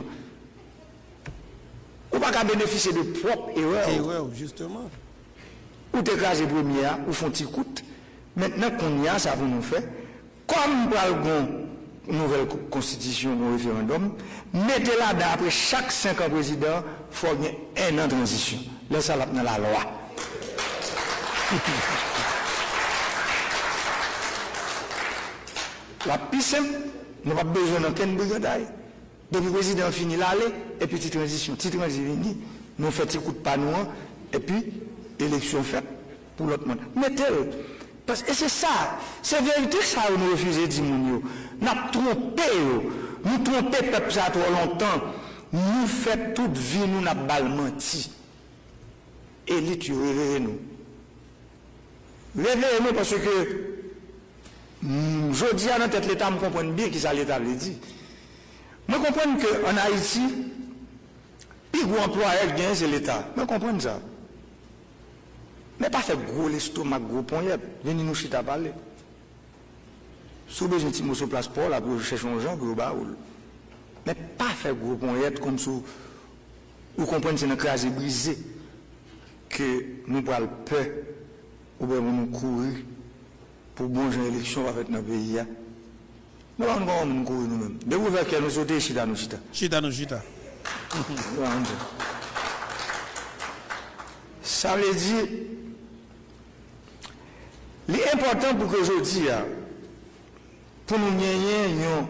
ou pas qu'à bénéficier de propres erreurs. Justement. Ou t'écraser la première, ou font petit coup. Maintenant qu'on y a, ça vous nous fait. Comme pour une nouvelle constitution, un référendum, mettez-la après chaque 5 ans président, il faut qu'il y ait un an de transition. Laissez-la dans la loi. La plus simple, nous n'avons pas besoin d'aucune brigade. Depuis le président finit l'aller, et puis petite transition fini, nous faisons petit coup de panneau, et puis élection faite pour l'autre monde. Mettez-le. Parce que c'est ça, c'est vérité ça que nous refusons de dire. Nous avons trompé, nous trompé le peuple ça trop longtemps. Nous faisons toute vie, nous n'avons pas menti. Élite, réveillez-nous. Réveillez-nous parce que je dis à notre tête l'État, je comprends bien qui ça l'État veut dire. Je comprends qu'en Haïti, le plus gros employeur gain, c'est l'État. Je comprends ça. Mais pas faire gros l'estomac, gros poignet, venez nous chiter à parler. Si vous avez besoin de petit sur place pour là, pour chercher un gens, pour baoul. Mais pas faire gros poignet comme si vous comprenez que c'est une crase brisée que nous prenons peur ou bien nous courir pour bon genre d'élection dans notre pays. Nous allons courir nous-mêmes. De vous faire que nous sautons, chita nous chita. Chita nous chita. Ça veut dire, l'important pour que je dise, pour nous gagner une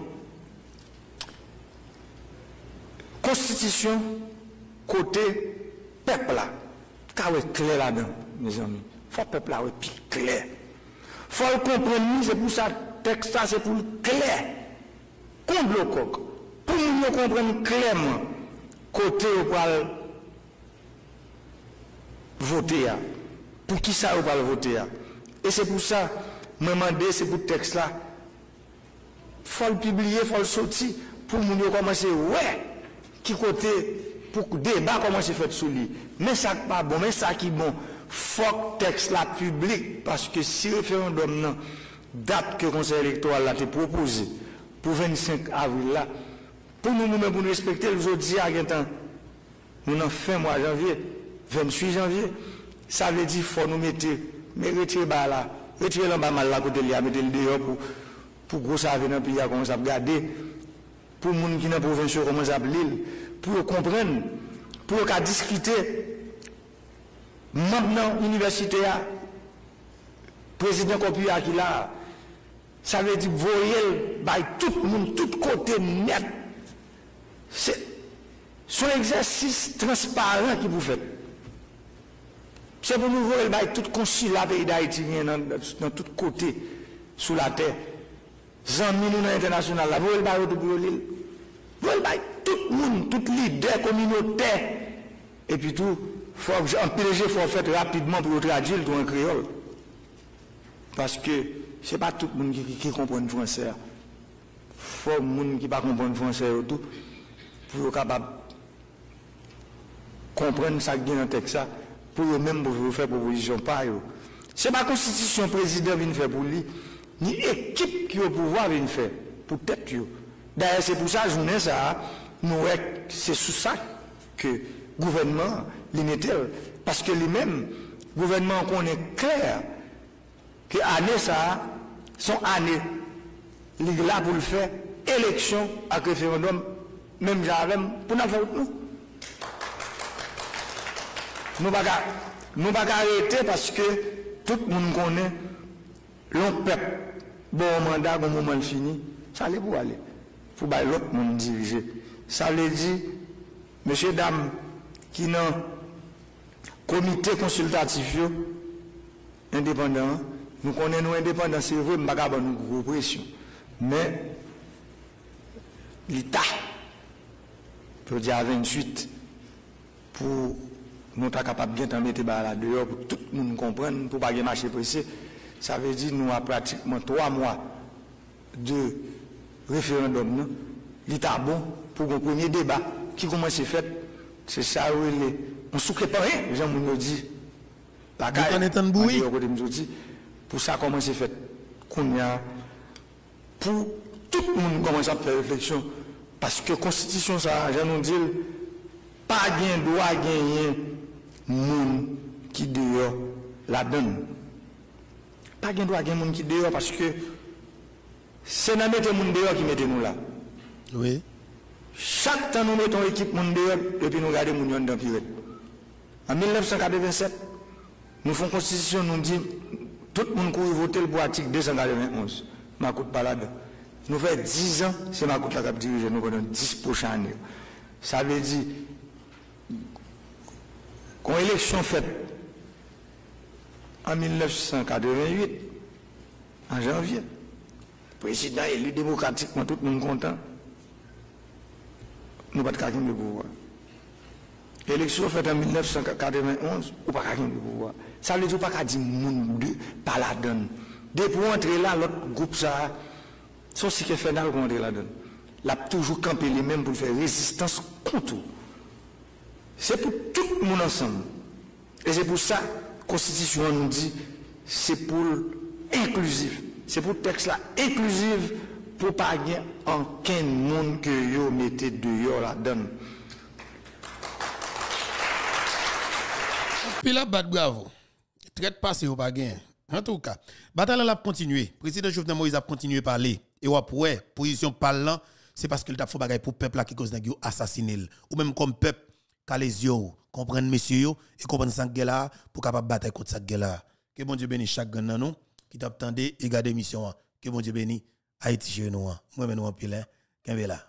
constitution côté peuple là, car c'est clair là-dedans, mes amis. Il faut que le peuple là soit clair. Il faut le comprendre, c'est pour ça que le texte là, c'est pour le clair. Comble le coq. Pour nous comprendre clairement, côté où parle voter. Pour qui ça on va le voter? Et c'est pour ça, je me demande, c'est pour le texte là. Il faut le publier, il faut le sortir, pour nous commencer, ouais, qui côté, pour que le débat commence à faire sous lui. Mais ça n'est pas bon, mais ça qui est bon, il faut que le texte là public, parce que si le référendum, non, date que le conseil électoral a été proposé, pour 25 avril là, pour nous-mêmes, pour nous respecter, le jour d'hier, nous en fin mois janvier, 28 janvier, ça veut dire qu'il faut nous mettre, mais retirer là, retirer là, mal là, côté là, mettre le dehors pour gros ça venir dans le pays, comment ça regarder, pour les gens qui sont dans la province, comment ça l'île, pour comprendre, pour discuter. Maintenant, l'université, président Kopia qui là, ça veut dire voyez tout le monde, tout côté net. C'est un exercice transparent qui vous faites. C'est pour nous voir tout consulat pays d'Haïti dans tous côtés sous la terre. Zami nous international là, vous voyez pour l'île. Vous voyez tout le monde, tout leader communautaire. Et puis tout, en PDG, il faut faire rapidement pour traduire tout en créole. Parce que ce n'est pas tout le monde qui comprend le français. Il faut que les gens qui ne comprennent pas le français tout, pour être capable de comprendre ce qui est dans le texte, pour eux-mêmes pour faire proposition par eux. Ce n'est pas la constitution président qui vient faire pour lui, ni l'équipe qui a au pouvoir vient faire pour tête. D'ailleurs, c'est pour ça que journée ça, c'est sous ça que le gouvernement limité. Parce que lui-même, le gouvernement connaît clair que l'année ça, son année, il est là pour le faire, élection avec référendum, même j'avais pour nous faire nous. Nous ne pouvons pas arrêter parce que tout le monde connaît l'on peuple, bon mandat, bon moment fini, ça allait pour aller. Pour que l'autre monde diriger. Ça veut dire, messieurs, dames, qui dans comité consultatif indépendant, nous connaissons indépendants, c'est vrai, nous ne pouvons pas nous gros pression. Mais l'État, pour dire à 28, pour nous être capables de bien mettre là dehors, pour tout le monde comprendre, pour ne pas marcher pressé, ça veut dire que nous avons pratiquement 3 mois de référendum. L'État bon pour un premier débat qui commence à faire C'est ça où il est. On souffle pas rien, les gens m'ont dit. La pour ça, comment c'est fait? Pour tout le monde commence à faire réflexion. Parce que la Constitution, ça, je nous dis, pas gain droit gagner monde qui dehors la donne. Pas gain droit gagner monde qui dehors parce que c'est dans mettre monde dehors qui mettez nous là. Oui. Chaque temps nous mettons l'équipe monde dehors depuis nous garder moun dans pirate. En 1987, nous faisons constitution, nous dit tout le monde qui voté pour l'article 291. Ma coûte pas là-dedans. Nous faisons 10 ans, c'est ma coûte la cap dirige, nous avons 10 prochaines années. Ça veut dire qu'on élection faite en 1988, en janvier, le président élu démocratiquement, tout le monde content. Nous n'avons pas de pouvoir. L'élection faite en 1991, ou pas de pouvoir. Ça veut dire pas qu'à dire monde de pas la donne. Depuis entrer là, l'autre groupe ça, c'est ce qui fait dans le entrer là donne. L'a toujours campé les mêmes pour faire résistance contre. C'est pour tout le monde ensemble. Et c'est pour ça, la Constitution nous dit, c'est pour inclusif. C'est pour le texte là, inclusif, pour pas gagner aucun monde que vous mettez dehors la donne. Puis là, bravo. Traite passé ou pas gagné. En tout cas, bataille a continué. Président Jovenel Moïse a continué à parler. Et après, position parlant, c'est parce qu'il a fait bagaille pour le peuple qui cause d'un assassiné. Ou même comme peuple, qui les yeux, comprendre messieurs, et comprendre cette guerre pour capable battre contre cette guerre. Que bon Dieu bénisse chaque gagnant nous, qui t'attendait et garder mission. Que bon Dieu bénisse Haïti chez nous. Moi, nous en pile, qu'un là.